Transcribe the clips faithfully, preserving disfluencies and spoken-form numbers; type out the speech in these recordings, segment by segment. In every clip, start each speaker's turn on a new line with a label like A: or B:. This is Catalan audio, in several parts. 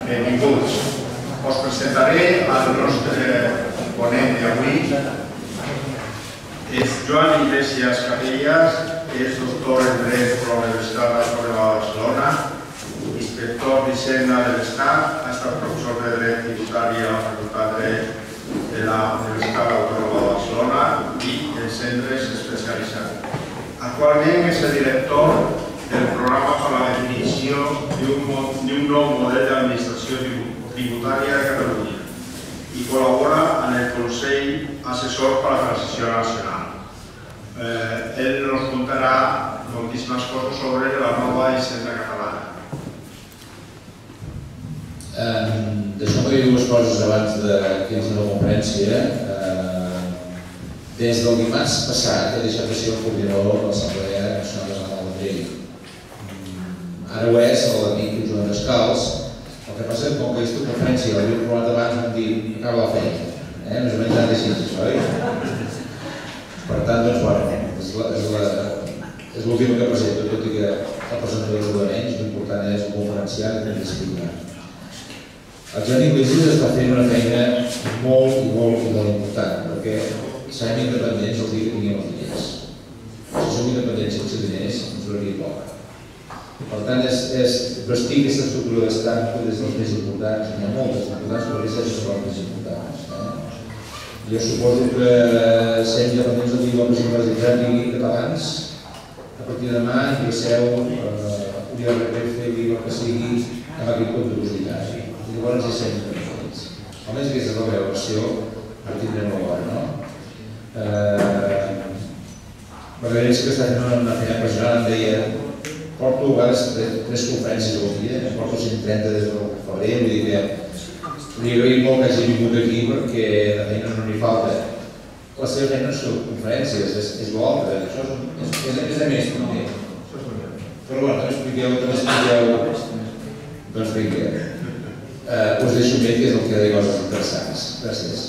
A: Benvinguts. Us presentaré el nostre ponent d'avui. És Joan Iglesias Capellas, és doctor en Dret per la Universitat Autònoma de Barcelona, inspector d'Hisenda de l'Estat, ha estat professor de Dret Tributari a la Facultat de Dret de la Universitat Autònoma de Barcelona i en centres especialitzats. Actualment és el director del programa per a la definició d'un nou model d'administració tributària de Catalunya i col·labora en el Consell Assessor per a la Transició Nacional. Ell nos contarà moltíssimes coses sobre la nova Hisenda catalana.
B: Deixeu-me dir dues coses abans que ens la conferència. Des del dimarts passat he deixat de ser el coordinador de l'Assemblea Nacional de Natal de Llei. Ara ho és l'amic Joan Descals. El que passa és que com que aquesta conferència l'havia provat abans vam dir que acaba la feina. Més o menys han de ciències, oi? Per tant, doncs, bueno, és l'última que presento, tot i que el presentador és el menys, l'important és el conferenciar i també explicar. El Joan Iglesias està fent una feina molt i molt i molt important, perquè serem independents el dia que tinguem els diners. Si som independents sense diners, ens duraria poc. Per tant, vestir aquesta estructura d'estat és dels més importants, n'hi ha moltes importants, però aquestes són les més importants. Jo suposo que ser independents del dia que som legis catalans, a partir de demà ingresseu un I R P F, l'I V A que sigui, amb aquest compte d'usitat. I llavors ja som independents. Almenys aquesta és la meva versió, ara tindrem la hora, no? M'agradaria que està fent una feina personal, em deia porto a vegades tres conferències al dia, em porto cent trenta des del febrer, vull dir que li agraïm molt que hagi vingut aquí perquè de feina no n'hi falta. La seva feina no són conferències, és l'altra, això és de més també. Però bueno, també expliqueu, també expliqueu, doncs vinga, us deixo bé que és el que de coses interessants. Gràcies.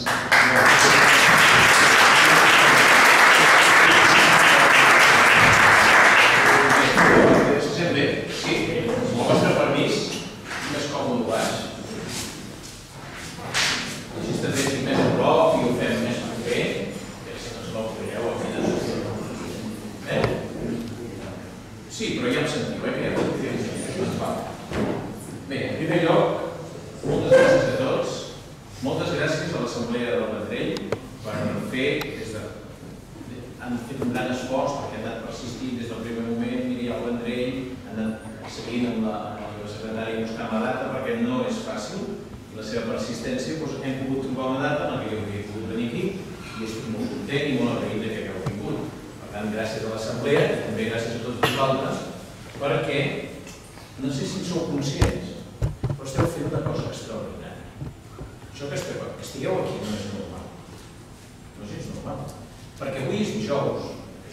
C: Sí, però ja em sentiu, eh? Que ja ho dic. Bé, en primer lloc, moltes gràcies a tots. Moltes gràcies a l'Assemblea del Vendrell per fer, des de... han fet un gran esforç perquè han anat persistint des del primer moment, miri el Vendrell, han anat seguint amb la secretària buscant la data perquè no és fàcil i la seva persistència, doncs hem pogut trobar una data en la que jo havia pogut venir aquí i estic molt content i molt agraït que hagueu vingut. Per tant, gràcies a l'Assemblea i també gràcies a tots vosaltres perquè, no sé si en sou conscients, però esteu fent una cosa extraordinària. Això que estigueu aquí no és normal. No és gens normal. Perquè avui és dijous.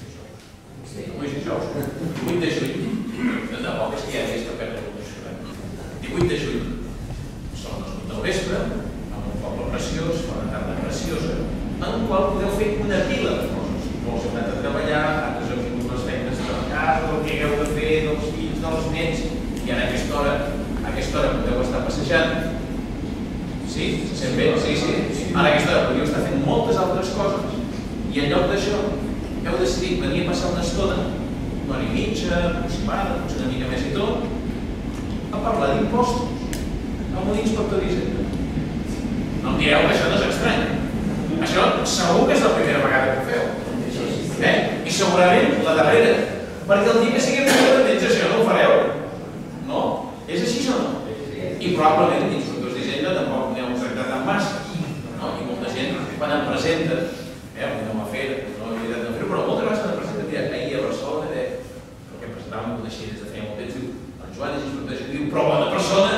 C: Avui és dijous. divuit de juny. De poc és que ja és que perd el condicionament. divuit de juny. Són les vuit del vespre, amb un poble preciós, fa una tarda preciosa, en el qual podeu fer una pila de coses. Molts heu anat a treballar, altres heu tingut les feines de la casa, del que hagueu de fer, dels fills, dels nets, i ara a aquesta hora, a aquesta hora podeu estar passejant. Sí? Se sent bé? Sí, sí. Ara a aquesta hora podeu estar fent moltes altres coses. I en lloc d'això, heu decidit venir a passar una estona, una hora i mitja, aproximada, potser una mica més i tot, a parlar d'impostos amb un inspector d'Hisenda. No em direu que això no és estrany. Això segur que és la primera vegada que ho feu. I segurament la darrera. Perquè el dia que siguem independents això no ho fareu. No? És així o no? I probablement els inspectors d'Hisenda tampoc n'heu tractat amb massa. I molta gent, quan em presenta, avui no m'ha fet, no he oblidat de fer-ho, però moltes vegades quan em presenta ahir a Barcelona, perquè em presentava, em coneixia des de feia molt temps, diu, el Joan és inspector d'Hisenda, diu, però bona persona.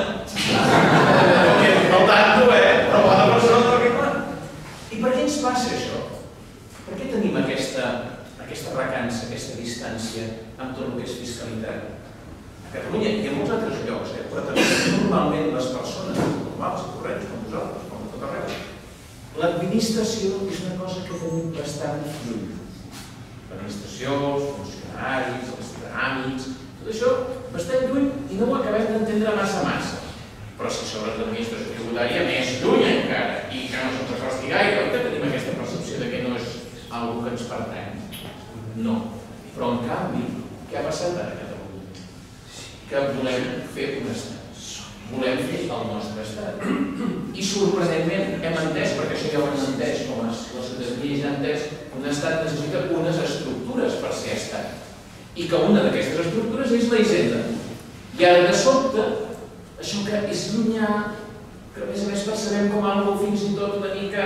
C: No tanto, eh? Però bona persona. I per què ens passa això? Per què tenim aquesta recança, aquesta distància amb tot el que és fiscalitat? A Catalunya i a molts altres llocs, però també normalment les persones normals i corrents com vosaltres, com a tot arreu, l'administració és una cosa que tenim bastant lluny. L'administració, els funcionaris, els tràmits, tot això bastant lluny i no ho acabem d'entendre massa massa.
D: però si sobre l'administració tributària més lluny encara i que no se'ns acosti gaire, que tenim aquesta percepció que no és una que ens pertany. No. Però en canvi, què ha passat ara a Catalunya? Que volem fer un estat. Volem fer el nostre estat. I sorprenentment hem entès, perquè això ja ho hem entès, com la ciutadania ja ha entès, un estat necessita unes estructures per ser estat. I que una d'aquestes estructures és la hisenda. I ara de sobte, això que és llunyà, que a més a més percebem com algo fins i tot una mica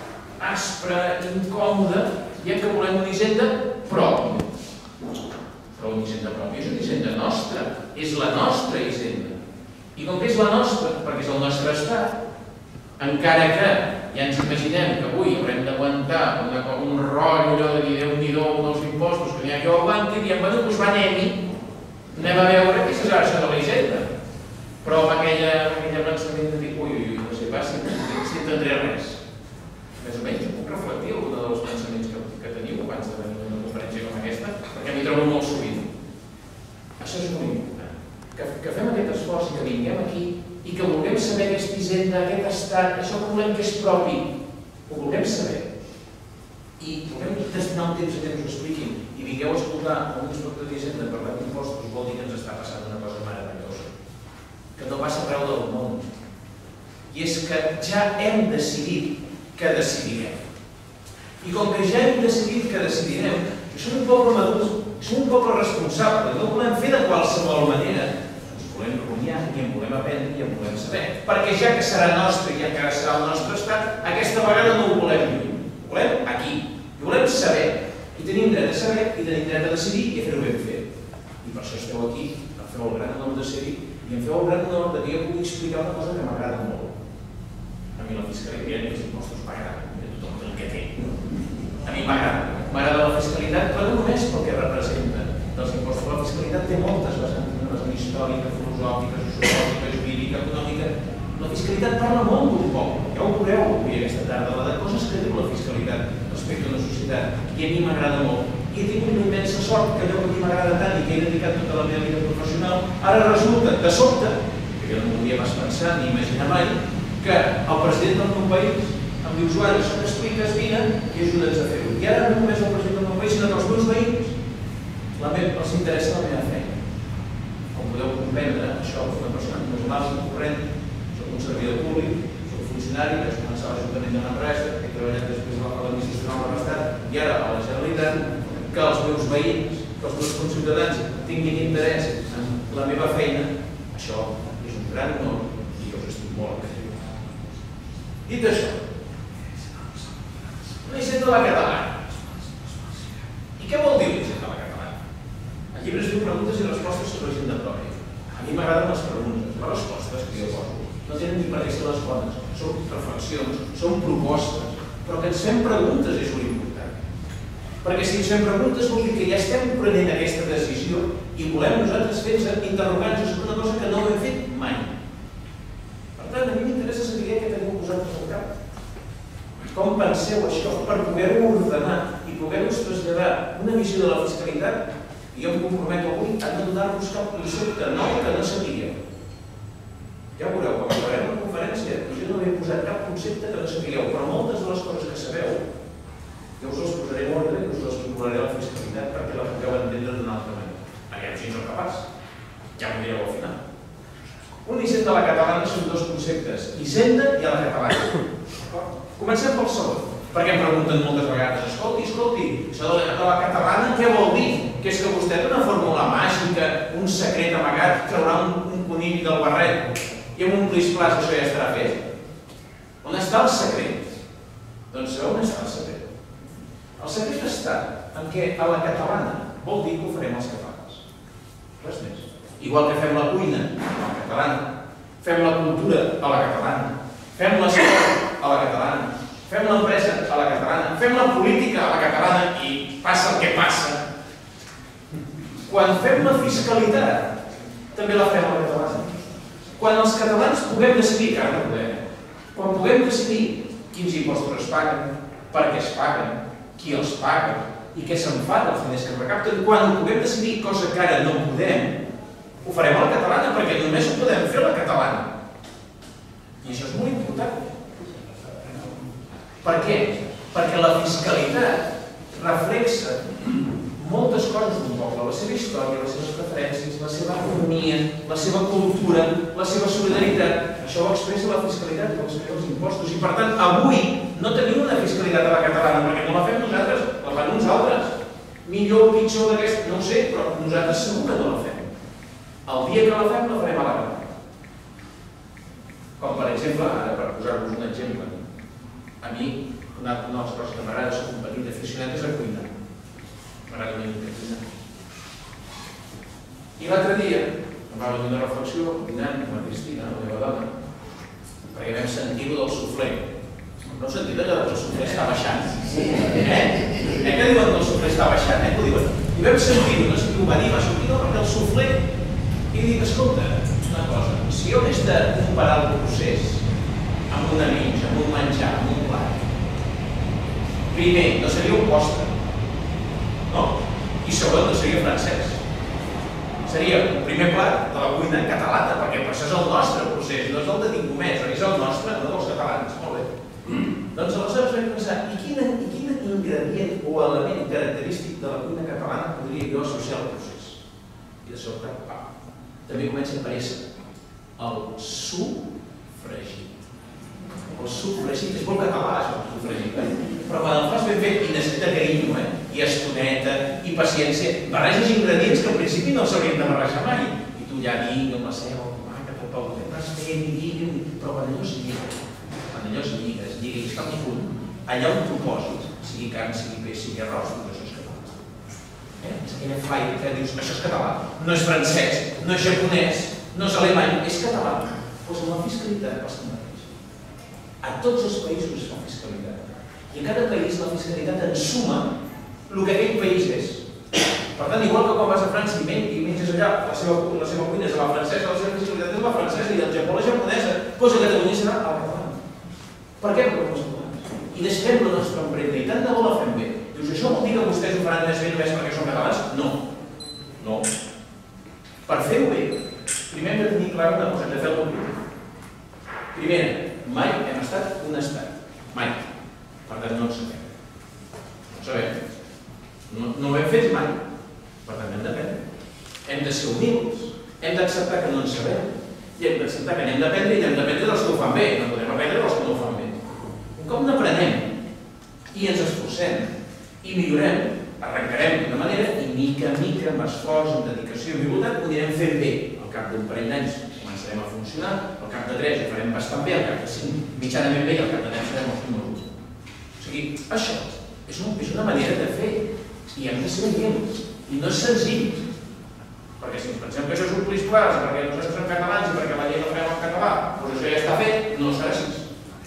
D: aspre, incòmode, diem que volem una hisenda pròpia. Però una hisenda pròpia és una hisenda nostra, és la nostra hisenda. I com que és la nostra, perquè és el nostre estat, encara que ja ens imaginem que avui haurem d'aguantar un rotllo allò de dir Déu-n'hi-do dels impostos, que n'hi ha qui ho aguanti, i diem, bueno, doncs va, anem-hi, anem a veure què és això de la hisenda. Però amb aquell pensament de dir, ui, ui, ui, no sé pas si entendré res. Més o menys, puc reflectir algun dels pensaments que teniu abans de venir a una conferència com aquesta, perquè m'hi trobo molt sovint. Això és molt important, que fem aquest esforç i que vinguem aquí i que vulguem saber aquesta hisenda, aquest estat, això que volem que és propi, ho vulguem saber. I volem destinar un temps que ens ho expliquin i vingueu a escoltar un inspector d'hisenda parlar d'impostos, vol dir que ens està passant una cosa meravellosa, que no passa arreu del món. I és que ja hem decidit que decidirem. I com que ja hem decidit que decidirem, som un poble madurs, som un poble responsable, no ho volem fer de qualsevol manera, ens volem rumiar i en volem aprendre i en volem saber. Perquè ja que serà nostre i ja que serà el nostre estat, aquesta vegada no ho volem lluny, ho volem aquí. I volem saber, i tenim dret a saber, i tenim dret a decidir i a fer-ho ben fet. I per això esteu aquí, em feu el gran honor de ser-hi, i em feu el gran honor de que jo pugui explicar una cosa que m'agrada molt. A mi la fiscalitat i els impostos m'agraden, de tothom el que té. A mi m'agrada. M'agrada la fiscalitat, però no només pel que representa. Els impostos de la fiscalitat té moltes vessants, una vessant històrica, filosòfica, sociològica, jurídica, econòmica. La fiscalitat parla molt d'un poble. Ja ho veureu avui aquesta tarda, la de coses que diu la fiscalitat respecte a una societat. I a mi m'agrada molt. I he tingut una immensa sort que allò que a mi m'agrada tant i que he dedicat tota la meva vida professional, ara resulta, de sobte, que jo no m'hauria pas pensar ni imaginar mai, que el president del meu país em diu, Joan, això que expliques, vine i ajuda'ns a fer-ho. I ara no només el president del meu país, sinó que els meus veïns els interessa la meva feina. Com podeu comprendre, això és una persona normal, corrent, soc un servidor públic, soc funcionari, vaig començar a l'Ajuntament de Manresa, he treballat després a l'administració de l'Estat i ara a la Generalitat, que els meus veïns, que els meus conciutadans tinguin interès en la meva feina, això és un gran honor i jo us estic molt agraït. Dit això, una hisenda de la catalana. I què vol dir la hisenda de la catalana? El llibre es diu Preguntes i respostes sobre hisenda pròpia. A mi m'agraden les preguntes, les respostes que jo poso. No tenen ni per què ser les bones, són reflexions, són propostes, però que ens fem preguntes és l'important. Perquè si ens fem preguntes vol dir que ja estem prenent aquesta decisió i volem nosaltres fer-nos interrogants sobre una cosa que no ho hem fet mai. Per tant, a mi m'interessa saber què teniu vosaltres al cap. Com penseu això per poder-ho ordenar i poder-vos traslladar una visió de la fiscalitat i jo em comprometo avui a no donar-vos cap concepte nou que no sapigueu. Ja veureu, quan farem una conferència, jo no he posat cap concepte que no sapigueu, però moltes de les coses que sabeu jo us les posaré en ordre i us les vincularé a la fiscalitat perquè la pugueu entendre d'una altra manera. Aviam si no capaç. Ja ho direu al final. Una hisenda a la catalana són dos conceptes, hisenda i a la catalana. Comencem pel segon, perquè em pregunten moltes vegades, escolti, escolti, això de la catalana què vol dir? Que és que vostè té una fórmula màgica, un secret amagat, traurà un conill del barret i amb un plis-plas això ja estarà fet? On està el secret? Doncs on està el secret? El secret està en què a la catalana vol dir que ho farem els catalans. Res més. Igual que fem la cuina a la catalana, fem la cultura a la catalana, fem l'esport a la catalana, fem l'empresa a la catalana, fem la política a la catalana i passa el que passa. Quan fem la fiscalitat, també la fem a la catalana. Quan els catalans puguem decidir, que ara no podem, quan puguem decidir quins impostos es paguen, per què es paguen, qui els paga i què se'n fa dels diners que es recapten, quan ho puguem decidir, cosa que ara no podem, ho farem a la catalana, perquè només ho podem fer a la catalana. I això és molt important. Per què? Perquè la fiscalitat reflexa moltes coses d'un poble, la seva història, les seves preferències, la seva economia, la seva cultura, la seva solidaritat. Això ho expressa la fiscalitat, ho expressa els impostos. I per tant, avui no tenim una fiscalitat a la catalana, perquè no la fem nosaltres, la fan uns altres. Millor o pitjor d'aquest, no ho sé, però nosaltres segur que no la fem. El dia que la fem, la farem a la catalana. Com per exemple, ara per posar-vos un exemple, a mi, una de les coses que m'agrada, soc un petit aficionat, és a cuinar. M'agrada una mica cuinar. I l'altre dia em va venir una reflexió cuinant amb la Cristina, la meva dona, perquè vam sentir-ho del suflé. No heu sentit allò que el suflé està baixant? Eh? Eh que diuen que el suflé està baixant? Eh que ho diuen? I vam sentir-ho, no sé qui ho va dir, va sortir perquè el suflé... I dic, escolta, una cosa, si jo hagués de comparar el procés amb una mitja, amb un menjar, amb un plat, primer, no seria un postre, no? I segon, no seria francès. Seria un primer plat de la cuina catalana, perquè per això és el nostre procés, no és el de ningú més, és el nostre, no dels catalans. Molt bé. Doncs aleshores vam pensar, i quin ingredient o element característic de la cuina catalana podria jo associar al procés? I de sobte, pa. També comença a aparèixer el sofregit. El sofregit, és molt català això, el sofregit, però quan el fas ben fet i necessita carinyo, eh? I estoneta, i paciència, barreges ingredients que al principi no s'haurien de barrejar mai. I tu ja digui amb la ceba, el tomàquet, el pau, el rastem, i digui, però quan allò es lliga, quan allò es lliga, es lliga i està al punt, allà un propòsit, sigui carn, sigui peix, sigui arròs, tot això és català. És aquella fai que dius, això és català, no és francès, no és japonès, no és alemany, és català. Doncs amb la fiscalitat passa el mateix. A tots els països es fa fiscalitat. I a cada país la fiscalitat ensuma el que aquell país és. Per tant, igual que quan vas a França i menges allà, la seva cuina és la francesa, la seva fiscalitat és la francesa i el Japó la japonesa, doncs a Catalunya serà la catalana. Per què? Perquè som catalans. I deixem la nostra empremta i tant de bo la fem bé. Dius, això vol dir que vostès ho faran més bé només perquè són catalans? No. No. Per fer-ho bé, primer hem de tenir clar una cosa, hem de fer el complir. Primer, mai hem estat un estat. Mai. Per tant, no en sabem. No en sabem. No, no ho hem fet mai. Per tant, hem d'aprendre. Hem de ser humils. Hem d'acceptar que no en sabem. I hem d'acceptar que n'hem d'aprendre i hem d'aprendre dels que ho fan bé. No podem aprendre dels que no ho fan bé. Un cop n'aprenem i ens esforcem i millorem, arrencarem d'una manera i mica a mica, amb esforç, amb dedicació i voluntat, ho anirem fent bé. Al cap d'un parell d'anys començarem a funcionar, al cap de tres ho farem bastant bé, al cap de cinc mitjanament bé i al cap de deu serem els números. O sigui, això és una manera de fer i hem de ser humils. I no és senzill. Perquè si ens pensem que això és un plisplàs, perquè nosaltres som catalans i perquè la llei la fem en català, doncs això ja està fet, no serà així.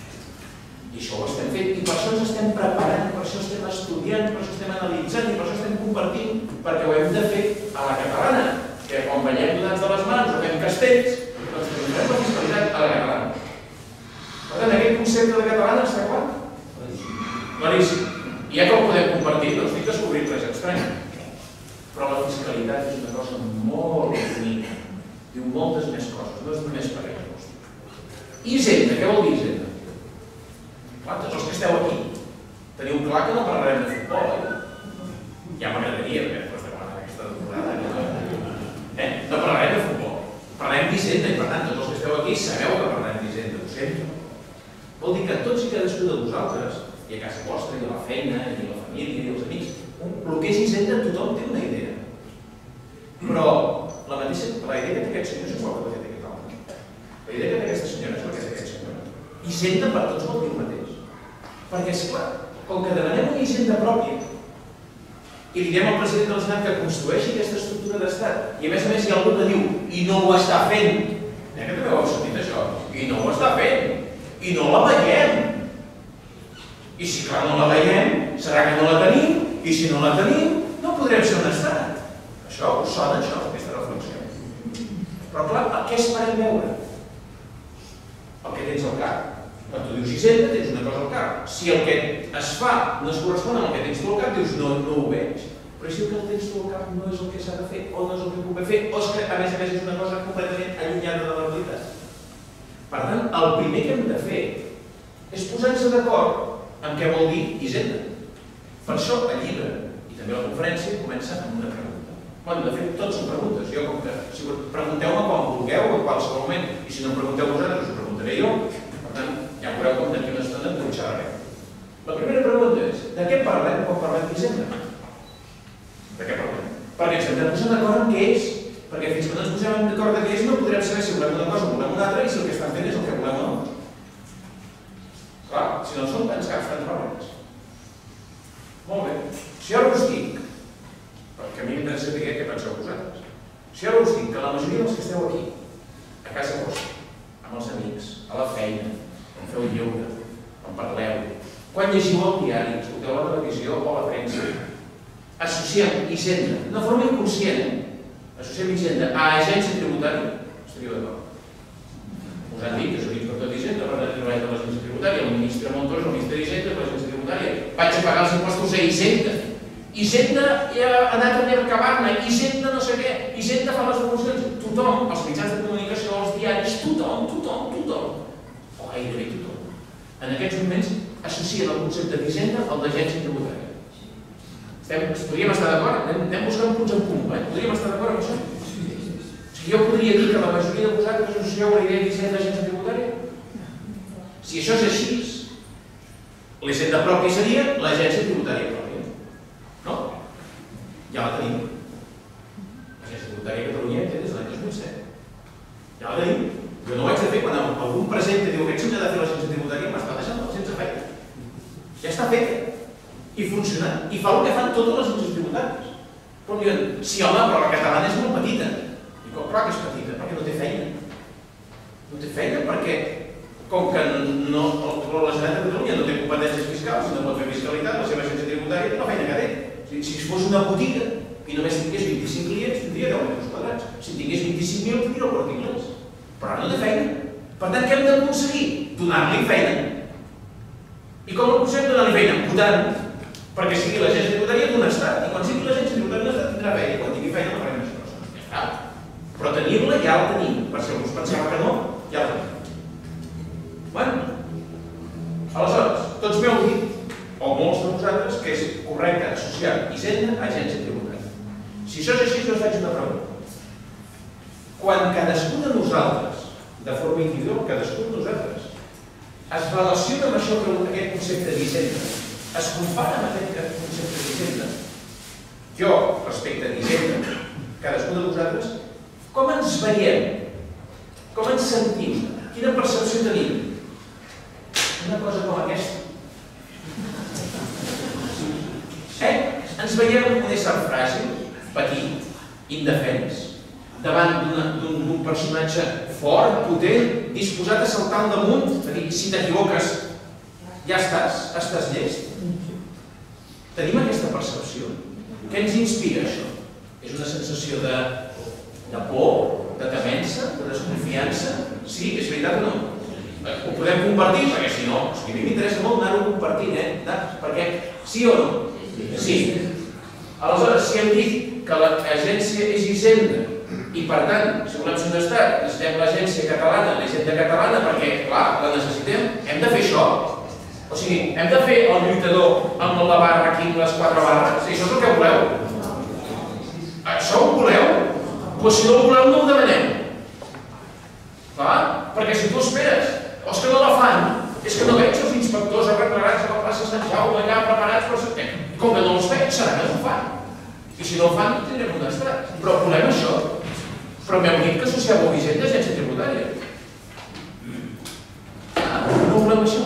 D: I això ho estem fent, i per això ens estem preparant, per això estem estudiant, per això estem analitzant i per això estem compartint, perquè ho hem de fer a la catalana, que quan ballem donats de les mans o fem castells, doncs tenim la fiscalitat a la catalana. Per tant, aquest concepte de catalana està clar? Claríssim. I ja com ho podem compartir? Doncs estic descobrint res estrany. Però la fiscalitat és una cosa molt bonica. Diu moltes més coses, no és només per ells. Hisenda, què vol dir Hisenda? Clar, tots els que esteu aquí teniu clar que no parlarem de futbol, eh? Ja m'agradaria, perquè després de parlar d'aquesta temporada. Eh? No parlarem de futbol. Parlarem d'Hisenda i per tant tots els que esteu aquí sabeu que parlarem d'Hisenda, ho sento. Vol dir que tots i cadascun de vosaltres, i a casa vostra, i a la feina, i a la família, i als amics, el que és Hisenda tothom té una idea. Però la mateixa, la idea que té aquest senyor és igual que la que té aquest home. La idea que té aquesta senyora és la que té aquest senyor. Hisenda per tots vol dir el mateix. Perquè, esclar, com que demanem una hisenda pròpia i li diem al president de la Generalitat que construeixi aquesta estructura d'estat i a més a més hi ha algú que diu i no ho està fent, eh, que també ho heu sentit això, i no ho està fent, i no la veiem. I si clar no la veiem, serà que no la tenim, i si no la tenim, no podrem ser un estat. Això us sona, això, aquesta reflexió. Però clar, què esperem veure? El que tens al cap. Quan tu dius Hisenda, tens una cosa al cap. Si el que es fa no es correspon amb el que tens tu al cap, dius no, no ho veig. Però si el que el tens tu al cap no és el que s'ha de fer, o no és el que puc fer, o és que a més a més és una cosa completament allunyada de la realitat.
C: Per tant, el primer que hem de fer és posar-nos d'acord en què vol dir Hisenda. Per això el llibre i també la conferència comença amb una pregunta. Bé, de fet, tots són preguntes. Jo, com que, si pregunteu-me quan vulgueu, en qualsevol moment, i si no em pregunteu vosaltres, us ho preguntaré jo. Per tant, ja veureu com d'aquí una estona en xerrarem. La primera pregunta és, de què parlem quan parlem d'Hisenda? De què parlem? Perquè ens hem de posar d'acord en què és. Perquè fins que no ens posem d'acord en què és no podrem saber si volem una cosa o volem una altra i si el que estan fent és el que volem o no. Clar, si no són tants caps, tants problemes. Molt bé. Si ara us dic, perquè a mi m'interessa saber què penseu vosaltres, si ara us dic que la majoria dels que esteu aquí, a casa vostra, amb els amics, a la feina, on feu lleure, on parleu, quan llegiu el diari, escolteu la televisió o la premsa, associem Hisenda, d'una forma inconscient, associem Hisenda a agència tributària, estaríeu d'acord? Us han dit que sou inspector d'Hisenda, per treballar de l'agència tributària, el ministre Montoro és el ministre d'Hisenda, per l'agència tributària, vaig a pagar els impostos a Hisenda. Hisenda ha anat a Mercabarna, Hisenda no sé què, Hisenda fa les devolucions. Tothom, els mitjans de comunicació, els diaris, tothom, tothom, tothom, o gairebé tothom, en aquests moments associen el concepte d'Hisenda al d'agència tributària. Podríem estar d'acord? Anem buscant punts en comú, eh? Podríem estar d'acord amb això? O sigui, jo podria dir que la majoria de vosaltres associeu la idea d'Hisenda a l'agència tributària? Si això és així, l'Hisenda pròpia seria l'agència tributària pròpia. No? Ja la tenim. L'agència tributària de Catalunya té des de l'any dos mil set. Ja la tenim. Jo no ho haig de fer quan algun presenta i diu que s'ha de fer l'agència tributària, m'està deixant sense feina. Ja està fet. I funciona. I fa el que fan totes les agències tributàries. Però em diuen, sí home, però la catalana és molt petita. I com, clar que és petita, perquè no té feina. No té feina perquè, com que no, la Generalitat de Catalunya no té competències fiscals, no pot fer fiscalitat, la seva agència tributària té la feina que té. Si fos una botiga i només tingués vint-i-cinc clients, tindria deu metres quadrats. Si tingués vint-i-cinc mil, tindria el Corte Inglés. Però no té feina. Per tant, què hem d'aconseguir? Donar-li feina. I com aconseguim donar-li feina? Votant. Perquè sigui l'agència tributària d'un estat. I quan sigui l'agència tributària d'un estat tindrà feina. Quan tingui feina no farem més coses. Ja està. Però tenir-la ja la tenim. Per si algú es pensava que no, ja la tenim. Bueno. Aleshores, tots m'heu dit, o molts de vosaltres, que és correcte associar Hisenda a agència tributària. Si això és així, jo us faig una pregunta. Quan cadascú de nosaltres, de forma individual, cadascú de nosaltres, es relaciona amb això, aquest concepte d'Hisenda, es compara amb aquest concepte d'Hisenda, jo, respecte a Hisenda, cadascú de vosaltres, com ens veiem? Com ens sentim? Quina percepció tenim? Una cosa com aquesta. Eh? Ens veiem un ésser fràgil, petit, indefens, davant d'un personatge fort, potent, disposat a saltar al damunt, a dir, si t'equivoques, ja estàs, estàs llest. Tenim aquesta percepció. Què ens inspira això? És una sensació de, de por, de temença, de desconfiança? Sí, és veritat o no? Ho podem compartir, perquè si no, a mi m'interessa molt anar-ho compartint, eh? Perquè sí o no? Sí. Aleshores, si hem dit que l'agència és Hisenda i, per tant, si volem ser un estat, necessitem l'agència catalana, l'Hisenda catalana, perquè, clar, la necessitem, hem de fer això. O sigui, hem de fer el lluitador amb la barra aquí, amb les quatre barres? Sí, això és el que voleu. Això ho voleu? Doncs si no ho voleu, no ho demanem. Clar? Perquè si tu esperes, o és que no la fan, és que no veig els inspectors arreglats a la plaça Sant Jaume allà preparats per ser... Com que no els veig, serà que no ho fan. I si no ho fan, tindrem un estat. Però volem això. Però m'heu dit que associeu a Hisenda a agència tributària. Ah, no volem això.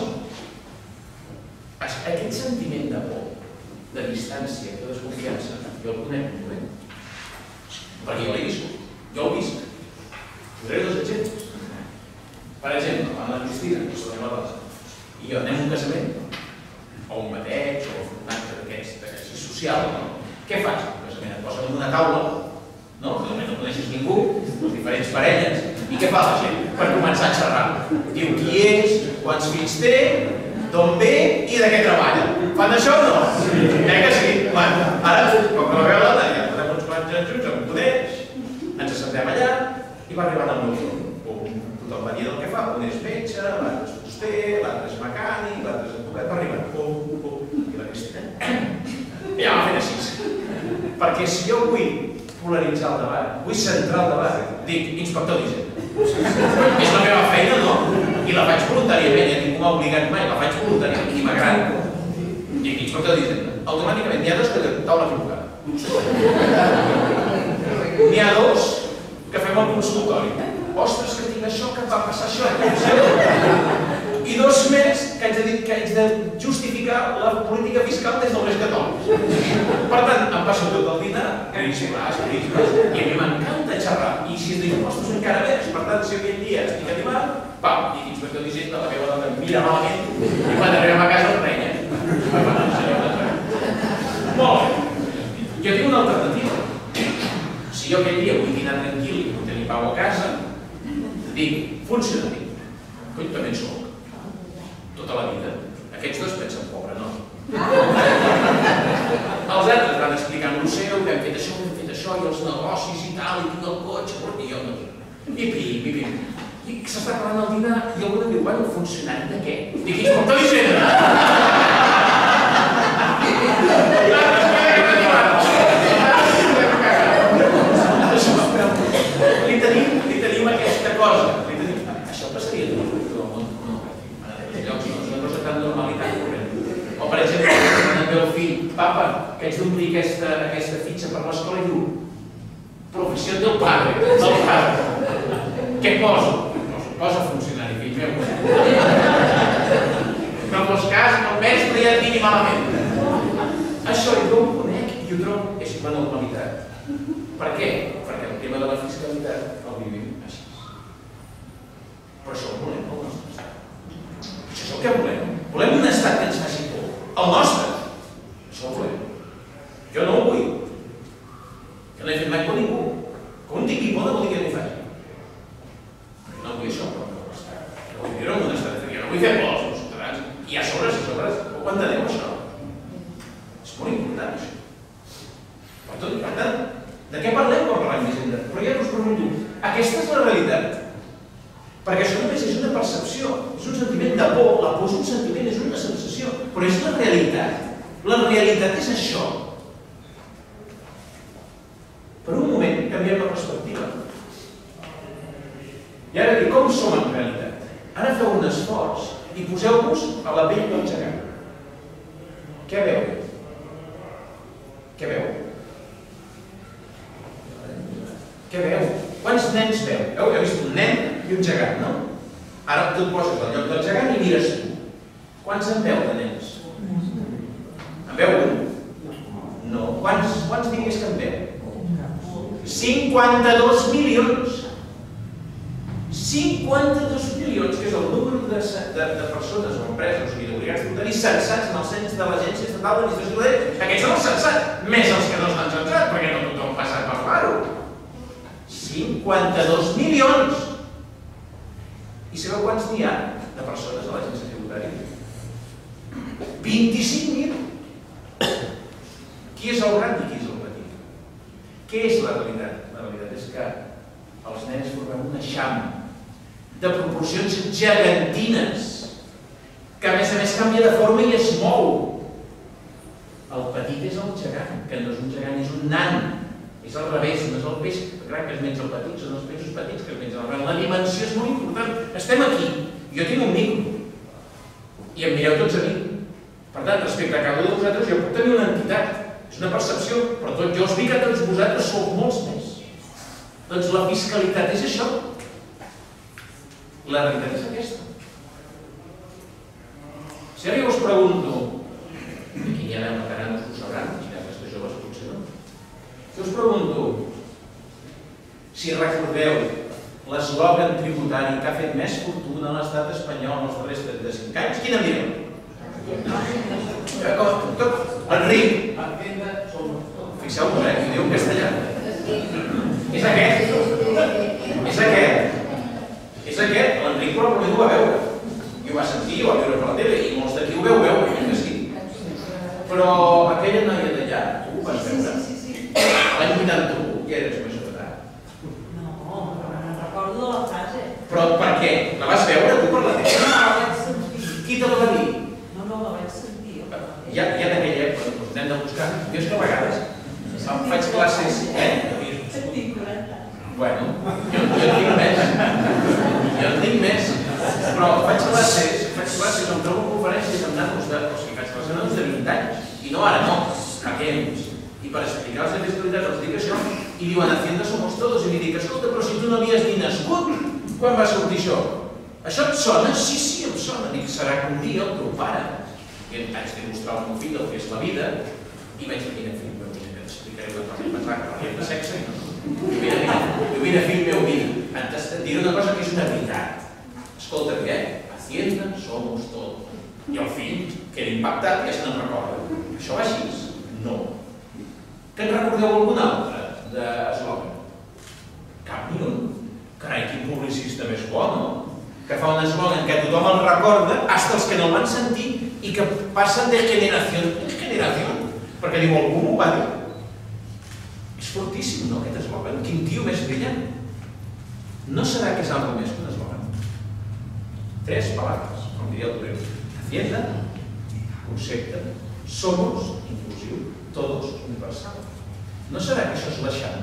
C: Aquest sentiment de por, de distància, de desconfiança, jo el conec, el conec. Perquè jo l'he viscut, jo el visc. Podré dos exemples. Per exemple, a la Cristina, que és la meva dona, i jo anem a un casament, o un bateig, o un acte d'aquest social, no? Què fas a un casament? Et posen en una taula, no? Que només no coneixes ningú, les diferents parelles, i què fa la gent? Per començar a xerrar. Diu qui és, quants fills té, d'on ve i de què treballa. Fan això o no? Eh que sí? Bueno, ara, com que la veu dona, ja podem uns quants anys junts, em coneix, ens assentem allà i va arribant el meu torn. tothom va dir el que fa, un és metge, l'altre és fuster, l'altre és mecànic, l'altre és advocat, va arribar, pum, pum, pum, i la Cristina, ja m'ha fet així. Perquè si jo vull polaritzar el debat, vull centrar el debat, dic, inspector d'Hisenda. És la meva feina, no? I la faig voluntàriament, ja ningú m'ha obligat mai, la faig voluntàriament, i m'agrada. Dic, inspector d'Hisenda. Automàticament n'hi ha dos que tenen taula equivocada. N'hi ha dos que fem el consultori. Ostres, que tinc això, que em va passar això. I dos més que haig de dir que haig de justificar la política fiscal des del Reis Catòlics. Per tant, em passo tot el dinar, caríssimes, caríssimes, i a mi m'encanta xerrar. I si és d'impostos encara més, per tant, si aquell dia estic animat, pam, dic, inspector d'Hisenda, la meva dona em mira malament, i quan arribem a casa el renya. Molt bé. Jo tinc una alternativa. Si jo aquell dia vull dinar tranquil i no tenir pau a casa, dic, funcionari. Cony, també en soc. Tota la vida. Aquests dos pensen, pobre, no? Els altres van explicant lo seu, que hem fet això, que hem fet això, i els negocis i tal, i tinc el cotxe, i jo no tinc. I pim, i pim. I s'està acabant el dinar, i algú em diu, bueno, funcionari de què? Dic, inspector d'Hisenda! Li tenim, li tenim aquesta cosa. Això passaria tot el món. No, en aquests llocs no, és una cosa tan normalitat corrent. O, per exemple, quan em ve el fill, papa, que haig d'omplir aquesta fitxa per l'escola, i diu, professió del padre, del padre. Què poso? Posa funcionari, fill meu. No fos cas, el mestre ja et digui malament. Això jo ho conec i ho trobo, és la normalitat. Per què? Perquè el tema de la fiscalitat el vivim així. Però això ho volem pel nostre estat. Això és el que volem. Volem un estat que ens faci por. El nostre. Això ho volem. Jo no ho vull. Que no he fet mai por ningú. Que un tingui por no vol dir que no hi faci. Però no vull això, però no vull estar. Jo vull dir-ho en un estat de fer. Jo no vull fer por als meus ciutadans. I a sobres, a sobres, ho entenem això. És molt important això. Per tot, per tant, de què parlem quan parlem d'Hisenda? Però ja us pregunto, aquesta és la realitat? Perquè això només és una percepció, és un sentiment de por, la por és un sentiment, és una sensació, però és la realitat. La realitat és això. Per un moment canviem la perspectiva. I ara dic, com som en realitat? Ara feu un esforç i poseu-vos a la pell del gegant. Què veu? Què veu? Què veu? Quants nens veu? Heu, heu vist un nen i un gegant, no? Ara tu et poses al lloc del gegant i mires tu. Quants en veu de nens? En veu un? No. Quants, quants digues que en veu? cinquanta-dos milions. cinquanta-dos milions, que és el número de, de, de persones o empreses o d'obligats tributaris censats en el cens de l'Agència Estatal d'Administració Tributària. Aquests són els censats, més els que no estan censats, perquè no tothom passa per parlar-ho. cinquanta-dos milions! I sabeu quants n'hi ha de persones a l'Agència Tributària? vint-i-cinc mil! Qui és el gran i qui és el petit? Què és la realitat? La realitat és que els nens formem un eixam de proporcions gegantines que a més a més canvia de forma i es mou. El petit és el gegant, que no és un gegant, és un nan. És al revés, no és el peix gran que es menja el petit, són els peixos petits que es mengen el gran. La dimensió és molt important. Estem aquí, jo tinc un micro i em mireu tots a mi. Per tant, respecte a cada un de vosaltres, jo puc tenir una entitat. És una percepció, però tot, jo us dic que tots vosaltres sou molts més. Doncs la fiscalitat és això. La realitat és aquesta. Si ara jo us pregunto, i aquí hi ha veteranos ho sabran, i aquestes joves potser no, si us pregunto si recordeu l'eslògan tributari que ha fet més fortuna a l'estat espanyol en els darrers trenta-cinc anys, quina mireu? Enric. Fixeu-vos, eh? Ho diu en castellà. És aquest. És aquest. És aquest. L'Enric probablement ho va veure. I ho va sentir, ho va veure per la tele, i molts d'aquí ho veu veure, que sí. Però aquella noia d'allà, tu ho vas veure? L'any vuitanta-u, ja eres major d'edat.
E: No, no recordo la frase.
C: Però per què és que a vegades faig classes... Bueno, jo en tinc més. Jo en tinc més. Però faig classes, faig classes on trobo conferències amb nanos de... O sigui, faig classes amb nanos de vint anys. I no ara, no. Fa temps. I per explicar-los de fiscalitat els dic això i diuen, Hacienda somos todos. I li dic, escolta, però si tu no havies ni nascut, quan va sortir això? Això et sona? Sí, sí, em sona. Dic, serà que un dia el teu pare, i em vaig demostrar al meu fill el que és la vida, i vaig dir, mira, fill meu, mira, que t'explicaré una cosa, i pensar que parlem de sexe, i no. Mira, mira, mira, fill meu, mira, et diré una cosa que és una veritat. Escolta, què? Hacienda somos todos. I el fill, que era impactat, ja se n'en recorda. Això va així? No. Que en recordeu algun altre d'eslògan? Cap ni un. Carai, quin publicista més bo, no? Que fa un eslògan que tothom el recorda, fins els que no el van sentir, i que passen de generació en generació. Perquè diu, algú m'ho va dir. És fortíssim, no, aquest eslògan? Quin tio més brillant. No serà que és algo més que un eslògan? Tres paraules, com diria el Torero. Hacienda, concepte, somos, inclusiu, todos, universal. No serà que això és l'eixam?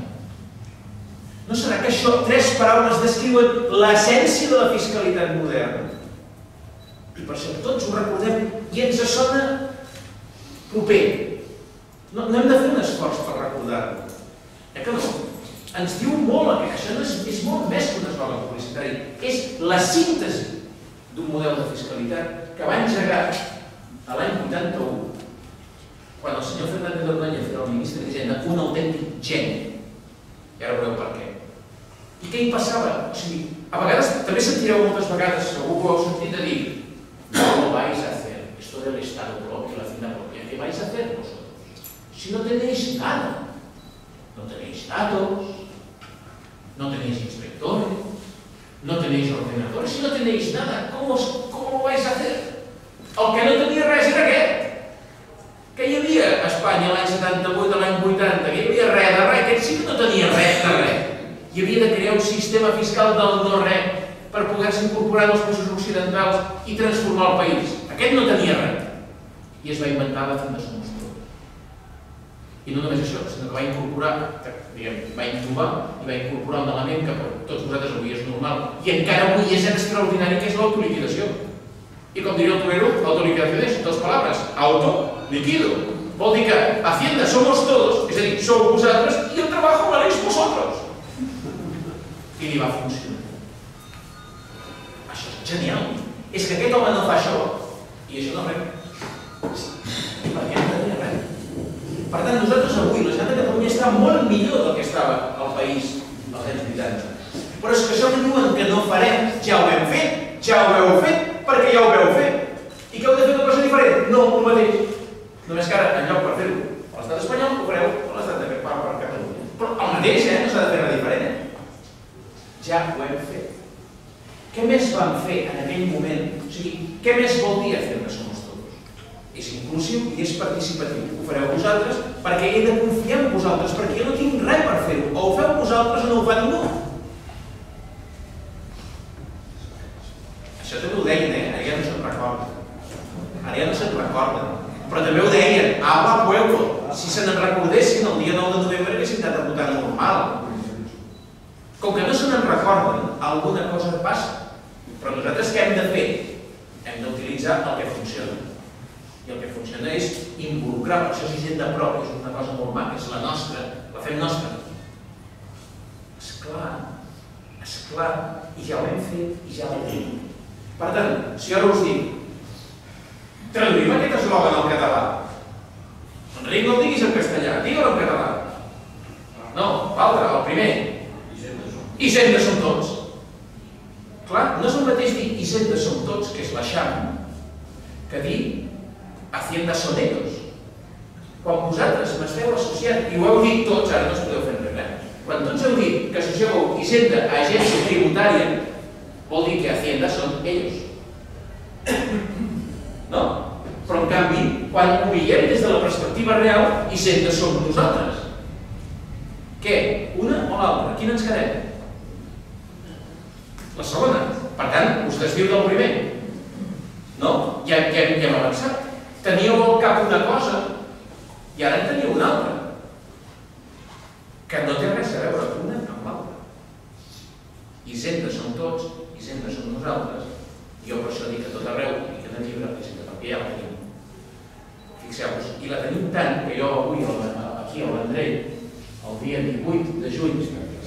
C: No serà que això, tres paraules descriuen l'essència de la fiscalitat moderna? I per això tots ho recordem i ens sona proper. No, no hem de fer un esforç per recordar-ho. Eh que no? Ens diu molt aquest. Això no és, és molt més que un eslògan publicitari. És la síntesi d'un model de fiscalitat que va engegar a l'any vuitanta-u, quan el senyor Fernández Ordóñez era el ministre d'Hisenda, un autèntic geni. I ara veureu per què. I què hi passava? O sigui, a vegades, també sentireu moltes vegades, segur que ho heu sentit a dir, no lo vais a hacer, esto del Estado propio, la Hacienda propia, ¿qué vais a hacer vosotros? Si no tenéis nada, no tenéis datos, no tenéis inspectores, no tenéis ordenadores, si no tenéis nada, ¿cómo, cómo lo vais a hacer? El que no tenia res era aquest. Què hi havia a Espanya l'any setanta-vuit, l'any vuitanta? Hi havia res de res, aquest sí que no tenia res de res. Hi havia de crear un sistema fiscal del no-res per poder-se incorporar als països occidentals i transformar el país. Aquest no tenia res. I es va inventar la Hacienda Somos Todos. I no només això, sinó que va incorporar, diguem, va innovar i va incorporar un element que per tots vosaltres avui és normal i encara avui és extraordinari, que és l'autoliquidació. I com diria el Torero, l'autoliquidació és dos paraules, auto-liquido. Vol dir que Hacienda somos todos, és a dir, sou vosaltres i el trabajo valéis vosotros. I li va funcionar. Això és genial. És que aquest home no fa això i això no rep. Perquè no tenia res. Per tant, nosaltres avui, la Generalitat de Catalunya està molt millor del que estava al país als anys vuitanta. Però és que això que diuen que no farem, ja ho hem fet, ja ho heu fet, perquè ja ho veu fer. I que heu de fer una cosa diferent? No, el mateix. Només que ara, en lloc per fer-ho a l'estat espanyol, ho fareu a l'estat de Catalunya. Però el mateix, eh? No s'ha de fer res diferent, eh? Ja ho hem fet. Què més vam fer en aquell moment? O sigui, què més vol dir Hacienda Somos Todos? És inclusiu i és participatiu. Ho fareu vosaltres perquè he de confiar en vosaltres, perquè jo no tinc res per fer-ho. O ho feu vosaltres o no ho fa ningú. Això també ho deien, eh? Ara ja no se'n recorda. Ara ja no se'n recorda. Però també ho deien, habla pueblo. Si se n'en recordessin el dia nou de novembre haguessin anat a votar normal. Com que no se n'en recorden, alguna cosa passa. Però nosaltres què hem de fer? Hem d'utilitzar el que funciona. I el que funciona és involucrar, per això és Hisenda pròpia, és una cosa molt maca, és la nostra, la fem nostra. Esclar, esclar, i ja ho hem fet i ja ho tenim. Per tant, si ara us dic, traduïm aquest eslògan al català. Enric, no el diguis en castellà, digue-lo en català. No, l'altre, el primer. Hisenda som tots. Clar, no és el mateix dir Hisenda som tots, que és l'eixam, que dir Hacienda son ellos. Quan vosaltres m'esteu associant, i ho heu dit tots, ara no us podeu fer enrere, quan tots heu dit que associeu Hisenda a agència tributària, vol dir que Hacienda són ellos. No? Però en canvi, quan ho veiem des de la perspectiva real, Hisenda som nosaltres. Què? Una o l'altra? Quina ens quedem? La segona. Per tant, us desviu del primer. No? Ja hem avançat. Teníeu al cap una cosa i ara en teniu
D: una altra, que no té res a veure una amb l'altra. Hisenda som tots, Hisenda som nosaltres, jo per això dic a tot arreu, dic en el llibre, Hisenda, perquè ja la tenim. Fixeu-vos, i la tenim tant que jo avui, aquí a l'Andrei, el dia divuit de juny,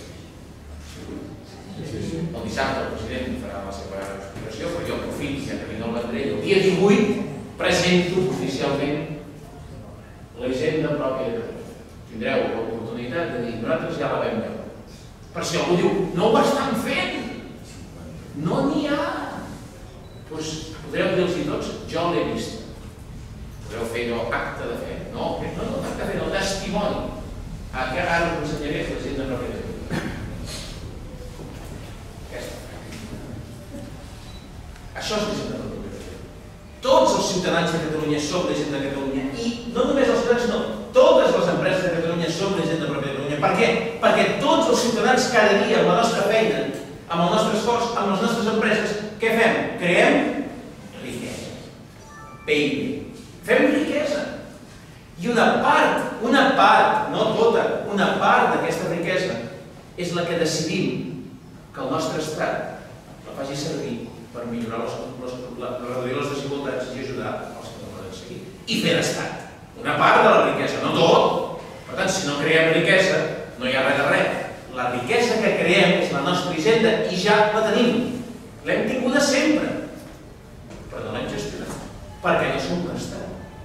D: el dissabte el president farà la seva explicació, però jo aprofito, ja que vinc al Vendrell, el dia divuit presento oficialment la hisenda pròpia de Catalunya. Tindreu l'oportunitat de dir, nosaltres ja la vam veure. Per si algú diu, no ho estan fent, no n'hi ha. Doncs podreu dir-los tots, jo l'he vist. Podreu fer allò acte de fe. No, no, no, acte de fe, no, testimoni. Ara us ensenyaré la hisenda pròpia de Catalunya. Això és l'Hisenda de Catalunya. Tots els ciutadans de Catalunya som l'Hisenda de Catalunya i no només els ciutadans, no, totes les empreses de Catalunya som l'Hisenda de Catalunya. Per què? Perquè tots els ciutadans cada dia amb la nostra feina, amb el nostre esforç, amb les nostres empreses, què fem? Creem riquesa. P I B. Fem riquesa. I una part, una part, no tota, una part d'aquesta riquesa és la que decidim que el nostre estat la faci servir per millorar les, les, la, reduir les desigualtats i ajudar els que no poden seguir. I fer estat. Una part de la riquesa, no tot. Per tant, si no creem riquesa, no hi ha res de res. La riquesa que creem és la nostra hisenda i ja la tenim. L'hem tinguda sempre. Però no l'hem gestionat. Perquè no som un estat.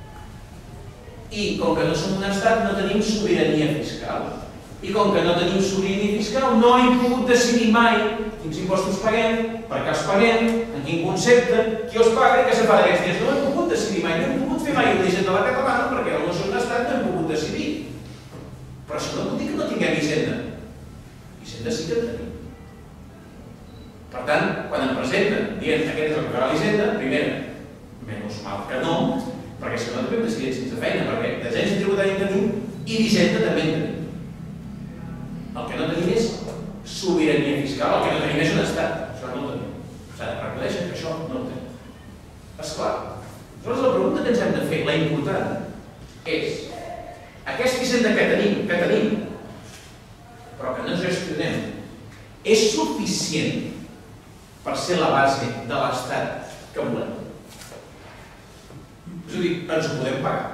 D: I com que no som un estat, no tenim sobirania fiscal. I com que no tenim sobirania fiscal, no hem pogut decidir mai quins impostos paguem, per què els paguem, en quin concepte, qui els paga i què se fa d'aquests diners. No hem pogut decidir mai, no hem pogut fer mai una hisenda de la catalana perquè no som un estat, no hem pogut decidir. Però això no vol dir que no tinguem hisenda. Hisenda sí que en tenim. Per tant, quan em presenten dient aquest és el que farà l'hisenda, primera, menys mal que no, perquè si no també hem decidit sense feina, perquè d'agència tributària en tenim i d'hisenda també en tenim. El que no tenim és sobirania fiscal, el que no tenim és un estat. Això no ho tenim. S'ha de reconèixer que això no ho tenim. Esclar. Aleshores, la pregunta que ens hem de fer, la important, és aquesta hisenda que tenim, que tenim, però que no gestionem, és suficient per ser la base de l'estat que volem? És a dir, ens ho podem pagar.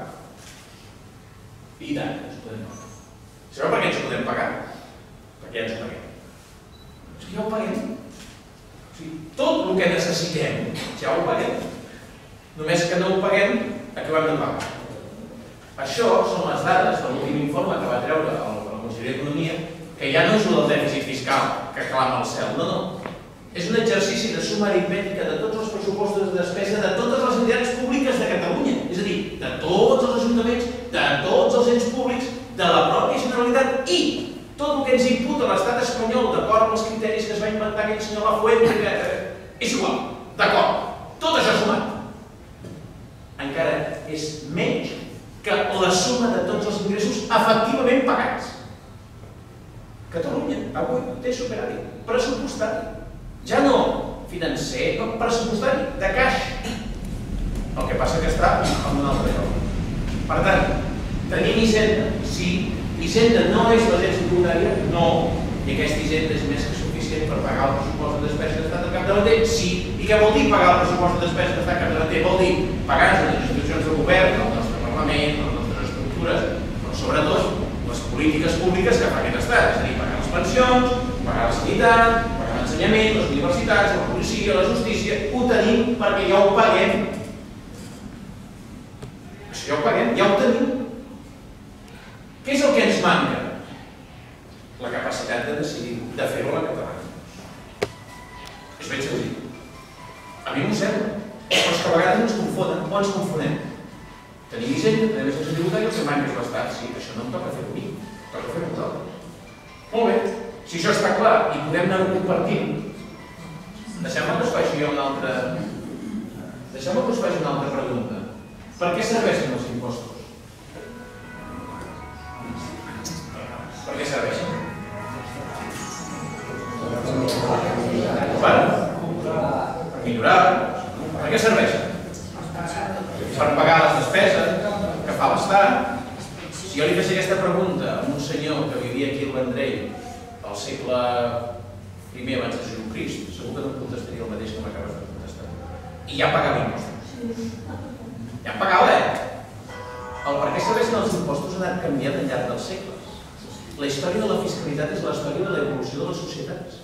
D: I tant, ens ho podem pagar. Sabeu per què ens ho podem pagar? Perquè ja ens ho paguem. És que ja ho paguem. O sigui, tot el que necessitem ja ho paguem. Només que no ho paguem, a què ho hem de pagar? Això són les dades de l'últim informe que va treure el conseller d'Economia, que ja no és el del dèficit fiscal que clama al cel, no, no. És un exercici de suma aritmètica de tots els pressupostos de despesa de totes les entitats públiques de Catalunya. És a dir, de tots els ajuntaments, de tots els ens públics, de la pròpia Generalitat i tot el que ens imputa l'estat espanyol d'acord amb els criteris que es va inventar aquell senyor Lafuente, que és igual, d'acord, tot això sumat. Encara és menys que la suma de tots els ingressos efectivament pagats. Catalunya avui té superàvit pressupostari, ja no financer, no pressupostari, de caix. El que passa que està en un altre lloc. Per tant, tenim hisenda, sí. Hisenda no és l'agència tributària? No. I aquesta hisenda és més que suficient per pagar el pressupost de despesa que està al capdavanter? Sí. I què vol dir pagar el pressupost de despesa que està al capdavanter? Vol dir pagar les institucions de govern, el nostre Parlament, les nostres estructures, però sobretot les polítiques públiques que fa aquest estat, és a dir, pagar les pensions, pagar la sanitat, pagar l'ensenyament, les universitats, la policia, la justícia, ho tenim perquè ja ho paguem. Això ja ho paguem, ja ho tenim. Què és el que ens manca? La capacitat de decidir, de fer-ho a la catalana. És ben senzill. A mi m'ho sembla. Però és que a vegades ens confonen o ens confonem. Tenim hisenda, tenim agència tributària, el que manca és l'estat. Sí, això no em toca fer-ho a mi, toca fer-ho a nosaltres. Molt bé. Si això està clar i podem anar-ho compartint, deixem-me que us faci jo una altra... Deixem-me que us faci una altra pregunta. Per què serveixen els impostos? Per què serveixen? Per millorar. Per què serveixen? Per pagar les despeses que fa l'Estat.
C: Si jo li fes aquesta pregunta a un senyor que vivia aquí al Vendrell al segle primer abans de Jesucrist, segur que no em contestaria el mateix que m'acabes de contestar. I ja pagava impostos. Ja en pagava, eh? El per què serveixen els impostos ha anat canviant al llarg dels segles. La història de la fiscalitat és la història de l'evolució de les societats.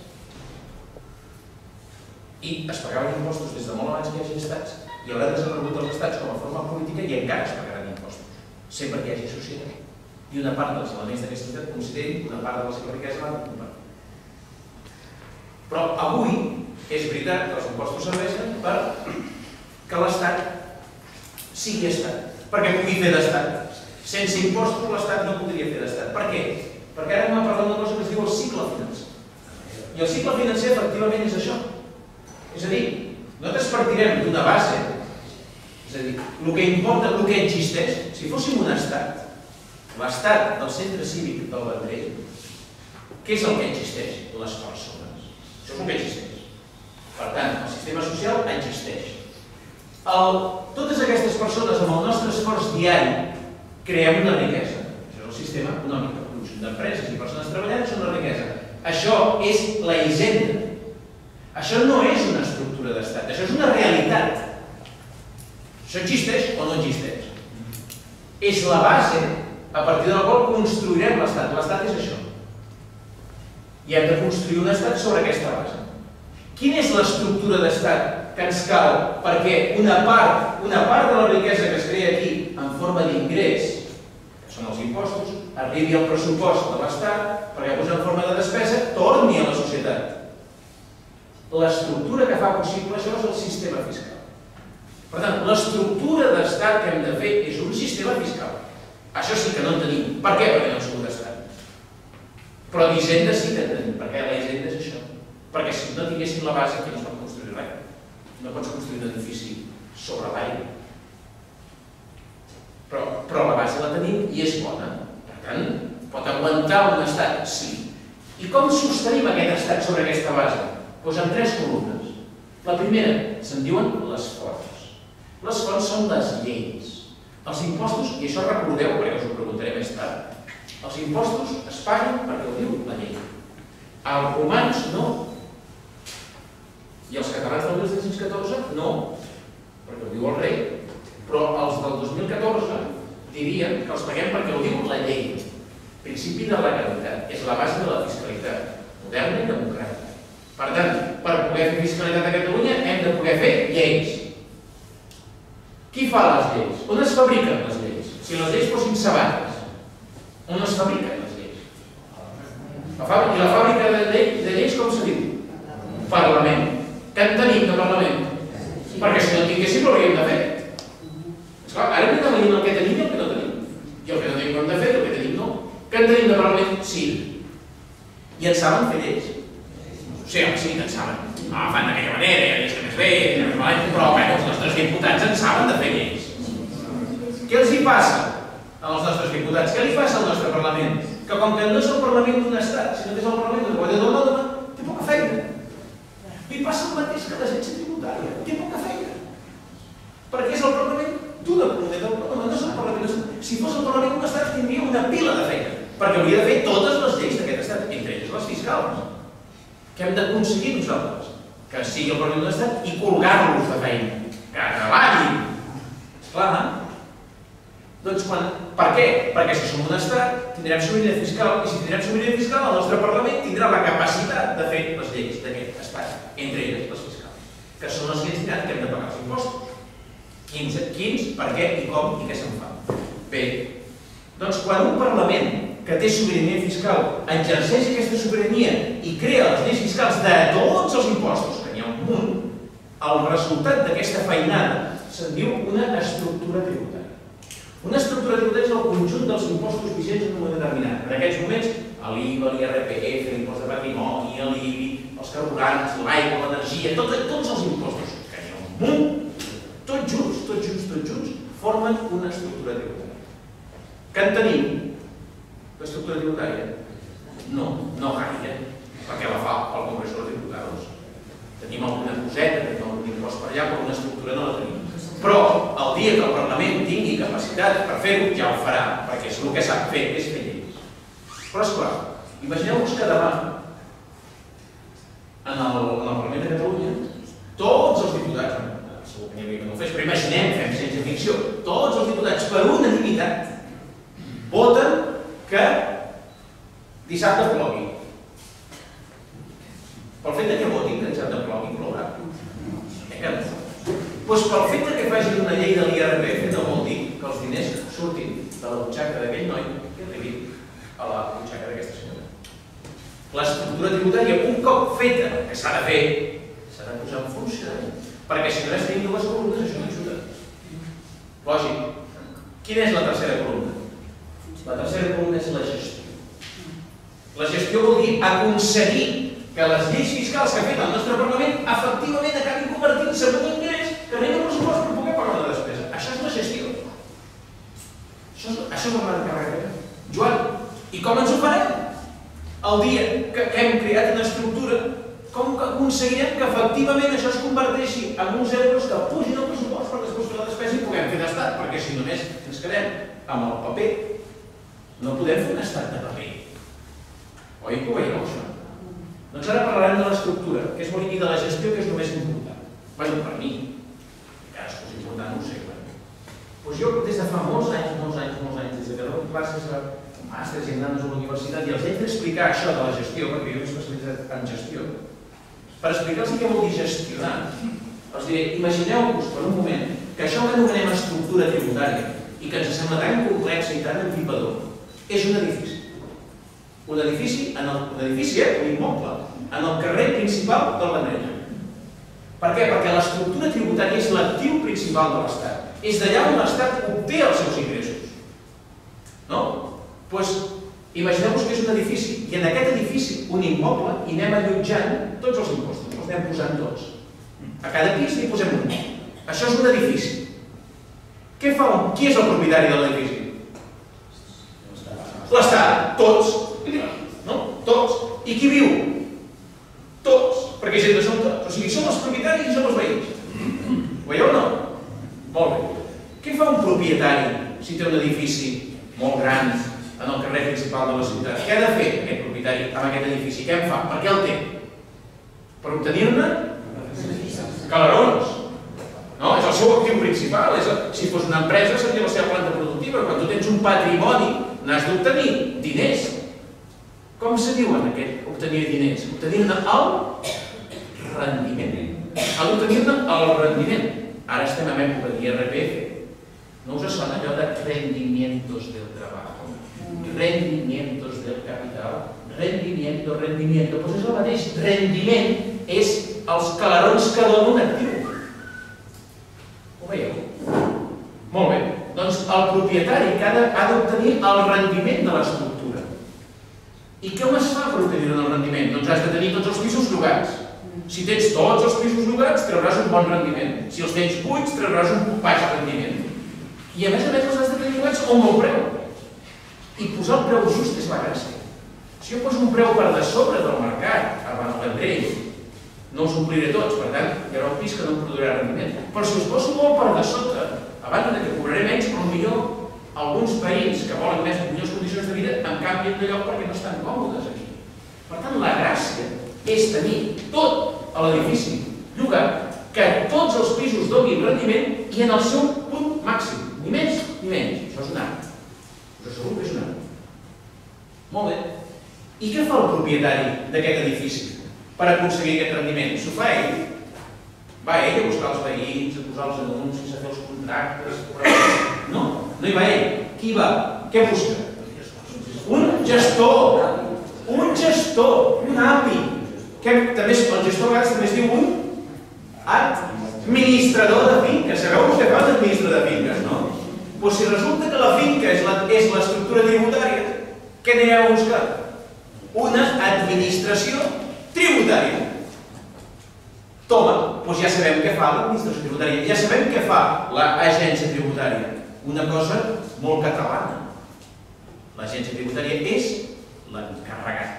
C: I es pagaven impostos des de molt abans que hi hagi estats, hi haurà desaparegut els estats com a forma política i encara es pagaran impostos, sempre que hi hagi societat. I una part dels elements d'aquesta societat considerin una part de la seva riquesa l'ha de compartir. Però avui és veritat que els impostos serveixen per que l'Estat sigui estat, perquè pugui fer d'estat. Sense impostos l'Estat no podria fer d'estat. Per què? Perquè ara hem parlat d'una cosa que es diu el cicle financer. I el cicle financer efectivament és això. És a dir, nosaltres partirem d'una base, és a dir, el que importa, el que existeix, si fóssim un estat, l'estat del centre cívic del Vendrell, què és el que existeix? Les persones. Això és el que existeix. Per tant, el sistema social existeix. El, totes aquestes persones, amb el nostre esforç diari, creem una riquesa. Això és el sistema econòmic. El conjunt d'empreses i persones treballant són una riquesa. Això és la hisenda. Això no és una estructura d'estat, això és una realitat. Això existeix o no existeix? És la base a partir de la qual construirem l'estat. L'estat és això. I hem de construir un estat sobre aquesta base. Quina és l'estructura d'estat que ens cal perquè una part, una part de la riquesa que es crea aquí en forma d'ingrés, que són els impostos, arribi al pressupost de l'estat perquè en forma de despesa torni a la societat. L'estructura que fa possible això és el sistema fiscal. Per tant, l'estructura d'estat que hem de fer és un sistema fiscal. Això sí que no en tenim. Per què? Perquè no hem sigut estat. Però d'hisenda sí que en tenim. Perquè la hisenda és això. Perquè si no tinguéssim la base, aquí no es pot construir res. No pots construir un edifici sobre l'aire. Però, però la base la tenim i és bona. Per tant, pot aguantar un estat? Sí. I com sostenim aquest estat sobre aquesta base? Doncs en tres columnes. La primera, se'n diuen les fonts. Les fonts són les lleis. Els impostos, i això recordeu perquè us ho preguntaré més tard, els impostos es paguen perquè ho diu la llei. Els romans no. I els catalans del mil set-cents catorze no, perquè ho diu el rei. Però els del dos mil catorze dirien que els paguem perquè ho diu la llei. Principi de legalitat. És la base de la fiscalitat moderna i democràtica. Per tant, per poder fer fiscalitat a Catalunya hem de poder fer lleis. Qui fa les lleis? On es fabriquen les lleis? Si les lleis fossin sabates, on es fabriquen les lleis? I la fàbrica de lleis com se diu? Parlament. Què en tenim de Parlament? Perquè si no en tinguéssim l'hauríem de fer. Esclar, ara hem de tenir el que tenim i el que no tenim. I el que no tenim ho hem de fer, el que tenim no. Què en tenim de Parlament? Sí. I en saben fer lleis? Sí, home, sí, en saben. Ah, fan d'aquella manera, ja és que més bé, però els nostres diputats en saben de fer lleis. Què els hi passa als nostres diputats? Què li passa al nostre Parlament? Que com que no és el Parlament d'un estat, sinó que és el Parlament d'una comunitat autònoma, té poca feina. Li passa el mateix que l'agència tributària, té poca feina. Perquè és el Parlament d'una comunitat autònoma, no és el Parlament. Si fos el Parlament d'un estat tindria una pila de feina, perquè hauria de fer totes les lleis d'aquest estat, entre elles les fiscals. Què hem d'aconseguir nosaltres? Que sigui el Parlament d'un estat i colgar-los de feina. Que treballin. Esclar, doncs quan... Per què? Perquè si som un estat tindrem sobirania fiscal i si tindrem sobirania fiscal el nostre Parlament tindrà la capacitat de fer les lleis d'aquest estat, entre elles les fiscals, que són les que ens diran que hem de pagar els impostos. Quins, quins, per què i com i què se'n fa. Bé, doncs quan un Parlament que té sobirania fiscal exerceix aquesta sobirania i crea les lleis fiscals de tots els impostos, que n'hi ha un munt, el resultat d'aquesta feinada se'n diu una estructura tributària. Una estructura tributària és el conjunt dels impostos vigents en un moment determinat. En aquests moments, l'I V A, l'I R P F, l'impost de patrimoni, l'I B I, els carburants, l'aigua, l'energia, tots els impostos, que n'hi ha un munt, tots junts, tots junts, tots junts, formen una estructura tributària. Que en tenim? L'estructura tributària? No, no gaire, perquè la fa el Congreso de Diputados. Tenim alguna coseta, tenim algun impost per allà, però una estructura no la tenim. Però el dia que el Parlament tingui capacitat per fer-ho, ja ho farà, perquè és el que sap fer és fer lleis. Però esclar, imagineu-vos que demà en el Parlament de Catalunya tots els diputats, segur que n'hi havia que no ho fes, però imaginem, fem ciència ficció, tots els diputats per unanimitat voten que dissabte plogui. Pel fet que votin que dissabte plogui, plourà. Eh que no? Doncs pel fet que facin una llei de l'I R P F no vol dir que els diners surtin de la butxaca d'aquell noi i arribin a la butxaca d'aquesta senyora. L'estructura tributària, un cop feta, que s'ha de fer, s'ha de posar en funcionament. Perquè si només tenim dues columnes, això no ajuda. Lògic. Quina és la tercera columna? La tercera columna és la gestió. La gestió vol dir aconseguir que les lleis fiscals que ha fet el nostre Parlament efectivament acabin convertint-se en un ingrés que arriba al pressupost per poder pagar la despesa. Això és la gestió. Això és, això és el gran càrrec. Joan, i com ens ho farem? El dia que, que hem creat una estructura, com que aconseguirem que efectivament això es converteixi en uns euros que pugin al pressupost per després fer la despesa i puguem fer d'estat? Perquè si només ens quedem amb el paper, no podem fer un estat de paper. Oi que ho veieu, això? Doncs ara parlarem de l'estructura, que és molt i de la gestió, que és només important. Bé, per mi, cadascú és important, no ho sé. Doncs jo, des de fa molts anys, molts anys, molts anys, des que dono classes a màsters i nanos a la universitat, i els haig d'explicar això de la gestió, perquè jo m'he especialitzat en gestió, per explicar-los què vol dir gestionar, els diré, imagineu-vos per un moment que això que anomenem estructura tributària i que ens sembla tan complex i tan empipador, és un edifici. Un edifici, en el, un edifici, eh, un immoble, en el carrer principal del Vendrell. Per què? Perquè l'estructura tributària és l'actiu principal de l'Estat. És d'allà on l'Estat obté els seus ingressos. No? Doncs imagineu-vos que és un edifici, i en aquest edifici, un immoble, i anem allotjant tots els impostos, els anem posant tots. A cada pis n'hi posem un. Això és un edifici. Què fa un? Qui és el propietari de l'edifici? L'Estat. Tots. No? Tots. I qui viu? Tots. Perquè gent no som tots. O sigui, som els propietaris i som els veïns. Ho veieu o no? Molt bé. Què fa un propietari si té un edifici molt gran en el carrer principal de la ciutat? Què ha de fer aquest propietari amb aquest edifici? Què en fa? Per què el té? Per obtenir-ne calarons. No? És el seu actiu principal. És el... Si fos una empresa seria la seva planta productiva. Quan tu tens un patrimoni n'has d'obtenir diners. Com se diuen aquest obtenir diners? Obtenir-ne el rendiment. Ha d'obtenir-ne el rendiment. Ara estem en època d'I R P F. No us sona allò de rendimientos del trabajo? Rendimientos del capital? Rendimiento, rendimiento. Doncs és el mateix. Rendiment és els calarons que dona un actiu. Ho veieu? Molt bé. Doncs el propietari ha d'obtenir el rendiment de l'estructura. I com es fa per obtenir el rendiment? Doncs has de tenir tots els pisos llogats. Si tens tots els pisos llogats, trauràs un bon rendiment. Si els tens buits, trauràs un baix rendiment. I a més a més els has de tenir llogats a un bon preu. I posar el preu just és la gràcia. Si jo poso un preu per de sobre del mercat, abans del Vendrell, no els ompliré tots, per tant, hi haurà un pis que no em produirà rendiment. Però si els poso molt per de sota, a banda que cobraré menys, però millor alguns veïns que volen més millors condicions de vida em canvien de lloc perquè no estan còmodes aquí. Per tant, la gràcia és tenir tot l'edifici llogat, que tots els pisos donin rendiment i en el seu punt màxim, ni més ni menys. Això és un art. Us asseguro que és un art. Molt bé. I què fa el propietari d'aquest edifici per aconseguir aquest rendiment? S'ho fa ell? Va ell a buscar els veïns, a posar els anuncis, a fer els contractes... No, no hi va ell. Qui hi va? Què busca? Un gestor. Un gestor. Un A P I. El gestor a vegades també es diu un administrador de finques. Sabeu vostè fa un administrador de finques, no? Doncs si resulta que la finca és l'estructura tributària, què anirem a buscar? Una administració tributària. Toma, doncs ja sabem què fa l'administració tributària, ja sabem què fa l'agència tributària. Una cosa molt catalana. L'agència tributària és l'encarregat.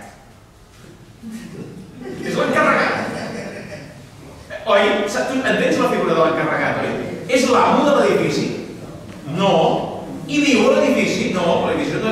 C: És l'encarregat. Oi? Tu entens la figura de l'encarregat, oi? És l'amo de l'edifici? No. I viu a l'edifici? No, l'edifici no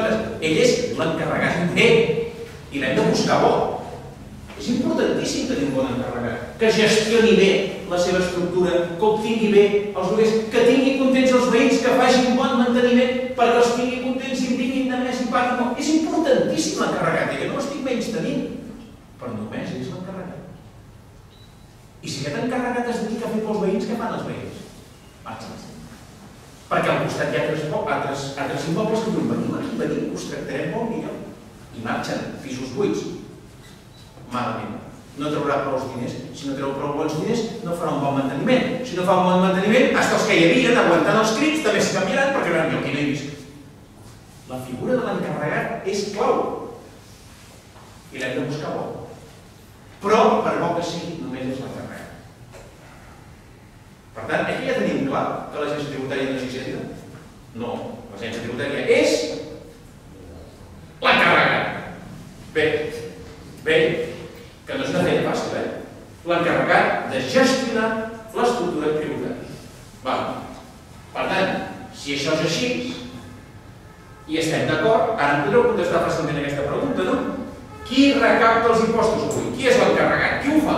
C: l'encarregat bé i l'hem de buscar bo. És importantíssim tenir un bon encarregat, que gestioni bé la seva estructura, que obtingui bé els lloguers, que tingui contents els veïns, que faci un bon manteniment perquè els tingui contents i vinguin de més i paguin molt. És importantíssim l'encarregat, i que no l'estic menys tenint, però només és l'encarregat. I si aquest encarregat es dedica a fer pels veïns, què fan els veïns? Marxen. Perquè al costat hi ha altres immobles que diuen venim aquí, venim, us tractarem molt millor. I marxen, pisos buits. Malament. No traurà prou diners. Si no treu prou bons diners, no farà un bon manteniment. Si no fa un bon manteniment, fins els que hi havien aguantant els crits també s'hi canviaran perquè no jo aquí no he vist. La figura de l'encarregat és clau. I l'hem de buscar bo. Però, per bo que sigui, només és l'encarregat. Per tant, aquí ja tenim clar que l'agència tributària no és Hisenda. No, l'agència tributària és l'encarregat. Bé, bé, que no és una feina fàcil, eh? L'encarregat de gestionar l'estructura tributària. Per tant, si això és així, i estem d'acord, ara podreu contestar fàcilment aquesta pregunta, no? Qui recapta els impostos avui? Qui és l'encarregat? Qui ho fa?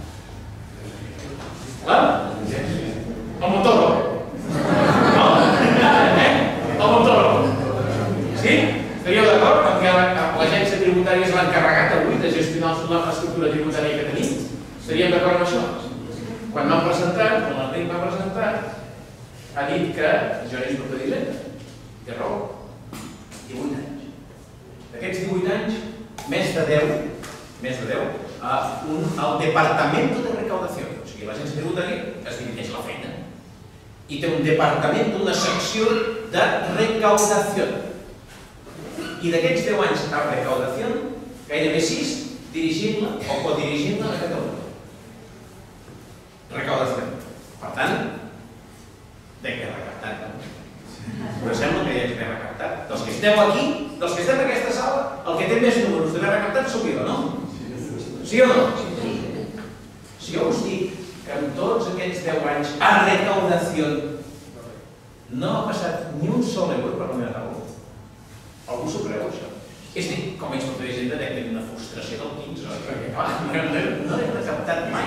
C: Clar? El Montoro. No? El Montoro. Sí? Estaríeu d'acord amb que l'agència tributària és l'encarregat avui de gestionar l'estructura tributària que tenim? Estaríem d'acord amb això? Quan m'han presentat, quan l'Enric m'ha presentat, ha dit que jo era inspector d'Hisenda. Té raó. divuit anys. D'aquests divuit anys, més de deu, més de deu, al Departamento de Recaudació. O sigui, l'agència tributària es divideix la feina i té un departament, una secció de recaudació. I d'aquests deu anys a recaudació, gairebé sis dirigint-la o codirigint-la a Catalunya. Recaudació. Per tant, de què recaptat, no? Però sembla que hi hagi d'haver recaptat. Dels que esteu aquí, dels que estem en aquesta sala, el que té més números d'haver recaptat sou jo, no? Sí o no? Si jo us dic que en tots aquests deu anys a recaudació no ha passat ni un sol euro per la meva taula, algú s'ho creu, això? És a dir, com a inspector d'Hisenda dec tenir una frustració del quinze, perquè clar, no he recaptat mai.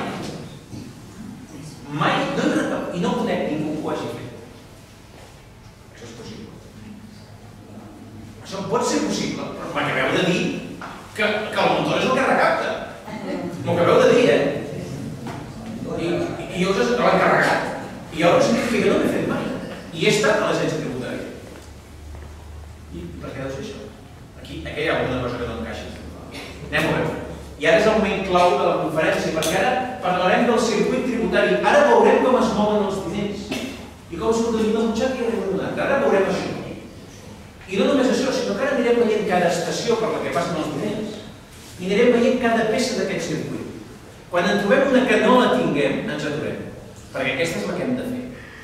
C: Mai no he recaptat, i no conec ningú que ho hagi fet. Això és possible. Això pot ser possible, però m'acabeu de dir que el Montoro és el que recapta. M'ho acabeu de dir, eh? I jo us l'he encarregat. I jo us dic que no m'he fet mai. I he estat a l'agència tributària. I per què deu ser això? Aquí hi ha alguna cosa que no encaixa. Anem a veure. I ara és el moment clau de la conferència, perquè ara parlarem del circuit tributari. Ara veurem com es mouen els diners i com s'organitza el xec i remunat. Ara veurem això. I no només això, sinó que ara anirem veient cada estació per la que passen els diners i anirem veient cada peça d'aquest circuit. Quan en trobem una que no la tinguem, ens aturem, perquè aquesta és la que hem de fer.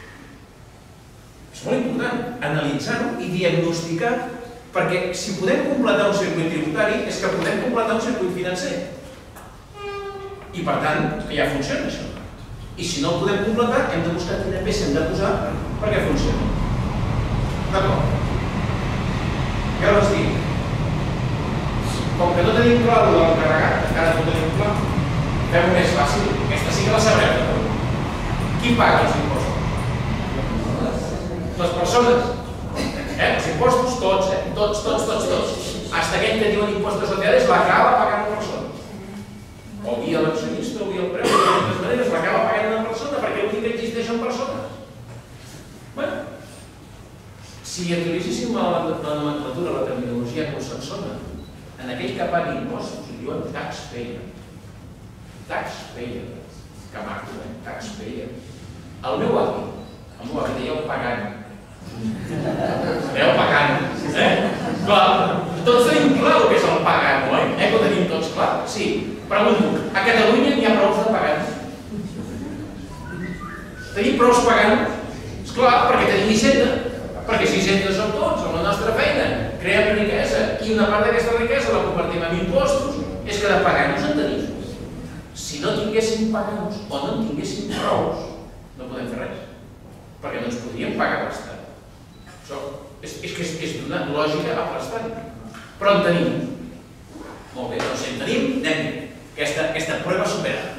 C: És molt important analitzar-ho i diagnosticar, perquè si podem completar un circuit tributari és que podem completar un circuit financer. I per tant, que ja funciona això. I si no el podem completar, hem de buscar quina peça hem de posar perquè funcioni. D'acord? Ja us dic, com que no tenim clar l'encarregat, encara no tenim clar, fem-ho més fàcil. Aquesta sí que la sabreu. Qui paga els impostos? Les persones. Els impostos tots, eh? Tots, tots, tots, tots. Hasta aquell que diuen impostos socials l'acaba pagant una persona. O via l'accionista o via el preu, de totes maneres l'acaba pagant una persona perquè l'únic que existeixen persones. Bé, si utilitzéssim la nomenclatura, la terminologia anglosaxona, en aquell que pagui impostos li diuen taxpayer. Taxpayer. Que maco, eh? Taxpayer. El meu avi, el meu avi deia el pagant. El pagant, eh? Clar, tots tenim clar el que és el pagant, oi? Eh que ho tenim tots clar? Sí. Pregunto, a Catalunya n'hi ha prou de pagants? Tenim prou pagants? Esclar, perquè tenim Hisenda. Perquè si Hisenda som tots, amb la nostra feina, creem riquesa, i una part d'aquesta riquesa la convertim en impostos, és que de pagants en tenim. Si no tinguéssim pagants o no en tinguéssim prous, no podem fer res, perquè no ens podríem pagar bastant. Això és que és d'una lògica aplastant.
D: Però en tenim. Molt bé, doncs si en tenim, anem-hi. Aquesta prova supera.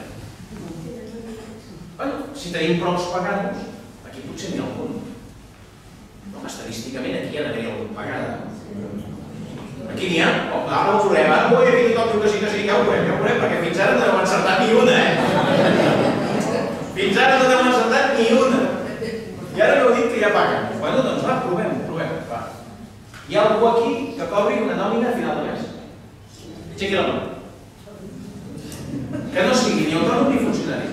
D: Si tenim prous pagant-nos, aquí potser n'hi ha algun. Estadísticament aquí ha d'haver algun pagant. Aquí n'hi ha? Ara ho veurem, ara ho he dit tot, que sí que sí, ja ho veurem, ja ho veurem, perquè fins ara no heu encertat ni una, eh? Fins ara no heu encertat ni una. I ara m'heu dit que ja paguen. Bueno, doncs va, provem, provem. Hi ha algú aquí que cobri una nòmina a final de mes? Aixequi la mà. Que no sigui ni autònom ni funcionari.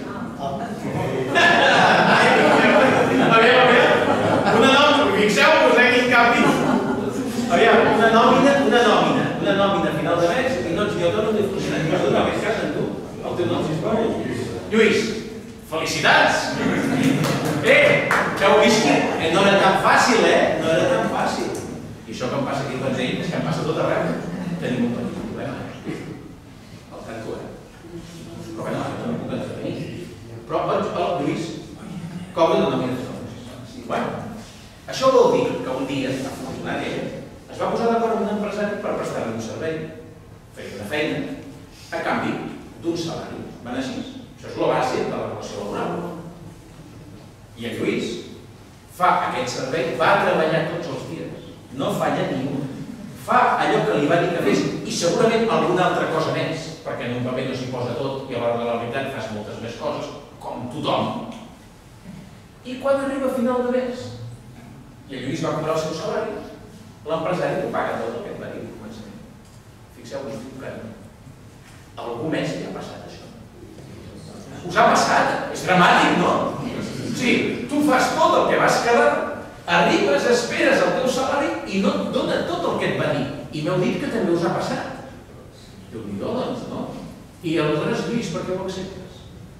D: A veure, a veure, una nòmina, fixeu-vos, eh, quin canvi. Aviam, una nòmina, una nòmina, una nòmina a final de mes i no ets ni autònom ni funcionari. Vas donar més cas en tu, el teu nom, sisplau. Lluís, felicitats! Eh, que heu vist que no era tan fàcil, eh? No era tan fàcil. I això que em passa aquí a tots ells, que em passa tot arreu. Tenim un petit problema. El tanco, eh? Però bé, no, no puc entretenir. Però el Lluís cobra una nòmina de nòmines. Bueno, això vol dir que un dia, afortunat ell, es va posar d'acord amb un empresari per prestar-li un servei, fer una feina, a canvi d'un salari. Van així. Això és la base de la relació laboral. I el Lluís fa aquest servei, va treballar tots els dies, no falla ni un. Fa allò que li va dir que fes i segurament alguna altra cosa més, perquè en un paper no s'hi posa tot i a l'hora de la veritat fas moltes més coses, com tothom. I quan arriba a final de mes i el Lluís va cobrar el seu salari, l'empresari ho paga tot el que et va dir al començament. Fixeu-vos, diu que algú més li ha passat això. Us ha passat? És dramàtic, no? Sí, tu fas tot el que vas quedar, arribes, esperes el teu salari i no et dona tot el que et va dir. I m'heu dit que també us ha passat. Déu-n'hi-do, doncs, no? I aleshores, Lluís, per què ho acceptes?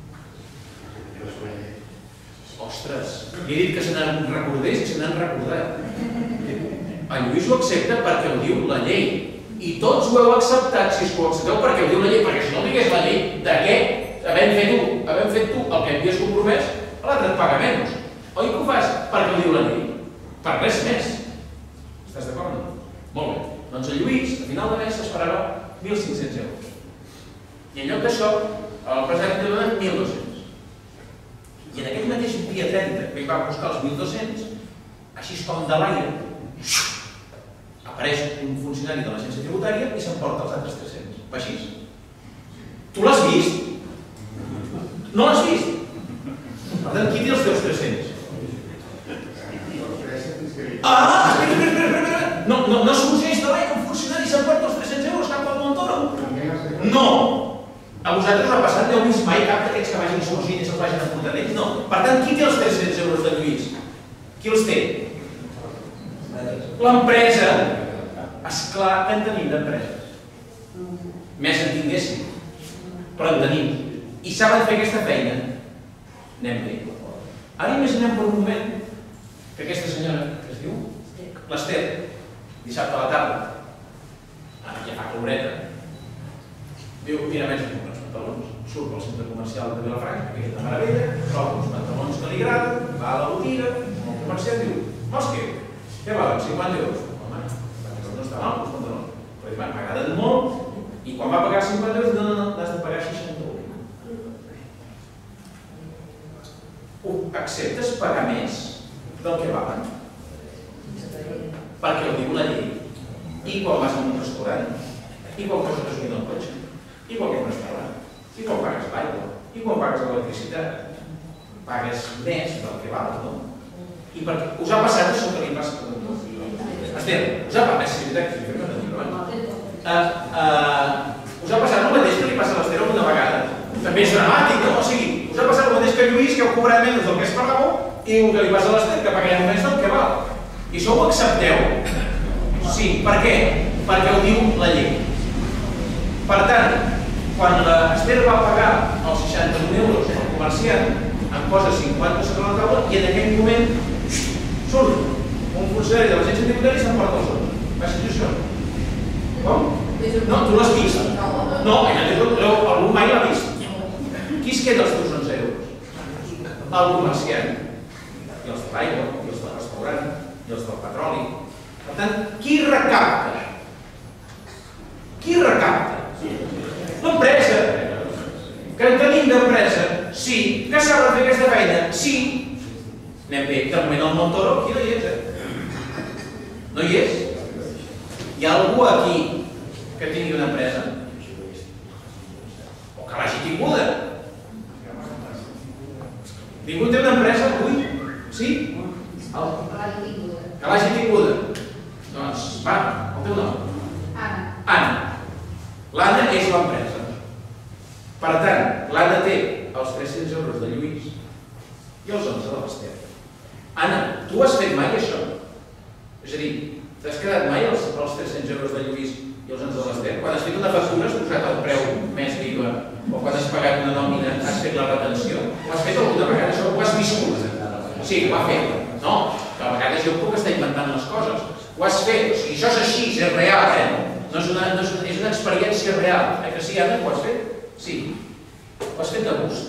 D: Ostres, li he dit que se n'en recordés i se n'han recordat. El Lluís ho accepta perquè ho diu la llei. I tots ho heu acceptat, si és que ho accepteu perquè ho diu la llei, perquè si no digués la llei, de què? Havent fet tu, havent fet tu el que havies compromès, l'altre et paga menys. Oi que ho fas? Perquè ho diu la llei. Per res més. Estàs d'acord? Molt bé. Doncs el Lluís, a final de mes, s'esperava mil cinc-cents euros. I en lloc d'això, l'empresari li dona mil dos-cents. I en aquell mateix dia trenta, que ell va buscar els mil dos-cents, així com de l'aire, apareix un funcionari de l'agència tributària i s'emporta els altres tres-cents. Va així. Tu l'has vist? No l'has vist? Per tant, qui té els teus tres-cents? Ah! Espera, espera, espera, espera! No, no, no sorgeix de l'aire un funcionari i s'emporta els tres-cents euros cap al Montoro? No! A vosaltres us ha passat, no heu vist mai cap d'aquests que vagin sorgint i se'ls vagin emportant ells? No. Per tant, qui té els tres-cents euros de Lluís? Qui els té? L'empresa. Esclar que en tenim d'empreses. Més en tinguéssim. Però en tenim. I saben fer aquesta feina. Anem bé. Ara imaginem per un moment que aquesta senyora, que es diu? L'Ester, dissabte a la tarda, ara ja fa caloreta, diu, mira, menys que uns pantalons, surt pel centre comercial de Vilafranca, que és de meravella, troba uns pantalons que li agraden, va a la botiga, amb el comercial, diu, vols què? Què valen? cinquanta euros. Home, cinquanta euros no està mal, els pantalons. Però diu, m'agraden molt, i quan va pagar cinquanta euros, no, no, no, n'has de pagar seixanta-u. Acceptes pagar més del que valen? Perquè ho diu la llei. I quan vas a un restaurant, i quan poses gasolina al cotxe, i quan vas a un restaurant, i quan pagues l'aigua, i quan pagues l'electricitat, pagues més del que val, no? I perquè us ha passat això que li passa a tot. Esther, us ha passat, si veritat, si fem una mica abans, us ha passat el mateix que li passa a l'Esther una vegada. També és dramàtic, no? O sigui, us ha passat el mateix que Lluís, que heu cobrat menys del que es pagava, i el que li passa a l'Esther, que paguem més del que val. I això ho accepteu? Sí. Per què? Perquè ho diu la llei. Per tant, quan l'Esther va pagar els seixanta-un euros al comerciant, em posa cinquanta sobre la taula i en aquell moment surt un funcionari de l'agència tributària i s'emporta els onze. Va ser això? Com? No, tu l'has vist? No, algú mai l'ha vist. Qui es queda els teus onze euros? El comerciant. I els de l'aigua, i els del restaurant, i els del petroli. Per tant, qui recapta?
C: Qui recapta? L'empresa. Que en tenim d'empresa? Sí. Que saben fer aquesta feina? Sí. Anem bé. De moment el Montoro aquí no hi és, eh? No hi és? Hi ha algú aquí que tingui una empresa? O que l'hagi tinguda? Ningú té una empresa avui? Sí? Que l'hagi tinguda. Doncs, va, el teu nom? Anna. Anna. L'Anna és l'empresa. Per tant, l'Anna té els tres-cents euros de Lluís i els onze de l'Ester. Anna, tu has fet mai això? És a dir, t'has quedat mai els tres-cents euros de Lluís i els onze de l'Ester? Quan has fet una factura has posat el preu més l'I V A o quan has pagat una nòmina has fet la retenció? Ho has fet alguna vegada? Això ho has viscut? Sí, ho ha fet. No, que a vegades jo puc estar inventant les coses. Ho has fet, o sigui, això és així, és real, eh? No és una, no és, és una experiència real. Eh que sí, Anna, ho has fet? Sí. Ho has fet de gust.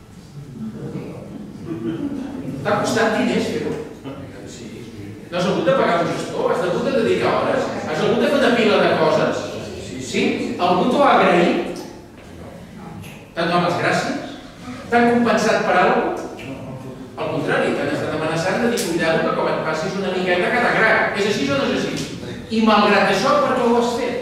C: T'ha costat diners fer-ho. No has hagut de pagar un gestor, has hagut de dedicar hores, has hagut de fer una pila de coses. Sí? Algú t'ho ha agraït? T'han donat les gràcies? T'han compensat per alguna cosa? Al contrari, t'han estat amenaçant de dir cuidado que com et passis una miqueta que t'agrada. És així o no és així? I malgrat això, per què ho has fet?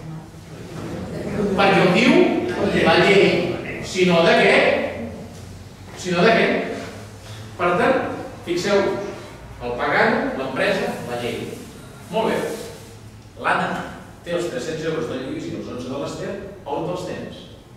C: Perquè ho diu la llei. Si no, de què? Si no, de què? Per tant, fixeu-vos, el pagant, l'empresa, la llei. Molt bé. L'Anna té els tres-cents euros de Lluís i els onze de l'Ester, on te'ls tens?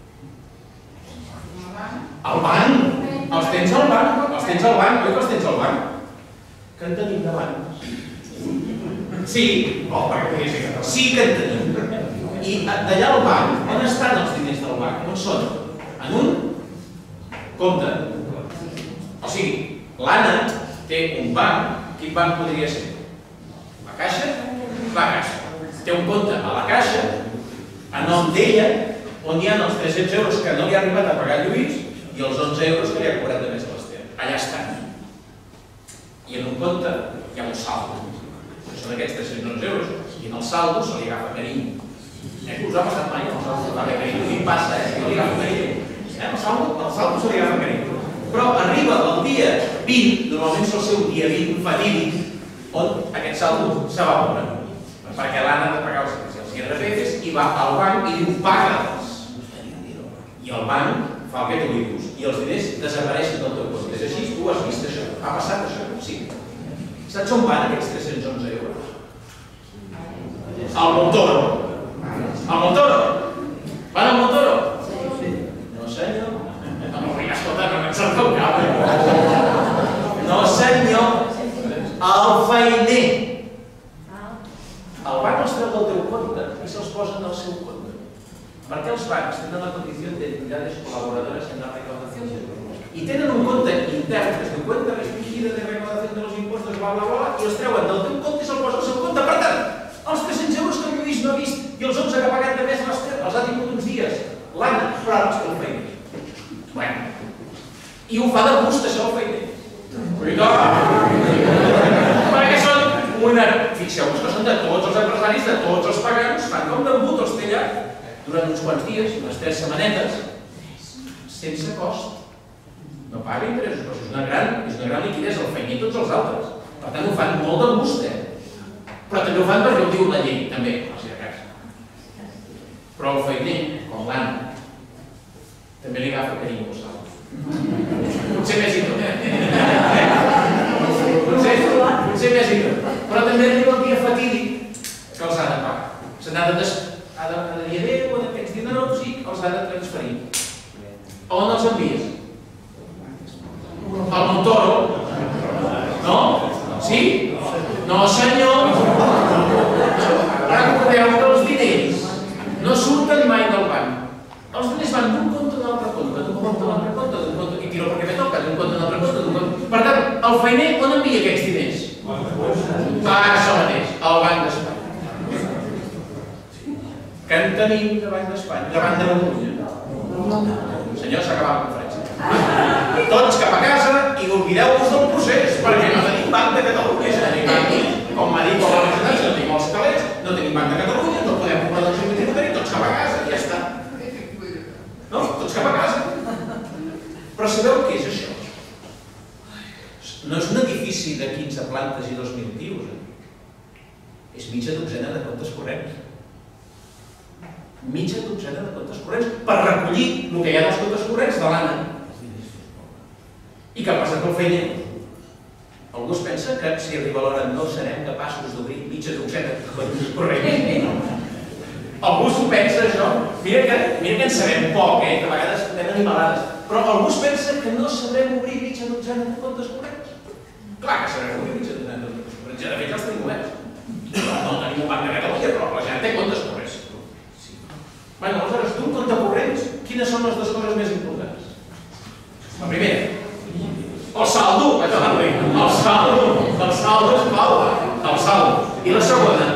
C: Al banc! Els tens al banc? Els tens al banc? Oi que els tens al banc? Que en tenim de bancs? Sí! Oh, perquè sí que en tenim. I d'allà al banc, on estan els diners del banc? On són? En un compte. O sigui, l'Anna té un banc. Quin banc podria ser? La Caixa? La Caixa. Té un compte a la Caixa, a nom d'ella, on hi ha els tres-cents euros que no li ha arribat a pagar Lluís i els onze euros que li ha cobrat de més a l'Ester. Allà estan. I en un compte hi ha un saldo. Són aquests tres-cents euros. I en el saldo se li agafa carinyo. Eh, que us ha passat mai? El saldo agafa carinyo. I passa, eh? No li agafa carinyo. Eh? El saldo, el saldo se li agafa carinyo. Però arriba el dia vint, normalment sol ser un dia vint fatídic, on aquest saldo s'evapora. Perquè l'Anna ha de pagar els I R P Fs i va al banc i diu paga'ls. I el banc fa el que tu li dius. I els diners desapareixen del teu compte. És així? Tu has vist això? Ha passat això? Sí. Saps on van aquests tres-cents onze euros? Al Montoro. Al Montoro. Van al Montoro? No, senyor. No, escolta, no m'encerta un cap. No, senyor. Al feiner. El banc els treu del teu compte i se'ls posen al seu compte. Perquè els bancs tenen la condició de entidades colaboradoras en la recaudación y tenen un compte intern que es diu cuenta restringida de recaudación de los impuestos, bla, bla, bla, i els treuen del teu compte i se'ls posen al seu compte. Per tant, els tres-cents euros que el Lluís no ha vist i els onze que ha pagat de més l'Ester els ha tingut uns dies. L'Anna, però ara els té el feiner. Bueno, i ho fa de gust, això, el feiner. Perquè són una... Fixeu-vos que són de tots els empresaris, de tots els pagans, fan com d'embut, els té allà durant uns quants dies, unes tres setmanetes, sense cost. No paga interessos, però és una gran, és una gran liquiditat, el feiner i tots els altres. Per tant, ho fan molt de gust, eh? Però també ho fan perquè ho diu la llei, també, per si de cas. Però el feiner, com l'Anna, també li agafa carinyo al salt. Potser més i tot, eh? Potser, potser més i tot. Però també arriba el dia fatídic que els ha de pagar. Se n'ha de des... ha de dir adéu en aquests dinerons i els ha de transferir. On els envies? Al Montoro? No? Sí? No, senyor! Recordeu que els diners no surten mai del banc. Els diners van d'un compte a un altre compte, d'un compte a un altre compte, d'un compte, i tiro perquè me toca, d'un compte a un altre compte, d'un compte. Per tant, el feiner on envia aquests diners? Va, això mateix, al Banc d'Espanya. Que en tenim davant d'Espanya, davant de Catalunya. Senyor, s'ha acabat la conferència. Tots cap a casa i oblideu-vos del procés, perquè no tenim Banc de Catalunya. No tenim banc, com m'ha dit la representant, no tenim els calés, no tenim Banc de Catalunya, no podem comprar el tributari, tots edifici de quinze plantes i dos mil pisos. És mitja dotzena de comptes corrents. Mitja dotzena de comptes corrents per recollir el que hi ha dels comptes corrents de l'Anna. I què ha passat pel feiner? Algú es pensa que si arriba l'hora no serem capaços d'obrir mitja dotzena de comptes corrents? Algú s'ho pensa, això? Mira que, mira que en sabem poc, eh? Que a vegades anem animalades. Però algú es pensa que no sabrem obrir mitja dotzena de comptes corrents? Clar que sabrem obrir mitja dotzena de comptes corrents. Ja de fet ja els tenim oberts. No tenim un banc de Catalunya, però la gent té comptes corrents. Bé, aleshores, d'un compte corrents, quines són les dues coses més importants? La primera, el saldo. El saldo. El saldo és clau. El saldo. I la segona,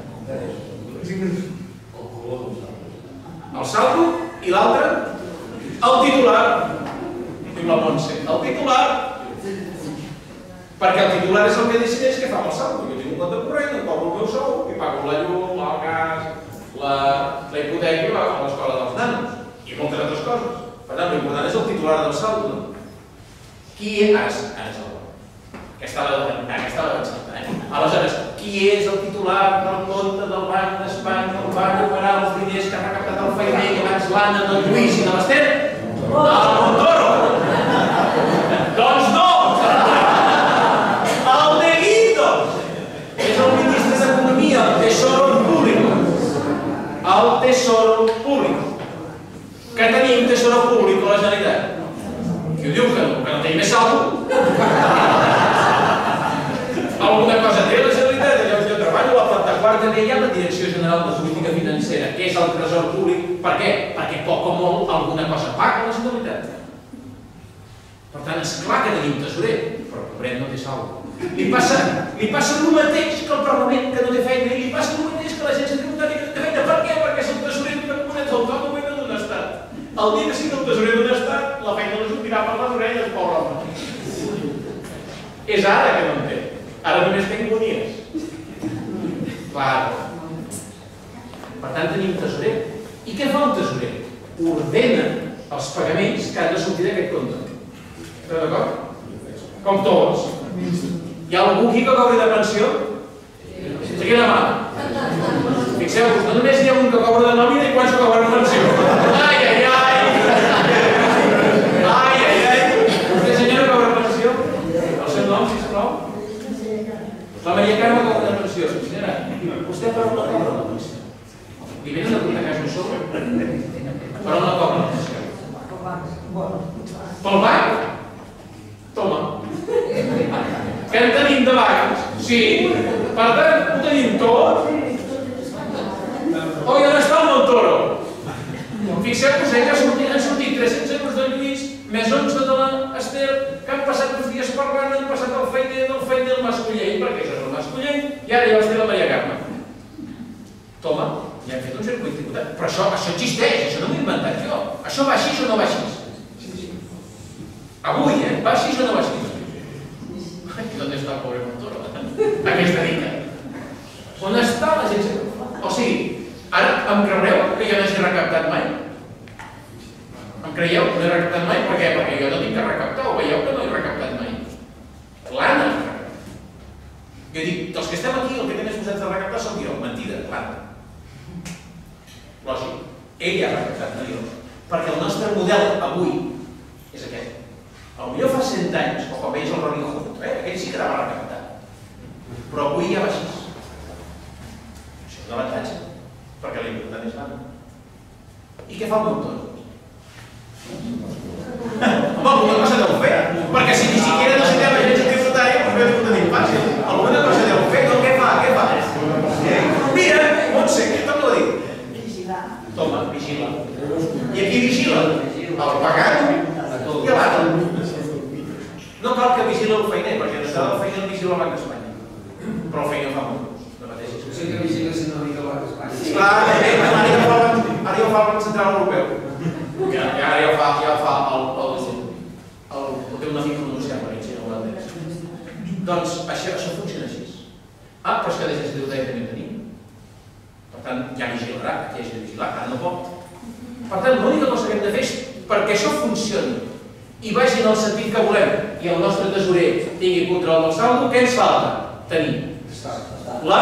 C: el saldo, i l'altre, el titular. Diu la Montse, el titular. Perquè el titular és el que decideix què fa amb el saldo. Jo tinc un compte corrent, em cobro el meu sou i pago la llum, el gas, la hipoteca i l'escola dels nanos. I moltes altres coses. Per tant, l'important és el titular del saldo. Qui és? Aquesta la vaig saltar, eh? Aleshores, qui és el titular del compte del Banc d'Espanya on va recuperar els diners que ha recaptat el feiner i abans l'Anna, del Lluís i de l'Ester? El Montoro! Doncs no! El de Guindos! És el ministre d'Economia, el Tesoro Público. El Tesoro Público. Que tenim Tesoro Público a la Generalitat? Qui ho diu que no? Que no tenim més saldo? Alguna cosa té la Generalitat, allò que jo treballo, la planta quarta hi ha la Direcció General de Política Financera, que és el Tresor Públic. Per què? Perquè poc o molt alguna cosa paga la Generalitat. Per tant, és clar que tenim tesorer, però el pobret no té saldo. Li passa el mateix que el Parlament, que no té feina, i li passa el mateix que l'agència tributària, que no té feina. Per què? Perquè és el tesorer d'una comunitat autònoma i no d'un estat. El dia que sigui el tesorer d'un estat, la feina la sortirà per les orelles, pobre home. És ara que no en té. Ara només tenc bonies. Clar. Per tant, tenim tesorer. I què fa un tesorer? Ordena els pagaments que han de sortir d'aquest compte. Esteu d'acord? Com tots. Hi ha algú aquí que cobri de pensió? Aixequi la mà. Fixeu-vos, no només hi ha un que cobra de nòmina i quants que cobren de pensió. Ai, ai, ai! Ai, ai, ai! Vostè, senyora, cobra pensió? El seu nom, sisplau? La Maria Carme cobra de pensió. Senyora, vostè per on la cobra la pensió? Li venen a comptar casa un sobre? Per on la cobra la pensió? Pel banc? Toma. Que en tenim de bancs? Sí. Per tant, ho tenim tot. Oh, i on està el Montoro? Fixeu-vos que han sortit tres-cents euros de Lluís, més onze de l'Ester, que han passat uns dies parlant, han passat el feiner del feiner del Mascollell, perquè això és el Mascollell, i ara ja va estar la Maria Carme. Toma, ja hem fet un circuit tributat. Però això existeix, això no m'ho he inventat jo. Això va així o no va així? Avui, eh? Va així o no va així? I on està el pobre Montoro? Aquesta dica. On està la gent? O sigui, ara em creureu que jo no hagi recaptat mai? Em creieu que no he recaptat mai? Per què? Perquè jo no tinc que recaptar, ho veieu que no he recaptat mai. L'Anna. Jo dic, dels que estem aquí, el que té més posats de recaptar som jo. Mentida, l'Anna. Lògic. Ella ha recaptat, no jo. Perquè el nostre model avui és aquest. Potser fa cent anys, o com ells el Robin Hood, aquell sí que anava a recaptar. Però avui ja va així. Això és un avantatge, perquè l'important és l'Anna. I què fa el Montoro? Home, alguna cosa deu fer, perquè si ni siquiera no s'hi ha l'agència tributària, doncs veus que ho tenim fàcil. Alguna cosa deu fer, doncs què fa? Què fa? Mira, Montse, què torno a dir? Vigilar. Toma, vigila. I aquí vigila el pagant i l'Anna. No cal que vigila el feiner, perquè d'entrada el feiner el vigila el Banc d'Espanya. Però el feiner fa molt, no pateixis.
E: Sí que vigila si no vigila el Banc d'Espanya.
C: Clar, ara ja ho fa el Banc Central Europeu. Ara ja ho fa, ja ho fa el... té una mica pronunciat per ells, no ho entens. Doncs això funciona així. Ah, però és que l'agència tributària també ho tenim. Per tant, ja vigilarà, aquí hagi de vigilar, ara no pot. Per tant, l'única cosa que hem de fer és perquè això funcioni
D: i vagi en el sentit que volem i el nostre tesorer tingui control del saldo, què ens falta? Tenir la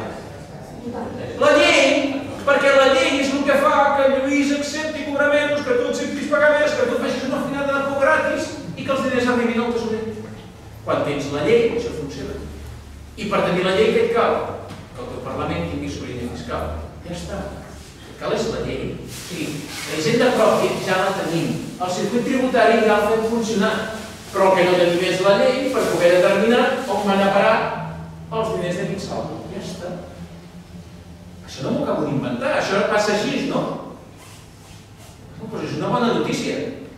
D: la llei, perquè la llei és el que fa que el Lluís accepti cobrar menys, que tu acceptis pagar més, que tu facis una finada de por gratis i que els diners arribin al tesorer. Quan tens la llei, això funciona. I per tenir la llei, què et cal? Que el teu Parlament tingui sobirania fiscal. Ja està. El que cal és la llei. O sigui, la hisenda pròpia ja la tenim. El circuit tributari ja el fem funcionar. Però el que no tenim és la llei per poder determinar on van a parar els diners de quin saldo. Ja està. Això no m'ho acabo d'inventar. Això passa així, no? No, doncs és una bona notícia.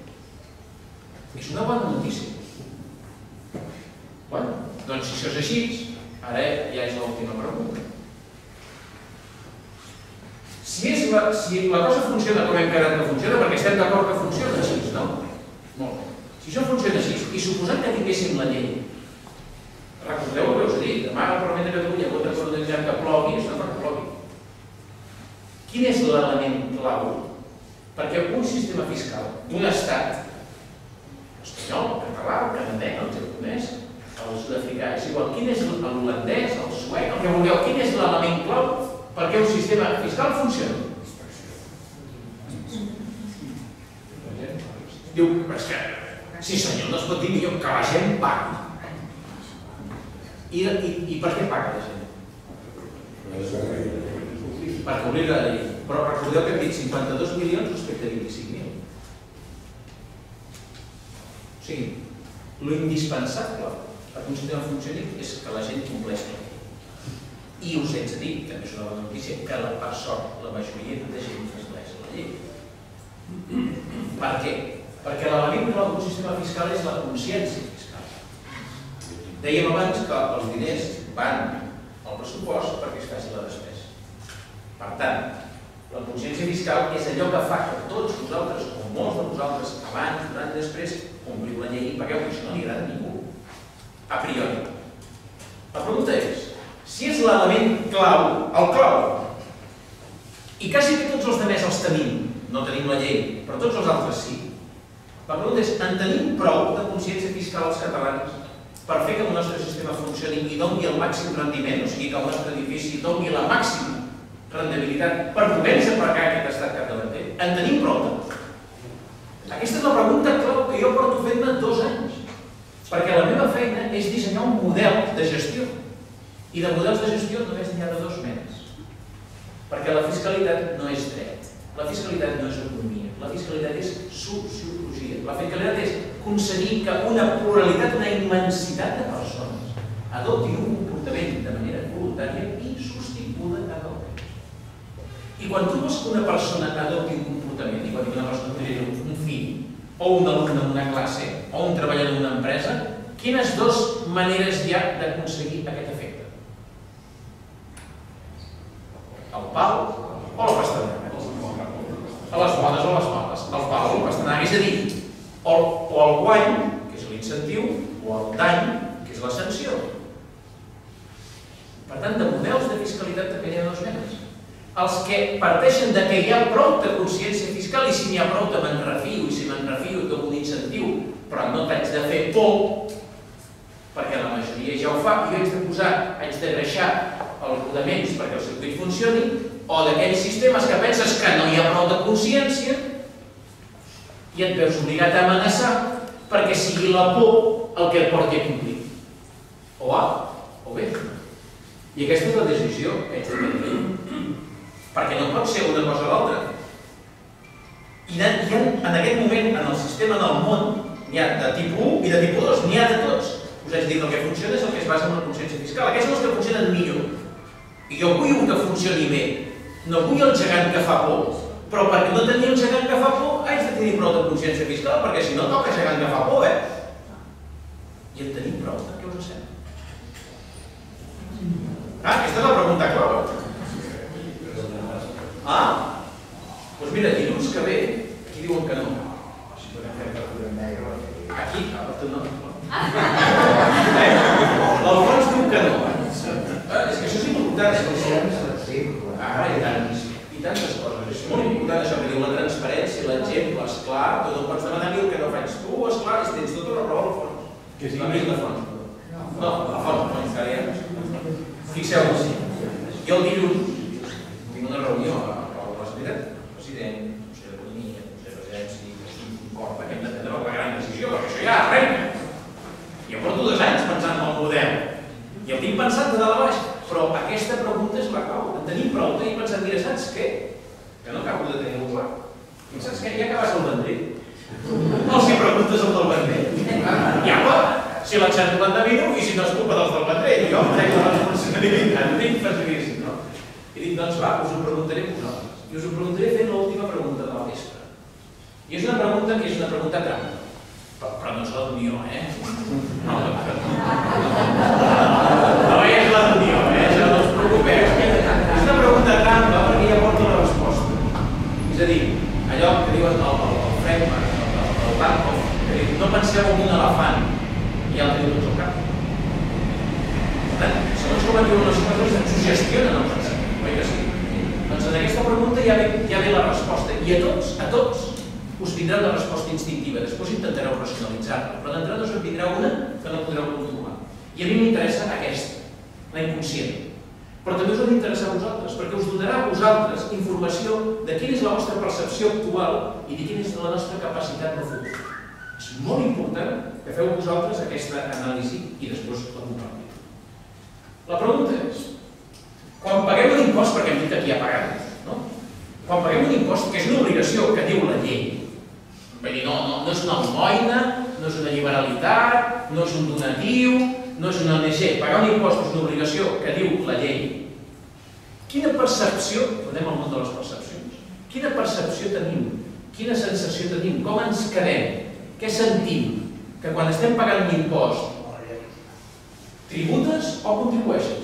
D: És una bona notícia. Bé, doncs si això és així, ara ja és l'última pregunta. Si la cosa funciona com hem quedat que funciona, perquè estem d'acord que funciona així, no? Molt bé. Si això funciona així, i suposant que tinguéssim la llei, recordeu el que us he dit, demà al Parlament de Catalunya vota per un que plogui, això no que plogui. Quin és l'element clau? Perquè un sistema fiscal d'un estat, espanyol, el català, el canadenc, el japonès, el sud-africà, és igual, quin és l'holandès, el suec, el que vulgueu, quin és l'element clau perquè un sistema fiscal funcioni? Diu, però és que, sí senyor, no es pot dir millor que la gent pagui. I per què paga la gent? Per cobrir la llei. Però recordeu que hem dit cinquanta-dos milions respecte a vint-i-cinc mil. O sigui, l'indispensable perquè un sistema funcioni és que la gent compleix la llei. I us haig de dir, també és una bona notícia, que per sort la majoria de gent compleix la llei. Per què? Perquè l'element clau d'un sistema fiscal és la consciència fiscal. Dèiem abans que els diners van al pressupost perquè es faci la despesa. Per tant, la consciència fiscal és allò que fa que tots vosaltres, o molts de vosaltres, abans, durant i després, compliu la llei i pagueu, que això no li agrada a ningú. A priori. La pregunta és, si és l'element clau, el clau, i quasi que tots els altres els tenim, no tenim la llei, però tots els altres sí, la pregunta és, en tenim prou de consciència fiscal als catalans per fer que el nostre sistema funcioni i doni el màxim rendiment, o sigui que el nostre edifici doni la màxima rendibilitat per poder-se pagar aquest estat capdavanter? En tenim prou? Aquesta és la pregunta clau que jo porto fent-me dos anys, perquè la meva feina és dissenyar un model de gestió. I de models de gestió només n'hi ha de dos menes. Perquè la fiscalitat no és dret, la fiscalitat no és economia, la fiscalitat és sociologia. La fiscalitat és aconseguir que una pluralitat, una immensitat de persones adoptin un comportament de manera voluntària i sostinguda en el temps. I quan tu vols que una persona adopti un comportament, i quan dic una persona podria dir un fill, o un alumne en una classe, o un treballador en una empresa, quines dues maneres hi ha d'aconseguir aquest efecte? El pal o la pastanaga? A les bones o a les males. El pal o la pastanaga, és a dir, o el guany, que és l'incentiu, o el dany, que és la sanció. Per tant, de models de fiscalitat també hi ha dues menes. Els que parteixen de que hi ha prou de consciència fiscal i si n'hi ha prou de me'n refio, i si me'n refio com un incentiu, però no t'haig de fer por, perquè la majoria ja ho fa, i haig de posar, haig de greixar els rodaments perquè el circuit funcioni, o d'aquells sistemes que penses que no hi ha prou de consciència i et veus obligat a amenaçar perquè sigui la por el que et porti a complir. O A o B. I aquesta és la decisió que haig de prendre. Perquè no pot ser una cosa o l'altra. I en aquest moment, en el sistema del món, n'hi ha de tipus u i de tipus dos, n'hi ha de tots. Us haig de dir que el que funciona és el que es basa en la consciència fiscal. Aquests són els que funcionen millor. I jo vull un que funcioni bé. No vull el gegant que fa por, però perquè no tenir el gegant que fa por haig de tenir prou de consciència fiscal, perquè si no toca gegant que fa por, eh? I en tenim prou, què us sembla? Ah, aquesta és la pregunta clau. Ah, doncs mira, dilluns que ve, aquí diuen que no. Aquí, tu no. L'Alfons diu que no. És que això és important. Ah, i tant. I tantes coses. És molt important això que diu la transparència, l'exemple, esclar, tot ho pots demanar, el que no faig tu, esclar,
C: La via de fons. No, la fons, no, encara hi ha. Fixeu-vos, jo el dilluns tinc una reunió a la Generalitat, el president, el Consell d'Economia, el Consell de Presidència, un cor que hem de prendre la gran decisió, perquè això ja arrenca. Jo porto dos anys pensant en el model, i el tinc pensat de dalt a baix, però aquesta pregunta és la clau. En tenim prou, i pensant, mira, saps què? Que no acabo de tenir-ho clar. I saps què? Ja acabes el vendrell. No els hi preguntes el del vendrell. Ja, va! Si l'enxerto l'endevino i si no és culpa dels del vendrell. Jo em trec la responsabilitat, no tinc facilíssim, no? I dic, doncs va, us ho preguntaré a vosaltres. I us ho preguntaré fent l'última pregunta de la vespre. I és una pregunta que és una pregunta trampa. Però no és la d'Unió, eh? No, no és la d'Unió, eh? Això no us preocupeu. És una pregunta trampa perquè ja porta la resposta. És a dir, allò que diuen el Friedman, el Lakoff, que diu, no penseu en un elefant i ja el teniu tots al cap. Per tant, segons com et diuen les coses, ens sugestionen el pensament, oi que sí? Doncs en aquesta pregunta ja ve, ja ve la resposta. I a tots, a tots, us vindrà una resposta instintiva. Després intentareu racionalitzar-la, però d'entrada us en vindrà una que no podreu controlar. I a mi m'interessa aquesta, la inconscient. Però també us ha d'interessar a vosaltres, perquè us donarà a vosaltres informació de quina és la vostra percepció actual i de quina és la nostra capacitat de futur. És molt important que feu vosaltres aquesta anàlisi i després la compartiu. La pregunta és, quan paguem un impost, perquè hem dit aquí ha pagat, no? Quan paguem un impost, que és una obligació que diu la llei, vull dir, no, no, no és una almoina, no és una liberalitat, no és un donatiu, no és una O N G. Pagar un impost és una obligació que diu la llei. Quina percepció, anem al món de les percepcions, quina percepció tenim? Quina sensació tenim? Com ens quedem? Què sentim? Que quan estem pagant un impost, tributes o contribueixes?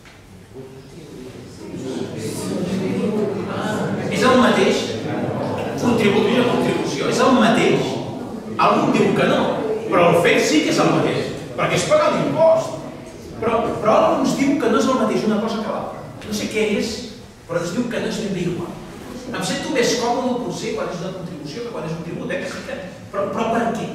C: És el mateix? Contribut i la contribució és el mateix? Algú diu que no, però el fet sí que és el mateix, perquè és pagar l'impost. Però, però algú ens diu que no és el mateix una cosa que l'altra. No sé què és, però ens diu que no és ben bé igual. Em sento més còmode potser quan és una contribució que quan és un tribut, eh? Que sí que... Però, però per què?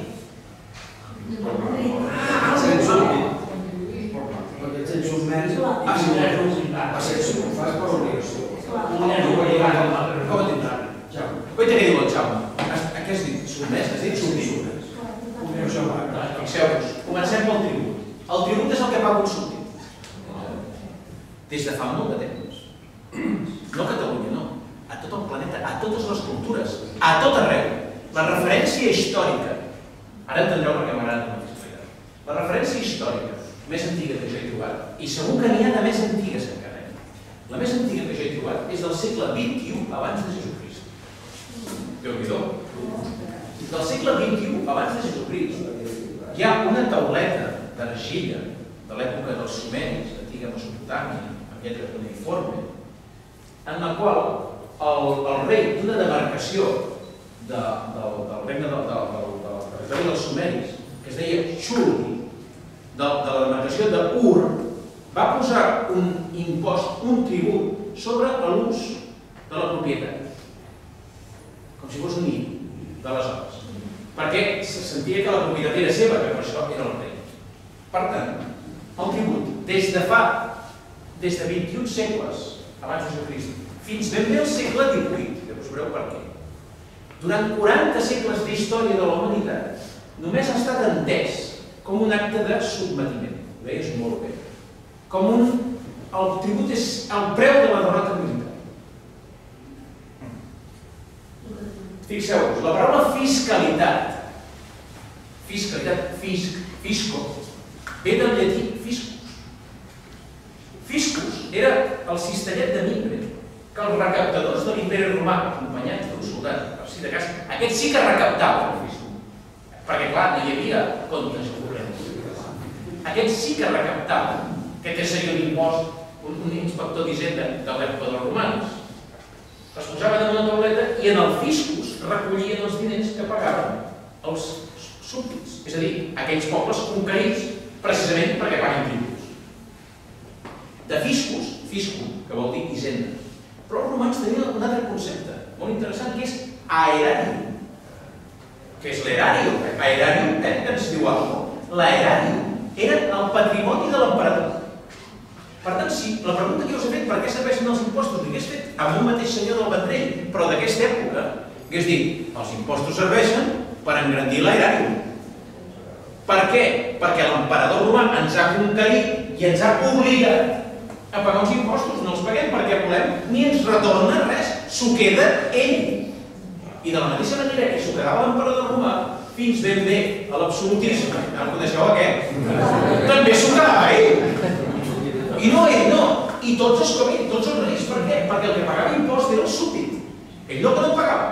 C: Ah,
E: perquè ets insubmès
C: ah, sí,
E: ho fas per obligació.
C: Com et dius? Oi, què diu el Jaume? Què has dit? Sotmès? Has dit submès? Fixeu-vos, comencem pel tribut. El tribut és el que paga un súbdit. Des de fa molt de temps. No a Catalunya, no. A tot el planeta, a totes les cultures, a tot arreu. La referència històrica, ara entendreu perquè m'agrada molt explicar. La referència històrica més antiga que jo he trobat, i segur que n'hi ha de més antigues encara. La més antiga que jo he trobat és del segle vint-i-u abans de Jesucrist. Déu-n'hi-do. Del segle vint-i-u abans de Jesucrist hi ha una tauleta d'argilla de l'època dels sumeris, antiga Mesopotàmia, amb lletra cuneïforme, en la qual el, el rei d'una demarcació de, del, del regne del, del, del, del territori dels sumeris, que es deia Chulgi, de, de la demarcació d'Ur, va posar un impost, un tribut, sobre l'ús de la propietat. Com si fos un I d'aleshores. Perquè se sentia que la propietat era seva, que per això era el rei. Per tant, el tribut, des de fa, des de vint-i-un segles abans de Jesucrist, fins ben bé al segle divuit, que us veureu per què. Durant quaranta segles d'història de la humanitat, només ha estat entès com un acte de sotmetiment. Ho deies molt bé. Com un... El tribut és el preu de la derrota militar. Fixeu-vos, la paraula fiscalitat, fiscalitat, fisc, fisco, ve del llatí fiscus. Fiscus era el cistellet de mimbre que els recaptadors de l'imperi romà, acompanyats d'un soldat, per si de cas, aquests sí que recaptaven el fisc. Perquè, clar, no hi havia comptes corrents. Aquests sí que recaptaven. Aquest seria un impost, un, un inspector d'Hisenda de l'època dels romans. Es posaven en una tauleta i en el fiscus recollien els diners que pagaven els súbdits. És a dir, aquells pobles conquerits precisament perquè paguen tributs. De fiscus, fisco, que vol dir hisenda. Però els romans tenien un altre concepte molt interessant, que és aerarium. Què és l'erarium? Aerarium, eh? Ens diu alguna cosa.
F: l'aeràrium era el patrimoni de l'emperador. Per tant, si la pregunta que us he fet, per què serveixen els impostos, l'hagués fet amb un mateix senyor del Vendrell, però d'aquesta època, hagués dit, els impostos serveixen per engrandir l'aeràrium. Per què? Perquè l'emperador romà ens ha conquerit i ens ha obligat a pagar uns impostos. No els paguem perquè volem, ni ens retorna res, s'ho queda ell. I de la mateixa manera que s'ho quedava l'emperador romà, fins ben bé a l'absolutisme, el coneixeu aquest? També s'ho quedava ell. I no ell, no. I tots els com ell, tots els reis. Per què? Perquè el que pagava impost era el súbdit. Ell no que no pagava.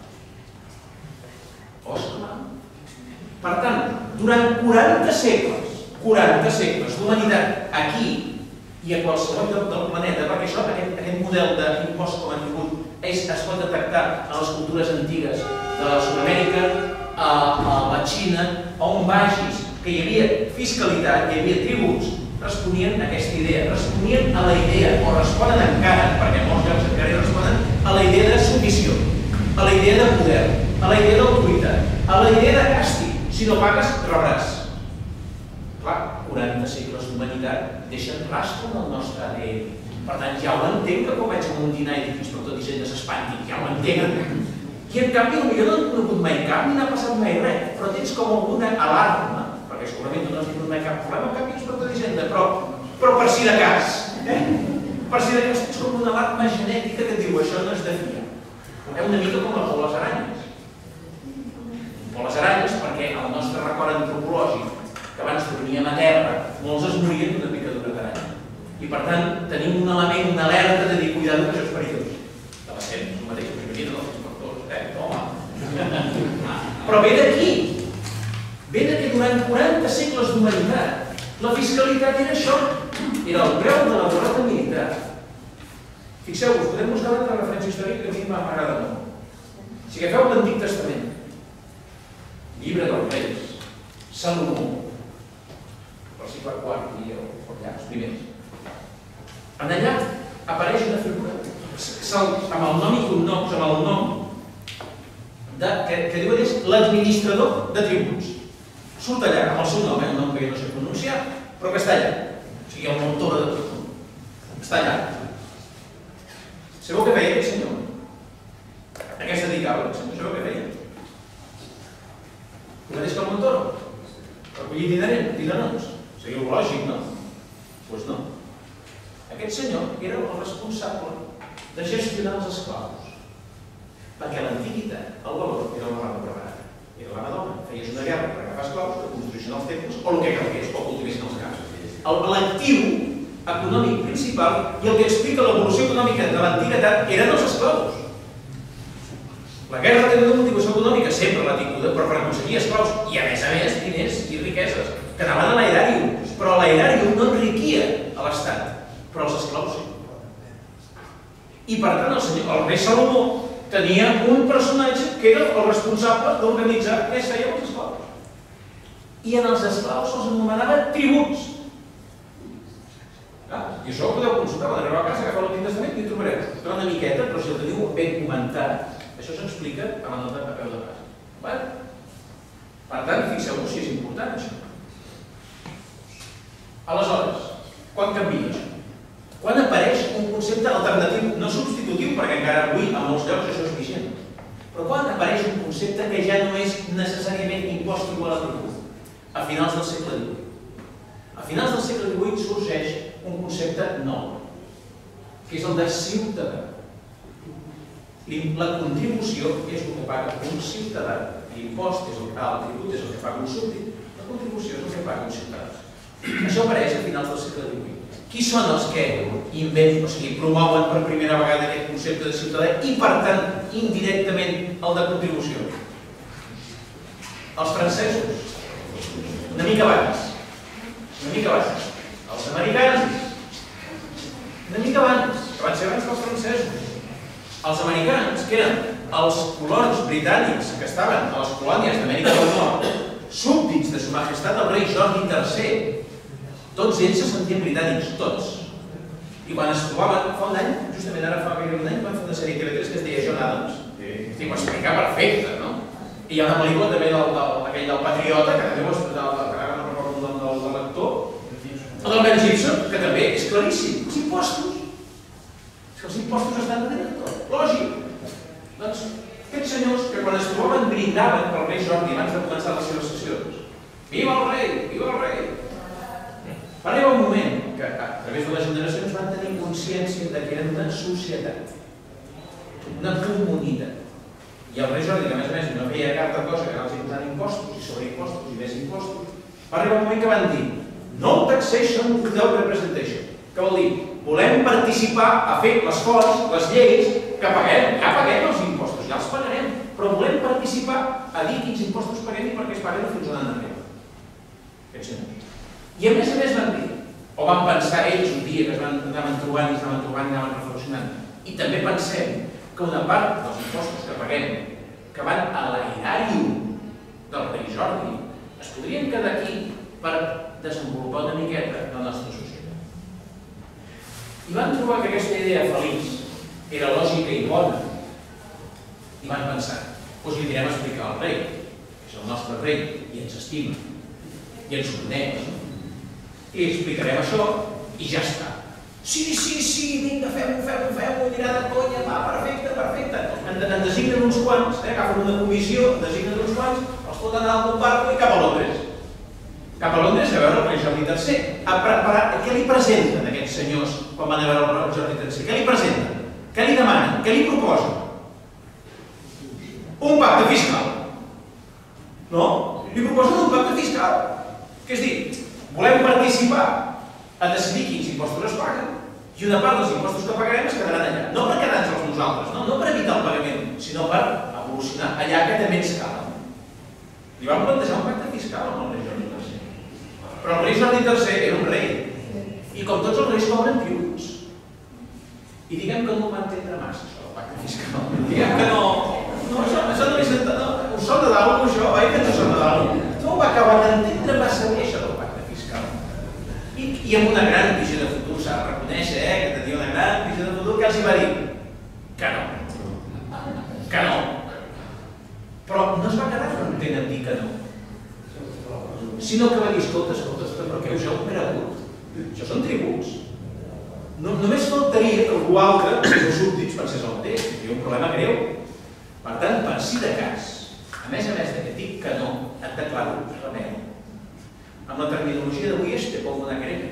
F: Ostres. Per tant, durant quaranta segles, quaranta segles d'humanitat aquí i a qualsevol lloc del planeta, perquè això, aquest, aquest model d'impost com a tribut es, es pot detectar a les cultures antigues de la Sud-amèrica, a, a la Xina, on vagis que hi havia fiscalitat, hi havia tributs, responien a aquesta idea, responien a la idea, o responen encara, perquè molts llocs encara hi responen, a la idea de submissió, a la idea de poder, a la idea d'autoritat, a la idea de càstig. Si no pagues, rebràs. Clar, quaranta segles d'humanitat deixen rastre en el nostre A D N. Per tant, ja ho entenc que quan vaig a un dinar i dic inspector d'Hisenda s'espanti, ja ho entenc. I en canvi, potser no han conegut mai cap ni n'ha passat mai res, però tens com alguna alarma, perquè segurament no has tingut mai cap problema amb cap inspector d'Hisenda, però, però per si de cas, eh? Per si de cas tens com una alarma genètica que diu això no és de fiar. És una mica com la por les aranyes. O les aranyes, perquè el nostre record antropològic, que abans dormíem a terra, molts es morien d'una picadura d'aranya. I per tant, tenim un element, una alerta de dir, cuidado, que això és perillós. De la sent, és el mateix, que venien dels inspectors, eh? Home. Però ve d'aquí. Ve que durant quaranta segles d'humanitat, la fiscalitat era això. Era el preu de la derrota militar. Fixeu-vos, podem buscar una altra referència històrica que a mi m'agrada molt. Si agafeu l'Antic Testament, Llibre dels Reis, Salomó, el segle quart i els primers. En allà apareix una figura amb el nom i cognoms, amb el nom que diu que és l'administrador de tributs. Surt allà amb el seu nom, un nom que jo no sé pronunciar, però que està allà. O sigui, el Montoro de tot. Està allà. Sabeu què feia aquest senyor? A què es dedicava aquest senyor? Sabeu què feia? El mateix que el Montoro? Recollir dinerons? Seria lògic, no? Doncs no. Aquest senyor era el responsable de gestionar els esclaus. Perquè a l'antiguitat el valor era la mà preparada. Era la mà d'home. Feies una guerra per agafar esclaus, que construïssin els temples, o el que calgués, o cultivessin els camps. L'actiu econòmic principal i el que explica l'evolució econòmica de l'antiguitat eren els esclaus. La guerra té una motivació econòmica, sempre l'ha tinguda, però per aconseguir esclaus i, a més a més, diners i riqueses, que anaven a l'aeràrium. Però l'aeràrium no enriquia a l'Estat, però els esclaus sí. I per tant, el, senyor, el rei Salomó tenia un personatge que era el responsable d'organitzar què es feia amb els esclaus. I en els esclaus se'ls anomenava tributs. I això ho podeu consultar, quan arribeu a casa, agafeu l'Antic Testament i ho trobareu. Però una miqueta, però si el teniu ben comentat, això s'explica a la nota a peu de pas. Per tant, fixeu-vos si és important això. Aleshores, quan canvia això? Quan apareix un concepte alternatiu, no substitutiu, perquè encara avui a molts llocs això és vigent, però quan apareix un concepte que ja no és necessàriament impost igual a tribut? A finals del segle divuit. A finals del segle divuit sorgeix un concepte nou, que és el de ciutadà. La contribució és el que paga un ciutadà, l'impost és el que paga, el tribut és el que paga un súbdit, la contribució és el que paga un ciutadà. Això apareix a finals del segle divuit. Qui són els que inventen, o sigui, promouen per primera vegada aquest concepte de ciutadà i, per tant, indirectament el de contribució? Els francesos, una mica abans, una mica abans. Els americans, una mica abans, que van ser abans que els francesos. Els americans, que eren els colons britànics que estaven a les colònies d'Amèrica del Nord, súbdits de Sa Majestat el rei Jordi tercer, tots ells se sentien britànics, tots. I quan es trobaven, fa un any, justament ara fa gairebé un any, van fer una sèrie T V tres que es deia John Adams. I ho explica perfecte, no? I hi ha una pel·lícula també aquell del Patriota, que també ho explica, que ara no recordo El del Mel Gibson, que també és claríssim, els impostos. És que els impostos estan darrere de tot, lògic. Doncs aquests senyors que quan es trobaven brindaven pel rei Jordi abans de començar les seves sessions. Viva el rei, viva el rei. Va arribar un moment que a través de les generacions van tenir consciència de que eren una societat, una comunitat. I el rei Jordi, que a més a més no feia cap altra cosa que anar-los imposant impostos i sobreimpostos i més impostos, va arribar un moment que van dir no taxation without representation. Què vol dir? Volem participar a fer l'esforç, les lleis, que paguem, ja paguem els impostos, ja els pagarem, però volem participar a dir quins impostos paguem i per què es paguen i fins on han d'arribar. Aquests senyors. I a més a més van dir, o van pensar ells un dia que es van anaven trobant i es anaven trobant i anaven reflexionant, i també pensem que una part dels impostos que paguem, que van a l'aerari del rei Jordi, es podrien quedar aquí per desenvolupar una miqueta la nostra societat. I van trobar que aquesta idea feliç era lògica i bona, i van pensar, doncs li direm a explicar al rei, que és el nostre rei, i ens estima, i ens coneix, i explicarem això, i ja està. Sí, sí, sí, vinga, fem-ho, fem-ho, fem-ho, mirar de conya, va, perfecte, perfecte. En, en designen uns quants, eh, agafen una comissió, en designen uns quants, els foten a un barco i cap a Londres. Cap a Londres a veure el rei Jordi tercer. A preparar, què li presenten aquests senyors quan van a veure el rei Jordi tercer? Què li presenten? Què li demanen? Què li proposen? Un pacte fiscal. No? Li proposen un pacte fiscal. Què és dir? Volem participar a decidir quins impostos es paguen i una part dels impostos que pagarem es quedaran allà. No per quedar-nos nosaltres, no, no per evitar el pagament, sinó per evolucionar allà que també ens cal. Li vam plantejar un pacte fiscal amb el rei Jordi tercer. Però el rei Jordi tercer era un rei i com tots els reis cobren tributs. I diguem que no ho va entendre massa, això, el pacte fiscal. Diguem que no... No, això, això no li senta... No, us sona d'algú, això? Oi que no sona d'algú? No ho va acabar d'entendre massa bé, això del pacte fiscal. I, i amb una gran visió de futur, s'ha de reconèixer, eh, que tenia una gran visió de futur, que els hi va dir que no. Que no. Però no es va quedar content en dir que no. Sinó que va dir, escolta, escolta, escolta, però què us heu cregut? Això són tributs. No, només faltaria que algú altre, els seus súbdits, pensés el mateix. Hi ha un problema greu. Per tant, per si de cas, a més a més de que dic que no, et declaro rebel. Amb la terminologia d'avui és te pongo una querella.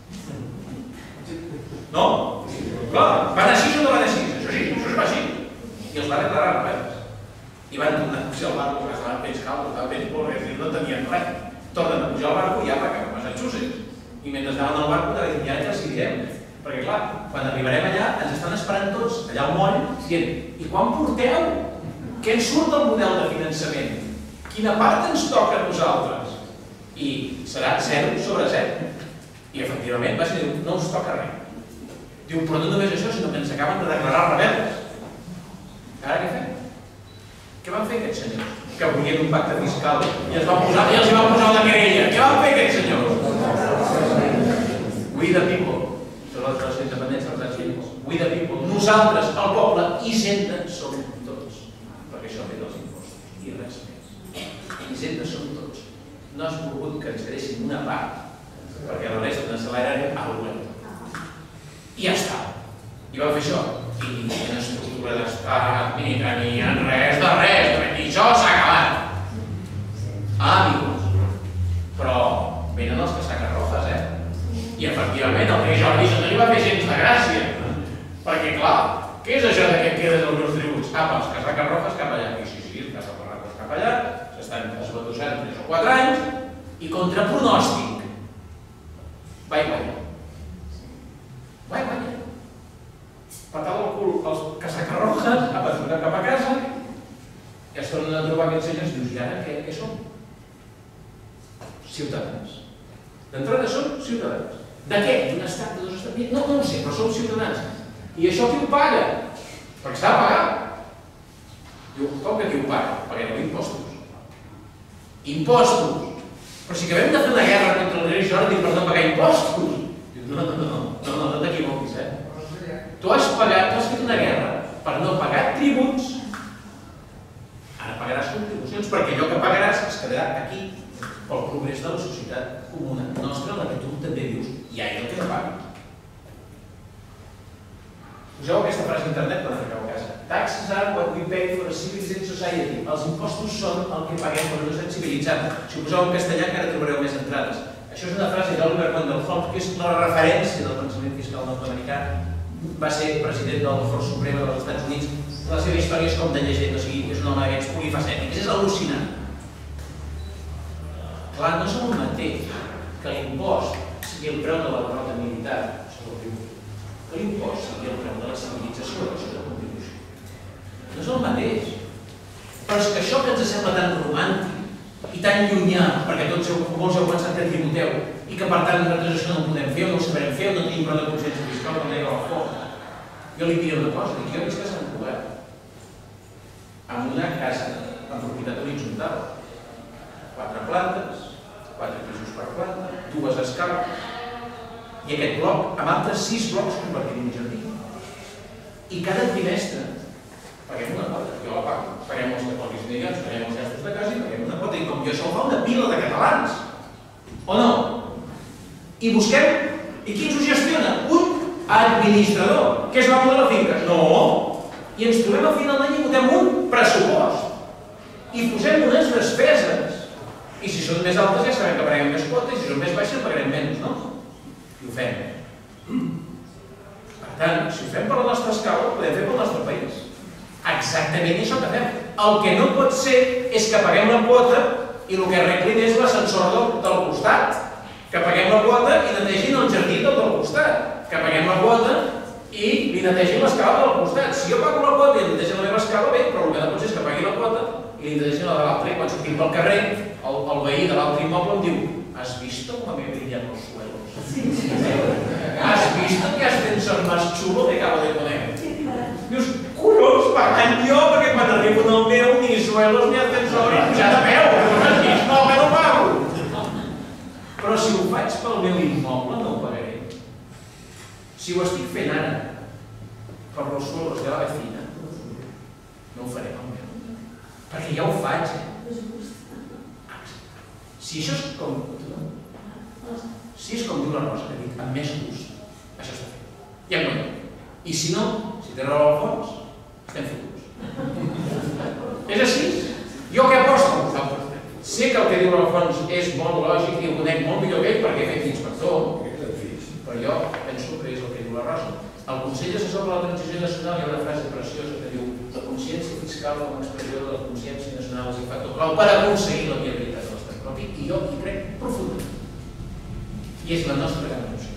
F: No? Clar, van així o no van així? Això sí, això és així. I els va declarar rebels. I van tornar a pujar al barco, que estaven fets caldos, estaven fets borres, i no tenien res. Tornen a pujar al barco i ja va cap a Massachusetts. I mentre anaven al barco, de ja ens els direm. Perquè clar, quan arribarem allà, ens estan esperant tots, allà al moll, dient, i quan porteu? Què ens surt del model de finançament? Quina part ens toca a nosaltres? I serà zero sobre zero. I efectivament va ser, no us toca res. Diu, però no només això, sinó que ens acaben de declarar rebels. Ara què fem? Què van fer aquests senyors? Que volien un pacte fiscal i els van posar, i els hi van posar una querella. Què van fer aquests senyors? We the people. Són les relacions independents dels Estats Units. We the people. Nosaltres, el poble, Hisenda som tots. Perquè això ve dels impostos. I res més. Hisenda som tots. No has volgut que ens quedéssim una part, perquè la resta de salari era a l'obrera. I ja està. I vam fer això. I ni una estructura d'estat, ni tenien res de res, i això s'ha acabat. Ah, amigos. Però venen els casacarrofes, eh? I efectivament el rei Jordi no li va fer gens de gràcia. Perquè, clar, què és això de que quedes els meus tributs? Ah, els casacarrofes cap allà. I sí, sí, els casacarrofes cap allà, s'estan esbatussant tres o quatre anys, i contra pronòstic va guanyar. Va guanyar. Patada al cul els casacarrofes, a patrullar cap a casa, i es tornen a trobar aquests senyors i dius, i ara què, què som? Ciutadans. D'entrada som ciutadans. De què? D'un estat, de dos estats? No, no ho sé, però som ciutadans. I això qui ho paga? Perquè s'ha de pagar. Diu, com que qui ho paga? Paguem impostos. Impostos! Però si acabem de fer una guerra contra el rei Jordi per no pagar impostos. Diu, no, no, no, no, no, no t'equivoquis, eh? Tu has pagat, tu has fet una guerra per no pagar tributs. Ara pagaràs contribucions, perquè allò que pagaràs es quedarà aquí. pel progrés de la societat comuna nostra, en la que tu també dius, hi ha el que no pagui. Poseu aquesta frase a internet quan arribeu a casa. Taxes are what we pay for a civilized society. Els impostos són el que paguem per una societat civilitzada. Si ho poseu en castellà encara trobareu més entrades. Això és una frase d'Oliver Wendell Holmes, que és la referència del pensament fiscal nord-americà. Va ser president de la Cort Suprema dels Estats Units. La seva història és com de llegenda, o sigui, és un home d'aquests polifacètics. És al·lucinant. Clar, no és el mateix que l'impost sigui el preu de la derrota militar, que l'impost sigui el preu de la civilització, això de contribució. No és el mateix. Però és que això que ens sembla tan romàntic i tan llunyà, perquè tots molts heu pensat que tributeu, i que per tant nosaltres això no ho podem fer, o no ho sabrem fer, o no tenim prou de consciència fiscal, com deia la Fort. Jo li diré una cosa, dic, jo visc a Sant Cugat, amb una casa amb propietat horitzontal, quatre plantes, quatre pisos per planta, dues escales, i aquest bloc, amb altres sis blocs convertit en jardí. I cada trimestre paguem una quota, jo la pago, paguem els catòlics milions, paguem els gastos de casa i paguem una quota, i com jo això ho fa una pila de catalans. O no? I busquem, i qui ens ho gestiona? Un administrador, que és l'amo de la finca. No! I ens trobem al final d'any i votem un pressupost. I posem unes despeses. I si són més altes ja sabem que paguem més quotes, i si són més baixes pagarem menys, no? I ho fem. Per tant, si ho fem per la nostra escala, ho podem fer pel nostre país. Exactament això que fem. El que no pot ser és que paguem la quota i el que arreglin és l'ascensor del costat. Que paguem la quota i netegin el jardí del costat. Que paguem la quota i li netegin l'escala del costat. Si jo pago la quota i li netegin la meva escala, bé, però el que no pot ser és que pagui la quota i li netegin la de l'altre. I quan sortim pel carrer, el veí de l'altre immoble em diu: ¿has visto cómo me brillan los suelos? ¿Has visto que ascensor más chulo me acabo de poner? Dius, collons, pagant jo, perquè quan arribo en el meu, ni suelos ni ascensores, ja de peu, no has vist, no, que no pago. Però si ho faig pel meu immoble, no ho pagaré. Si ho estic fent ara per los suelos de la vecina, no ho faré pel meu. Perquè ja ho faig, eh? Si això és com... Si és com diu la Rosa, que ha dit, amb més gust, això està fet. Ja ho veiem. I si no, si té raó al fons, estem fotuts. És així. Jo què aposto? Sé que el que diu l'Alfons és molt lògic i ho conec molt millor que ell perquè he fet d'inspector, però jo penso que és el que diu la Rosa. Al Consell Assessor per la Transició Nacional hi ha una frase preciosa que diu: la consciència fiscal com a expressió de la consciència nacional és el factor clau per aconseguir la viabilitat de l'estat propi, i jo hi crec profundament. I és la nostra gran noció.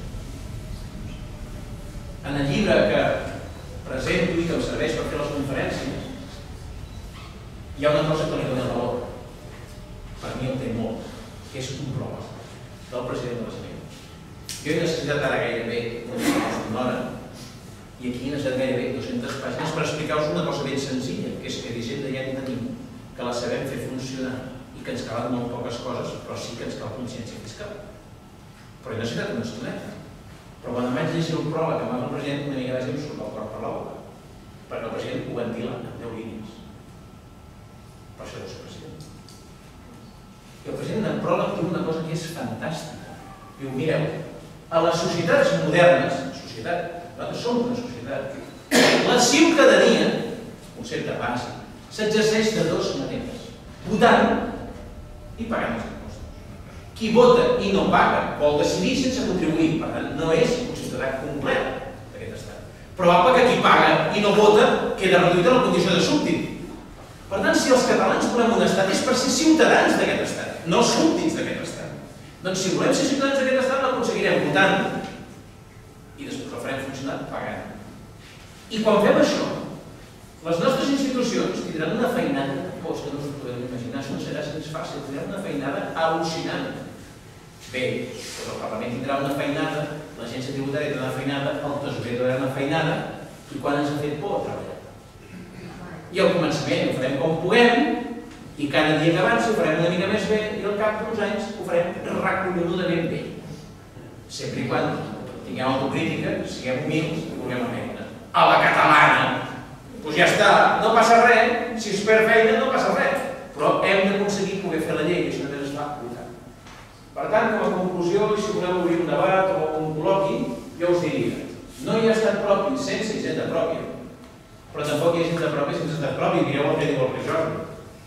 F: En el llibre que presento i que em serveix per fer les conferències, hi ha una cosa que li dona valor. Per mi el té molt, que és un pròleg del president de la Generalitat. Jo he necessitat ara gairebé una hora, i aquí he necessitat gairebé dues-centes pàgines per explicar-vos una cosa ben senzilla, que és que d'Hisenda ja en tenim, que la sabem fer funcionar i que ens calen molt poques coses, però sí que ens cal consciència fiscal. Però he necessitat una estoneta. Però quan em vaig llegir el pròleg que m'ha el president, una mica de gent surt el cor per la boca, perquè el president ho ventila en deu línies. Per això deu ser president. I el president en pròleg diu una cosa que és fantàstica. Diu, mireu, a les societats modernes, societat, nosaltres som una societat, la ciutadania, concepte bàsic, s'exerceix de dues maneres: votant i pagant els impostos. Qui vota i no paga vol decidir sense contribuir, per tant no és un ciutadà complet d'aquest estat. Probable que qui paga i no vota queda reduït a la condició de súbdit. Per tant, si els catalans volem un estat és per ser ciutadans d'aquest estat, no súbdits d'aquest estat. Doncs si volem ser ciutadans d'aquest estat l'aconseguirem votant i després el farem funcionar pagant. I quan fem això, les nostres institucions tindran una feinada, oh, és que no us ho podem imaginar, això no serà gens fàcil, tindran una feinada al·lucinant. Bé, doncs el Parlament tindrà una feinada, l'agència tributària tindrà una feinada, el tesorer tindrà una feinada, i quan ens ha fet por treballar? I al començament ho farem com puguem, i cada dia que avanci ho farem una mica més bé, i al cap d'uns anys ho farem recollonudament bé. Sempre i quan tinguem autocrítica, siguem humils i vulguem la feina. A la catalana! Doncs ja està, no passa res, si es perd feina no passa res, però hem d'aconseguir poder fer la llei, i això només es fa votant. Per tant, com a conclusió, i si voleu obrir un debat o un col·loqui, jo us diria, no hi ha estat propi sense hisenda pròpia, però tampoc hi ha hisenda pròpia sense estat propi, mireu el que diu el rei Jordi.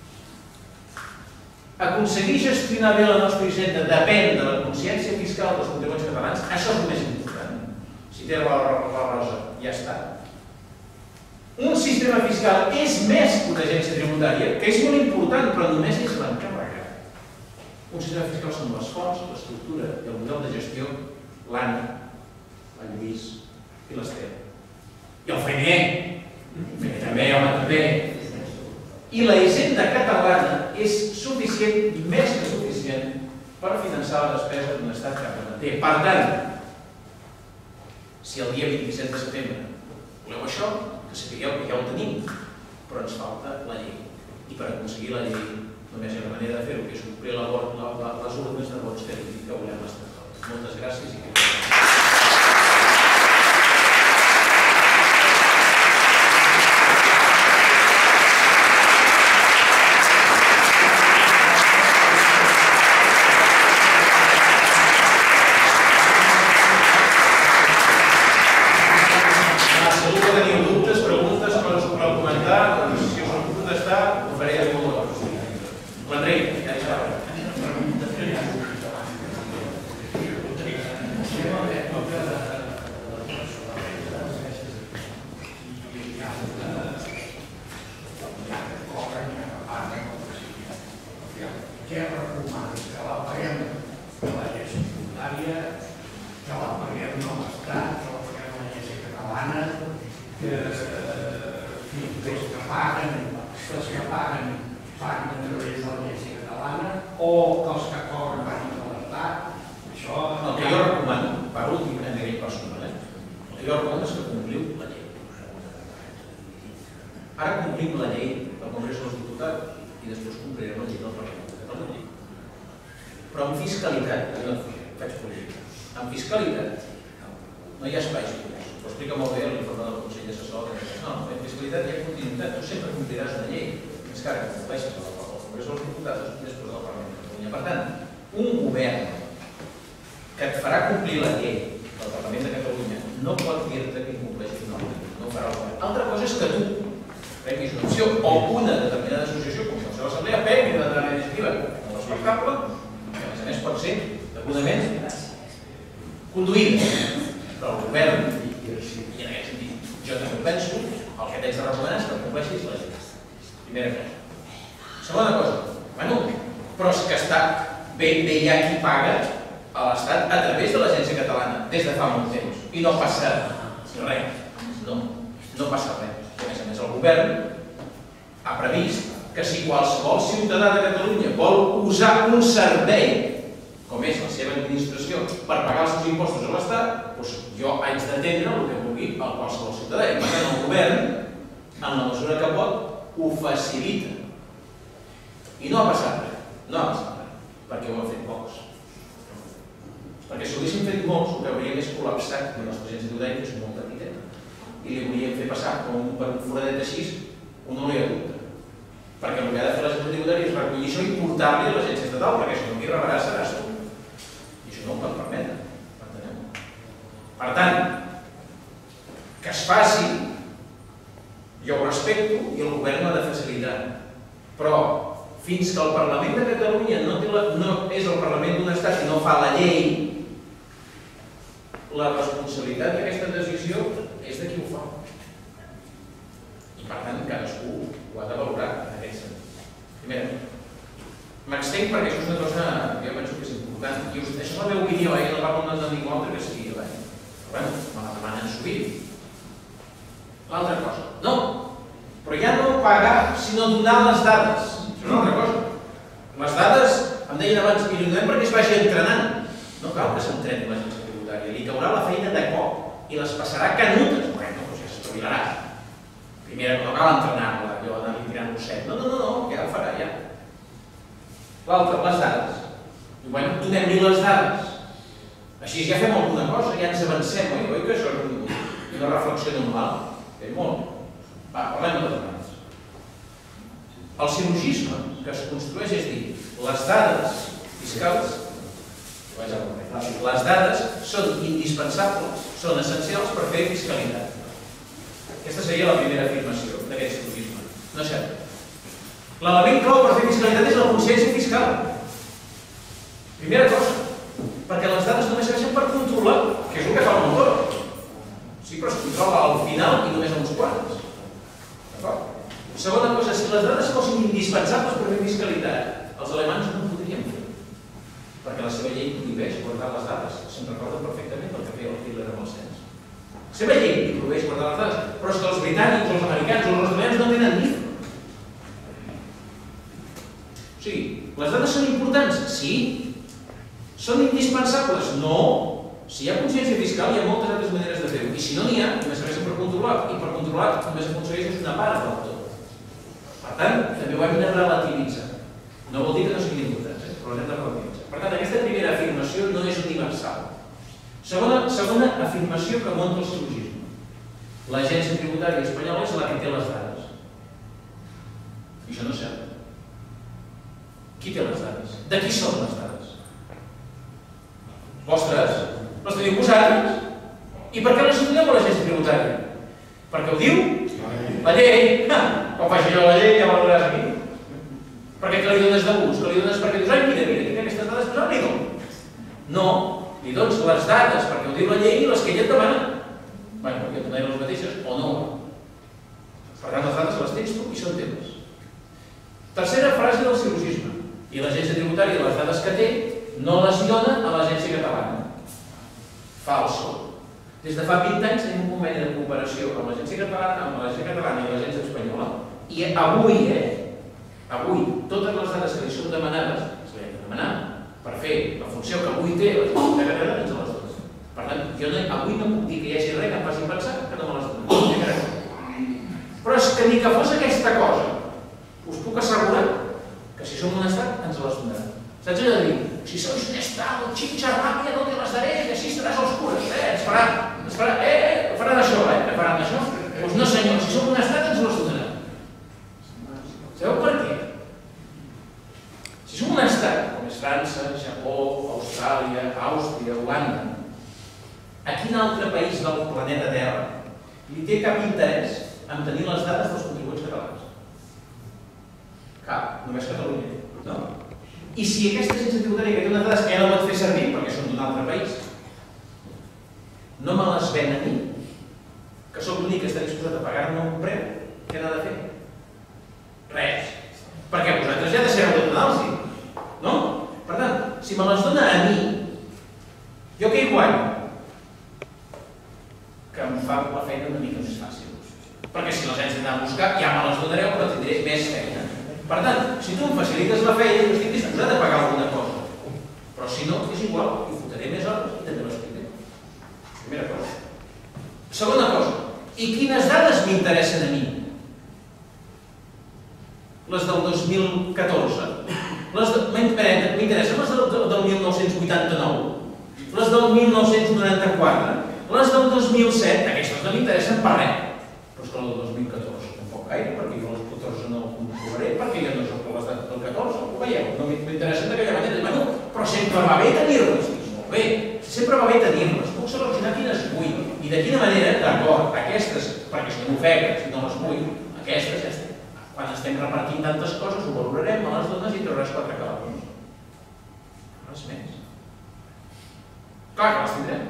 F: Aconseguir gestionar bé la nostra hisenda depèn de la consciència fiscal dels contribuents catalans, això és el més important. Si té la rosa, ja està. Un sistema fiscal és més que una agència tributària, que és molt important, però només és l'encàrrega. Un sistema fiscal són les fonts, l'estructura i el model de gestió, l'Anna, el Lluís i l'Esther. I el Feiner, que també, home, també. I la hisenda catalana és suficient, més que suficient, per finançar la despesa d'un estat que manté. Per tant, si el dia vint-i-set de setembre voleu això, que sapigueu que ja ho tenim, però ens falta la llei. I per aconseguir la llei només hi ha una manera de fer-ho, que és omplir les urnes de vots que volem l'estat. Moltes gràcies i que el silogisme que es construeix és dir, les dades fiscals Les dades són indispensables, són essencials per fer fiscalitat. Aquesta seria la primera afirmació d'aquest silogisme. No és cert. L'element clau per fer fiscalitat és la consciència fiscal. Primera cosa, perquè les dades només serveixen per controlar, que és el que fa el motor. Sí, però es controla al final i només a uns quants. D'acord? Segona cosa, si les dades fossin indispensables per fer fiscalitat, els alemanys no ho podrien fer. Perquè la seva llei prohibeix guardar les dades. Se'n recorden perfectament del que feia el Hitler amb el cens. La seva llei prohibeix guardar les dades, però és que els britànics, els americans o els australians no tenen ni. O sigui, les dades són importants? Sí. Són indispensables? No. Si hi ha consciència fiscal, hi ha moltes altres maneres de fer-ho. I si no n'hi ha, només serveixen per controlar. I per controlar només aconsegueixes una part del tot. Per tant, també ho hem de relativitzar. No vol dir que no siguin importants, eh? Però ho hem de relativitzar. Per tant, aquesta primera afirmació no és universal. Segona, segona afirmació que munta el silogisme. L'agència tributària espanyola és la que té les dades. I això no és cert. Qui té les dades? De qui són les dades? Vostres. Les teniu vosaltres. I per què les doneu a l'agència tributària? Perquè ho diu la llei. Quan faci jo la llei ja valoraràs aquí. Per què que li dones de ús? Que li dones perquè dius, ai, mira, mira, que aquestes dades no li dono. No, li dones les dades perquè ho diu la llei i les que ella et demana. Bé, perquè et donaré les mateixes o no. Per tant, les dades les tens tu i són teves. Tercera frase del silogisme. I l'agència tributària, les dades que té, no les dona a l'agència catalana. Falso. Des de fa vint anys tenim un conveni de cooperació amb l'agència catalana, amb l'agència catalana i l'agència espanyola. I avui, eh, avui, totes les dades que li són demanades, se li han de demanar per fer la funció que avui té l'agència catalana, ens les dones. Per tant, jo no, avui no puc dir que hi hagi res que em faci pensar que no me les donen. Però és que ni que fos aquesta cosa, us puc assegurar que si som un estat ens les donaran. Saps allò de dir, si sois un estat, xinxa ràpia, no te les daré, i així estaràs als cures, eh? Ens faran, ens faran, eh, eh, faran això, eh? Me faran això? Doncs no senyor, si som un estat ens les donaran. Sabeu per què? Si som un estat, com és França, Japó, Austràlia, Àustria, Holanda, a quin altre país del planeta Terra li té cap interès en tenir les dades dels contribuents catalans? Cap, només Catalunya. No. I si aquesta agència tributària que té unes dades que ja no pot fer servir perquè són d'un altre país, no me les ven a mi, que sóc l'únic que està disposat a pagar-me un preu, què n'ha de fer? Res. Perquè vosaltres ja deixeu de donar-los. No? Per tant, si me les dona a mi, jo què hi guanyo? Que em fa la feina una mica més fàcil. Perquè si les haig d'anar a buscar, ja me les donareu, però tindré més feina. Per tant, si tu em facilites la feina, jo estic disposat a pagar alguna cosa. Però si no, és igual, i fotré més hores i també les tindré. Primera cosa. Segona cosa, i quines dades m'interessen a mi? Les del dos mil catorze. M'interessen les del mil nou-cents vuitanta-nou, les del mil nou-cents noranta-quatre, les del dos mil set, aquestes no m'interessen per res. Però és que les del dos mil catorze tampoc gaire, perquè jo les catorze no comprovaré, perquè jo no soc les del catorze, ho veieu, no m'interessen d'aquella manera. Bueno, però sempre va bé tenir-les. Molt bé, sempre va bé tenir-les. Puc seleccionar quines vull i de quina manera, d'acord, aquestes, perquè si no m'ofegues, si no les vull, aquestes ja estem. Quan estem repartint tantes coses, ho valorarem, me les dones i trauràs quatre calabons. Res més. Clar que les tindrem.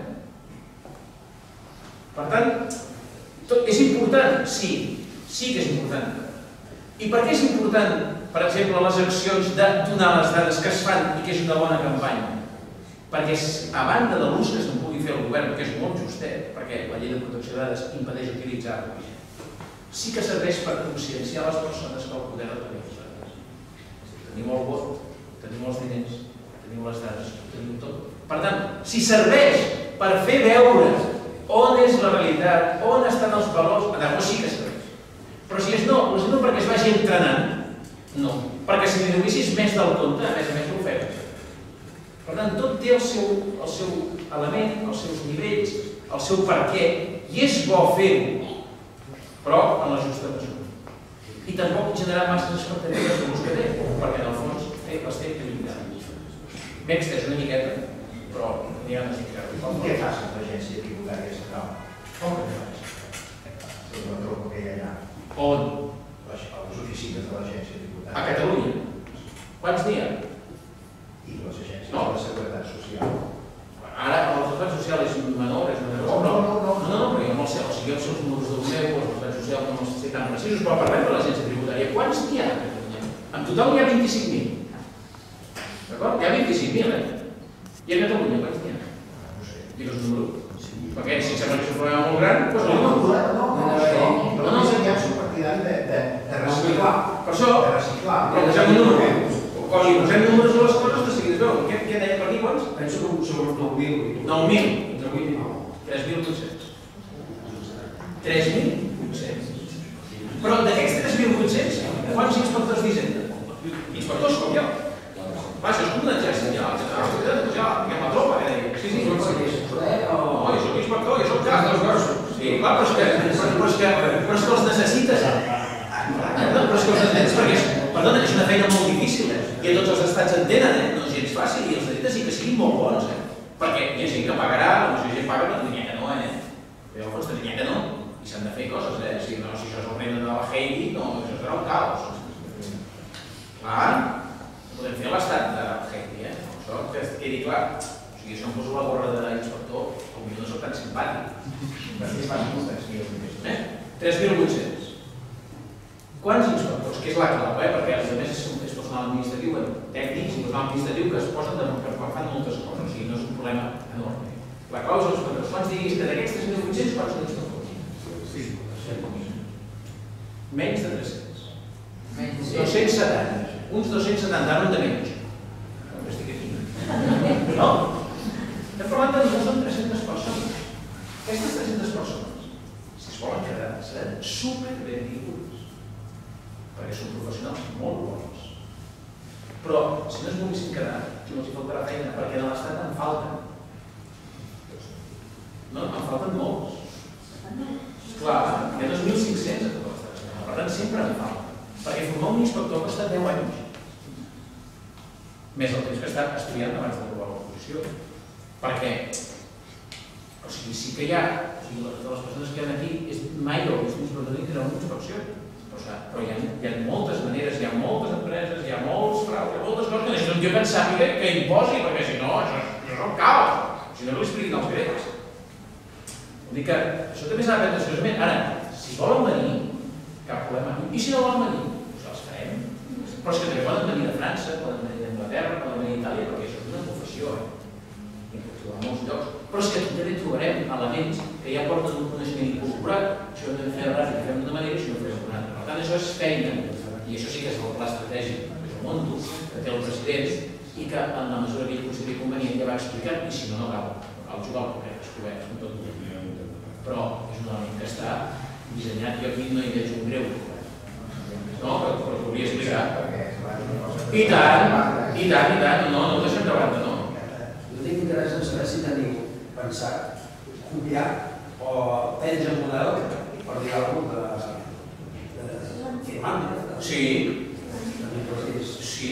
F: Per tant, és important? Sí, sí que és important. I per què és important, per exemple, les accions de donar les dades que es fan i que és una bona campanya? Perquè a banda de l'ús que se'n pugui fer el govern, que és molt justet, perquè la llei de protecció de dades impedeix utilitzar-ho, sí que serveix per conscienciar les persones que el poder de tenir les dades. Teniu el vot, teniu els diners, teniu les dades, teniu tot. Per tant, si serveix per fer veure on és la realitat, on estan els valors, llavors sí que serveix. Però si és no, doncs no perquè es vagi entrenant, no. Perquè si li donessis més del compte, a més a més l'ofegues. Per tant, tot té el seu, el seu element, els seus nivells, el seu per què, i és bo fer-ho, però en la justa mesura. I tampoc generar masses expectatives de l'ús que té, perquè en el fons les té equilibrades. M'he extès una miqueta. però n'hi ha d'explicar-ho.
E: Què fas amb l'agència tributària estatal?
F: Com que fas?
E: Tot la tropa que hi ha allà.
F: On?
E: A les oficines de l'agència tributària.
F: A Catalunya. Quants n'hi ha?
E: I les agències
F: No.
E: de la Seguretat Social.
F: Ara, la Seguretat Social és menor, és menor.
E: No, no, no, no.
F: No, no, però jo no el sé, o sigui, els seus números del meu, la Seguretat Social no els sé tan precisos, però parlem de l'agència tributària. Quants n'hi ha a Catalunya? En total n'hi ha vint-i-cinc mil. D'acord? Hi ha vint-i-cinc mil, eh? I a Catalunya quants n'hi ha?
E: No sé.
F: Digues un número. Perquè si sembla que és un problema molt gran, doncs
E: No,
F: no.
E: no, no, no, no, no,
F: No, no,
E: no, ja soc partidari de, de, de reciclar.
F: Per això,
E: De reciclar.
F: però posem un número. Quan li posem números a les coses, de seguida es veu. Què, què deia per dir quants?
E: Penso que són uns nou mil.
F: nou mil.
E: Entre vuit i nou.
F: tres mil vuit-cents. tres mil vuit-cents. Però d'aquests tres mil vuit-cents, quants inspectors d'Hisenda? Inspectors com jo. Va, això és com un exèrcit, ja. Ja, diguem la tropa, que deia. Sí, sí, no, jo soc inspector, jo soc cap dels gossos. Sí, clar, però és que, però és que, però és que els necessites. Però és que els necessites perquè, és, perdona, és una feina molt difícil, eh? I a tots els estats en tenen, eh? No és gens fàcil, i els necessites i que siguin molt bons, eh? Perquè hi ha gent que pagarà, no sé si gent paga, però n'hi ha que no, eh? Però al fons n'hi ha que no, i s'han de fer coses, eh? Si no, si això és el reina de la Heidi, no, això serà un caos. Clar, podem fer l'estat de Heidi, eh? Això que quedi clar. O sigui, això em poso la gorra d'inspector, potser no soc tan simpàtic.
E: Per què fas uns tres mil vuit-cents?
F: Eh? tres mil vuit-cents. Quants inspectors? Que és la clau, eh? Perquè els altres és, és personal administratiu, tècnics i personal administratiu que es posen de, que fan moltes coses, o sigui, no és un problema enorme. La clau és els inspectors. Quants diguis que d'aquests tres mil vuit-cents, quants són inspectors? Sí. Menys de tres-cents. dos-cents setanta. Uns dos-cents setanta, ara un de menys. No estic aquí. No. Estem parlant de no són tres-centes persones. Aquestes tres-centes persones, si es volen quedar, seran superbenvingudes, perquè són professionals molt bons. Però, si no es volguessin quedar, no els hi faltarà feina, perquè de l'estat en falten. No, en falten molts. Esclar, hi ha dos mil cinc-cents a tot l'estat. Per tant, sempre en falta. Perquè formar un inspector costa deu anys. Més el temps que està estudiant abans de trobar l'oposició. Perquè o sigui, sí que hi ha, o sigui, de les persones que hi ha aquí, és mai ho vist un inspector que una inspecció. Però hi ha, hi ha moltes maneres, hi ha moltes empreses, hi ha molts fraus, hi ha moltes coses que necessiten un tio que en sàpiga que imposi, perquè si no, això, això és un caos. Si no, no li expliquin els grecs. Vull dir que això també s'ha de prendre seriosament. Ara, si volen venir, cap problema. I si no volen venir, doncs els farem. Però és que també poden venir de França, poden venir d'Anglaterra, poden venir d'Itàlia, perquè això és una professió, eh? A molts llocs, però és que aquí també trobarem elements que ja porten un coneixement incorporat. Això hem de fer ràpid, fem d'una manera i això no fem d'una altra. Per tant, això és feina, i això sí que és el pla estratègic que jo monto, que té el president, i que en la mesura que ell consideri convenient ja va explicar, i si no, no cal, cal jugar, perquè es coberts amb tot. Però és un element que està dissenyat, jo aquí no hi veig un greu. No, però t'ho volia explicar. I tant, i tant, i tant, no, no ho deixem de banda, no.
E: Tinc interès en saber si teniu pensat copiar o prendre un model, per dir alguna cosa, de Finlàndia.
F: Sí. Sí.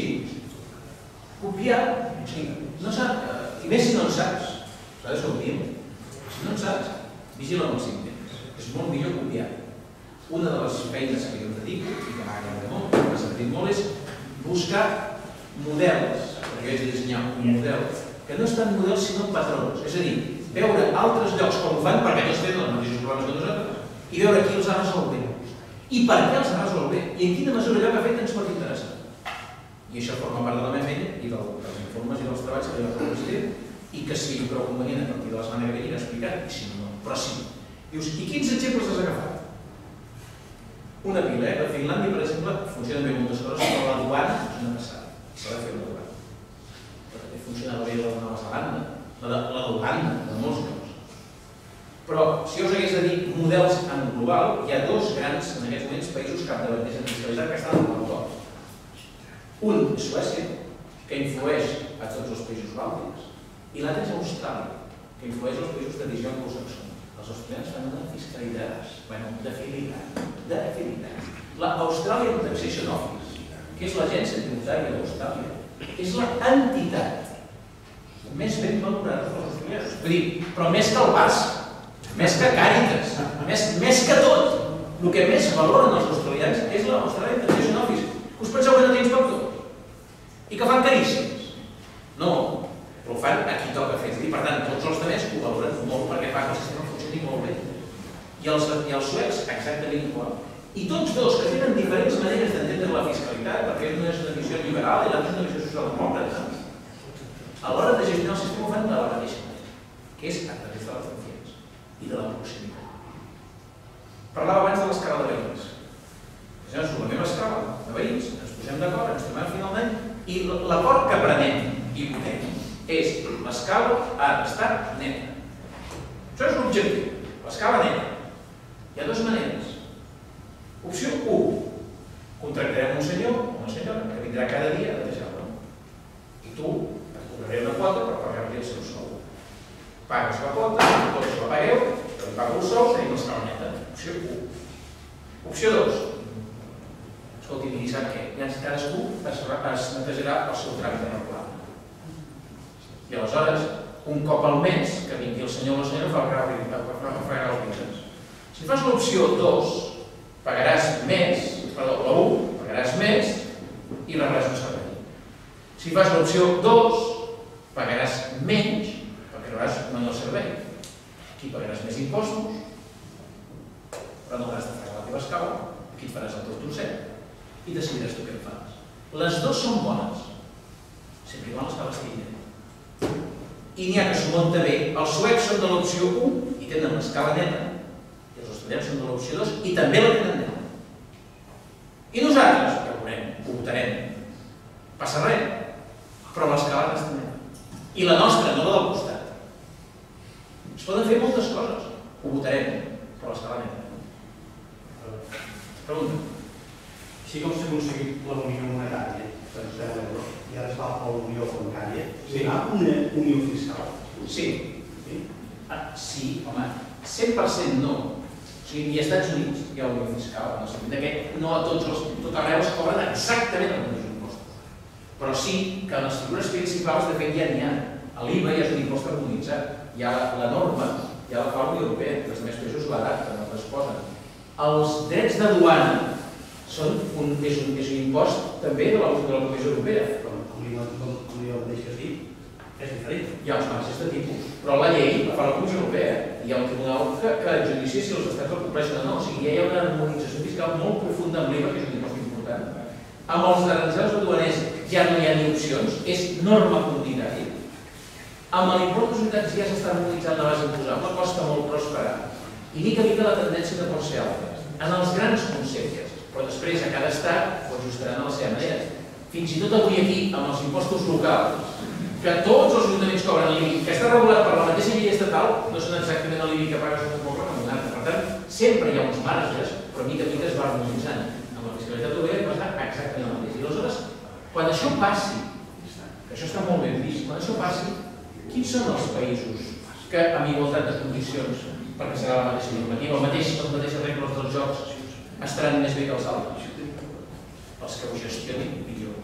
F: Copiar, o sigui, no sap, i més si no en saps, saps què ho diem? Si no en saps, vigila amb els cinc temps. És molt millor copiar. Una de les feines que jo em dedico, i que m'ha agradat molt, que m'ha sentit molt, és buscar models, perquè jo haig de dissenyar un model, que no estan models sinó patrons, és a dir, veure altres llocs com ho fan, perquè tots tenen els mateixos problemes que nosaltres, i veure qui els ha resolt bé. I per què els ha resolt bé, i en quina mesura allò que ha fet ens pot interessar. I això forma part de la meva feina i dels informes i dels treballs que jo he president, i que sigui prou convenient a partir de la setmana que ve anirà explicat, i si no, no. Però sí. Dius, i quins exemples has agafat? Una pila, eh? A Finlàndia, per exemple, funcionen bé moltes coses, però la duana és una passada. S'ha de fer una duana. Funcionava bé la de Nova Zelanda, la d'Uganda, de molts llocs. Però, si us hagués de dir models en global, hi ha dos grans, en aquests moments, països capdavanters en fiscalitat que estan al top. Un és Suècia, que influeix a tots els països bàltics, i l'altre és Austràlia, que influeix als països de regió anglosaxona. Els australians fan una fiscalitat, bueno, d'afilitat, d'afilitat. L'Australian Taxation Office, que és l'agència tributària d'Austràlia, és l'entitat més ben valorades pels australians. Vull dir, però més que el Barça, més que Càritas, més que tot. El que més valoren els australians és l'Australian Taxation Office. Us penseu que no té inspectors? I que fan caríssimes? No, però ho fan a qui toca fer. I per tant, tots els altres ho valoren molt perquè fa que el sistema funcioni molt bé. I els, i els suecs, exactament igual. I tots dos, que tenen diferents maneres d'entendre la fiscalitat, perquè una és una visió liberal i l'altra és una visió socialdemòcrata, a l'hora de gestionar el sistema ho fan de la mateixa manera, que és a través de les confiances i de la proximitat. Parlava abans de l'escala de veïns. Ja és la meva escala de veïns, ens posem d'acord, ens trobem a final d'any i l'acord que prenem i votem és l'escala ha d'estar neta. Això és l'objectiu, l'escala neta. Hi ha dues maneres. Opció u. Contractarem un senyor o una senyora que vindrà cada dia a netejar-lo. I tu et cobraré una quota per pagar-li el seu sou. Pagues la quota, tots la pagueu, jo li pago el sou, tenim l'escala neta. Opció u. Opció dos. Escolti, i sap què? Ja cadascú es netejarà el seu tràmit regular. I aleshores, un cop al mes que vingui el senyor o la senyora fa fregar els vidres. Si fas l'opció dos, pagaràs més, perdó, la u, pagaràs més i rebràs un servei. Si fas l'opció dos, pagaràs menys perquè rebràs un menor servei. Aquí pagaràs més impostos, però no hauràs de fregar la teva escala, aquí et faràs el teu trosset i decidiràs tu què en fas. Les dues són bones, sempre igual l'escala estigui neta. I n'hi ha que s'ho munta bé. Els suecs són de l'opció u i tenen l'escala neta, i els australians són de l'opció dos i també la tenen neta. I nosaltres, que ho veurem, ho votarem, passa res, però l'escala està neta. I la nostra, no la del costat. Es poden fer moltes coses, ho votarem, però l'escala neta. Pregunta.
G: Així com s'ha aconseguit la unió monetària, doncs deu euros, i ara es va a la unió bancària, hi ha una unió fiscal?
F: Sí. Sí, home, cent per cent no. O sigui, ni als Estats Units hi ha unió fiscal, en el sentit que no a tots els, tot arreu es cobren exactament els mateixos impostos. Però sí que en les figures principals, de fet, ja n'hi ha. L'I V A ja és un impost harmonitzat. Hi ha la norma, hi ha la fa la Unió Europea, que els més països l'adapten, no es posen. Els drets de duana són un, és, un, és un impost també de la, de la Comissió Europea.
G: Com jo mateix que has dit, és diferent.
F: Hi ha uns marges de tipus, però la llei la fa la Comissió Europea i hi ha un tribunal que, que judicia si els estats el compleixen o no. O sigui, ja hi ha una harmonització fiscal molt profunda amb l'I V A, que és un impost important. Amb els aranzels aduaners ja no hi ha ni opcions, és norma comunitària. Amb l'impost de societats ja s'està harmonitzant la base imposable, costa molt prosperar. I mica a mica la tendència no pot ser alta. En els grans conceptes, però després a cada estat ho ajustaran a la seva manera. Fins i tot avui aquí, amb els impostos locals, que tots els ajuntaments cobren l'I B I, que està regulat per la mateixa llei estatal, no són exactament l'I B I que pagues un poble com un altre. Per tant, sempre hi ha uns marges, però mica a mica es va harmonitzant. Amb la fiscalitat europea passa exactament el mateix. I aleshores, quan això passi, que això està molt ben vist, quan això passi, quins són els països que amb igualtat de condicions, perquè serà la mateixa normativa, les mateixes regles dels jocs, estaran més bé que els altres? Els que ho gestionin millor.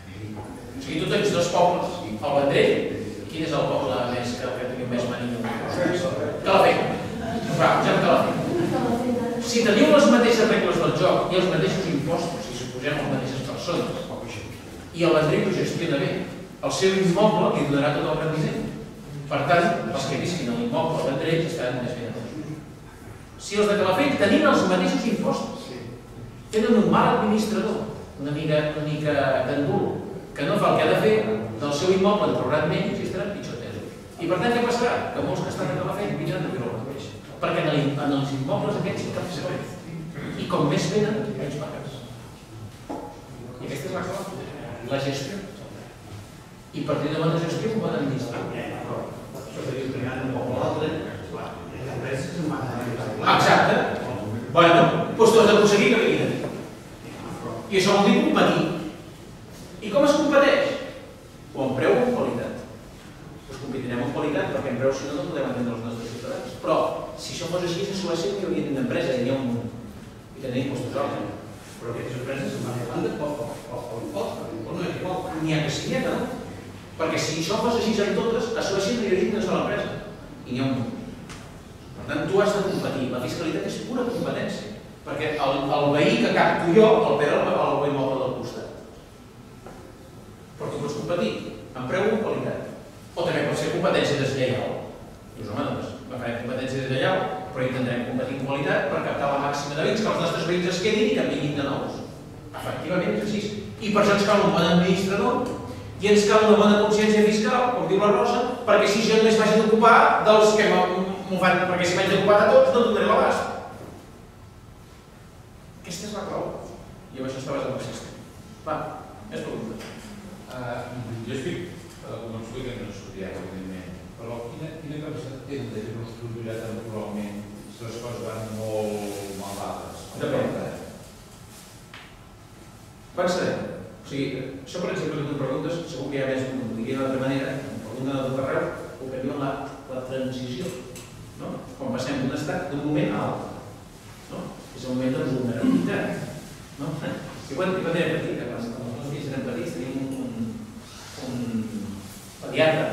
F: O sigui, tu tens dos pobles, el Vendrell, quin és el poble més que teniu més mania? Calafell. Va, posem Calafell. Si teniu les mateixes regles del joc i els mateixos impostos, si suposem les mateixes persones, i el Vendrell ho gestiona bé, el seu immoble li donarà tot el rendiment. Per tant, els que visquin a l'immoble del Vendrell estaran més bé. Si els de Calafell tenim els mateixos impostos, tenen un mal administrador, una mica, una mica gandul, que no fa el que ha de fer, del seu immoble en trauran menys i estaran pitjor tesos. I per tant, què passarà? Que molts que estan a Calafell vindran a fer el mateix. Perquè en els immobles aquests sí que fan servei. I com més venen, menys pagues. I aquesta és la cosa. La gestió. I a partir de bona gestió ho poden administrar.
G: Això que diu que hi ha un poble o l'altre, les empreses se'n van a
F: Exacte. Bueno, doncs tu has d'aconseguir que vinguin aquí. I això vol dir competir. I com es competeix? O amb preu o amb qualitat. Doncs competirem amb qualitat, perquè en preu si no no podem atendre els nostres ciutadans. Però si això fos així, a Suècia hi hauria una empresa, hi hauria un munt. I tenia impostos alts.
G: Però aquestes empreses se'n van a Irlanda per l'impost, perquè l'impost no és igual.
F: N'hi ha que sí, n'hi ha que no. Perquè si això fos així en totes, a Suècia no hi hauria una sola empresa. I n'hi ha un. Per tant, tu has de competir. La fiscalitat és pura competència. Perquè el, el veí que capto jo, el perd el, el veí moble del costat. Però tu pots competir amb preu o amb qualitat. O també pot ser competència deslleial. Dius, home, doncs, farem competència deslleial, però intentarem competir amb qualitat per captar la màxima de veïns, que els nostres veïns es quedin i que en vinguin de nous. Efectivament és així. I per això ens cal un bon administrador i ens cal una bona consciència fiscal, com diu la Rosa, perquè si jo només m'hagi d'ocupar dels que m'ho fan, perquè si m'haig d'ocupar de tots no donaré l'abast. Aquesta és la clau. I amb això està basat el sistema. Va, més preguntes.
C: Jo estic convençut que no estudiat, evidentment, però quina capacitat tens de reestructurar temporalment si les coses van molt malades?
F: Depèn. Quan serem? O sigui, això per exemple que tu preguntes, segur que hi ha més d'un, ho diria d'altra manera, em pregunten a tot arreu, el que diuen la, la transició, no? Quan passem d'un estat, d'un moment a l'altre, no? És el moment de vulnerabilitat, no? I quan, quan era petit, quan els meus fills eren petits, teníem un, un pediatre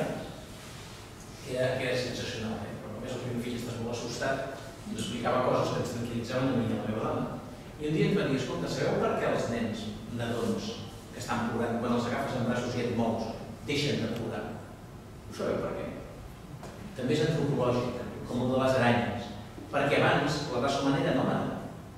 F: que era, que era sensacional, eh? Però només el meu fill estàs molt assustat, ens explicava coses que ens tranquil·litzaven a mi i a la meva dona. I un dia ens va dir, escolta, sabeu per què els nens nadons que estan plorant, quan els agafes en braços i et mous, deixen de plorar? Ho sabeu per què? També és antropològic, com el de les aranyes, perquè abans la raça humana era nòmada.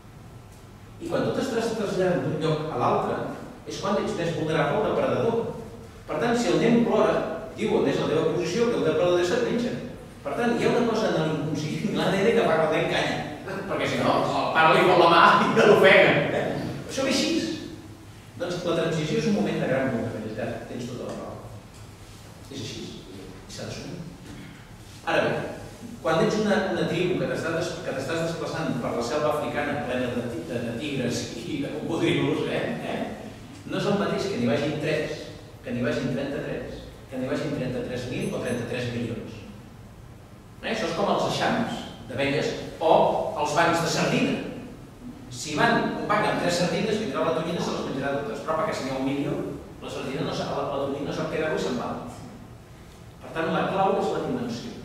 F: I quan tu t'estàs traslladant d'un lloc a l'altre, és quan ets més vulnerable al depredador. Per tant, si el nen plora, diuen des de la teva posició que el depredador se't menja. Per tant, hi ha una cosa en l'inconscient, l'A D N que fa que el nen canya, perquè si no, el pare li vol la mà i te l'ofega. Això ve així. Doncs la transició és un moment de gran vulnerabilitat, tens tota la raó. És així, i s'ha d'assumir. Ara bé, quan ets una, una tribu que t'estàs desplaçant per la selva africana plena de, de, de tigres i de cocodrilos, eh, eh, no és el mateix que n'hi vagin tres, que n'hi vagin trenta-tres, que n'hi vagin trenta-tres mil o trenta-tres milions. Eh, això és com els eixams d'abelles o els bancs de sardina. Si van un banc amb tres sardines, vindrà la tonyina i se les menjarà totes, però perquè si n'hi ha un milió, la sardina no sap, la tonyina no sap què deu i se'n va. Per tant, la clau és la dimensió.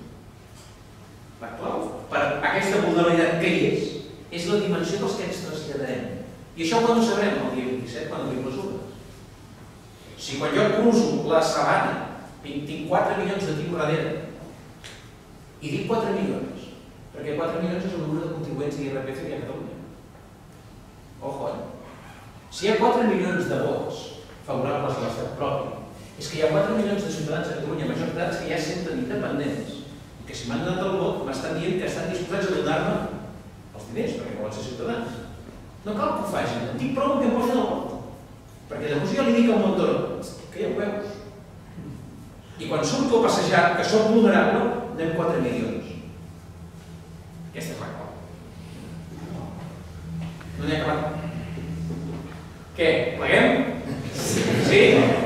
F: La clau per aquesta vulnerabilitat que hi és, és la dimensió dels que ens traslladarem. I això quan ho sabrem? El dia vint-i-set, quan obrim les urnes. Si quan jo cruzo la sabana, tinc quatre milions de tipus darrere, i dic quatre milions, perquè quatre milions és el número de contribuents d'I R P F que hi ha a Catalunya. Ojo, eh? Si hi ha quatre milions de vots favorables a l'estat propi, és que hi ha quatre milions de ciutadans a Catalunya, majors d'edats, que ja senten independents, i que si m'han donat el vot m'estan dient que estan disposats a donar-me els diners, perquè volen ser ciutadans. No cal que ho facin, en tinc prou que em posin el vot. Perquè llavors jo li dic al Montoro, que ja ho veus. I quan surto a passejar, que soc vulnerable, anem quatre milions. Aquesta és la clau. No n'hi ha acabat. Què? Pleguem? Sí?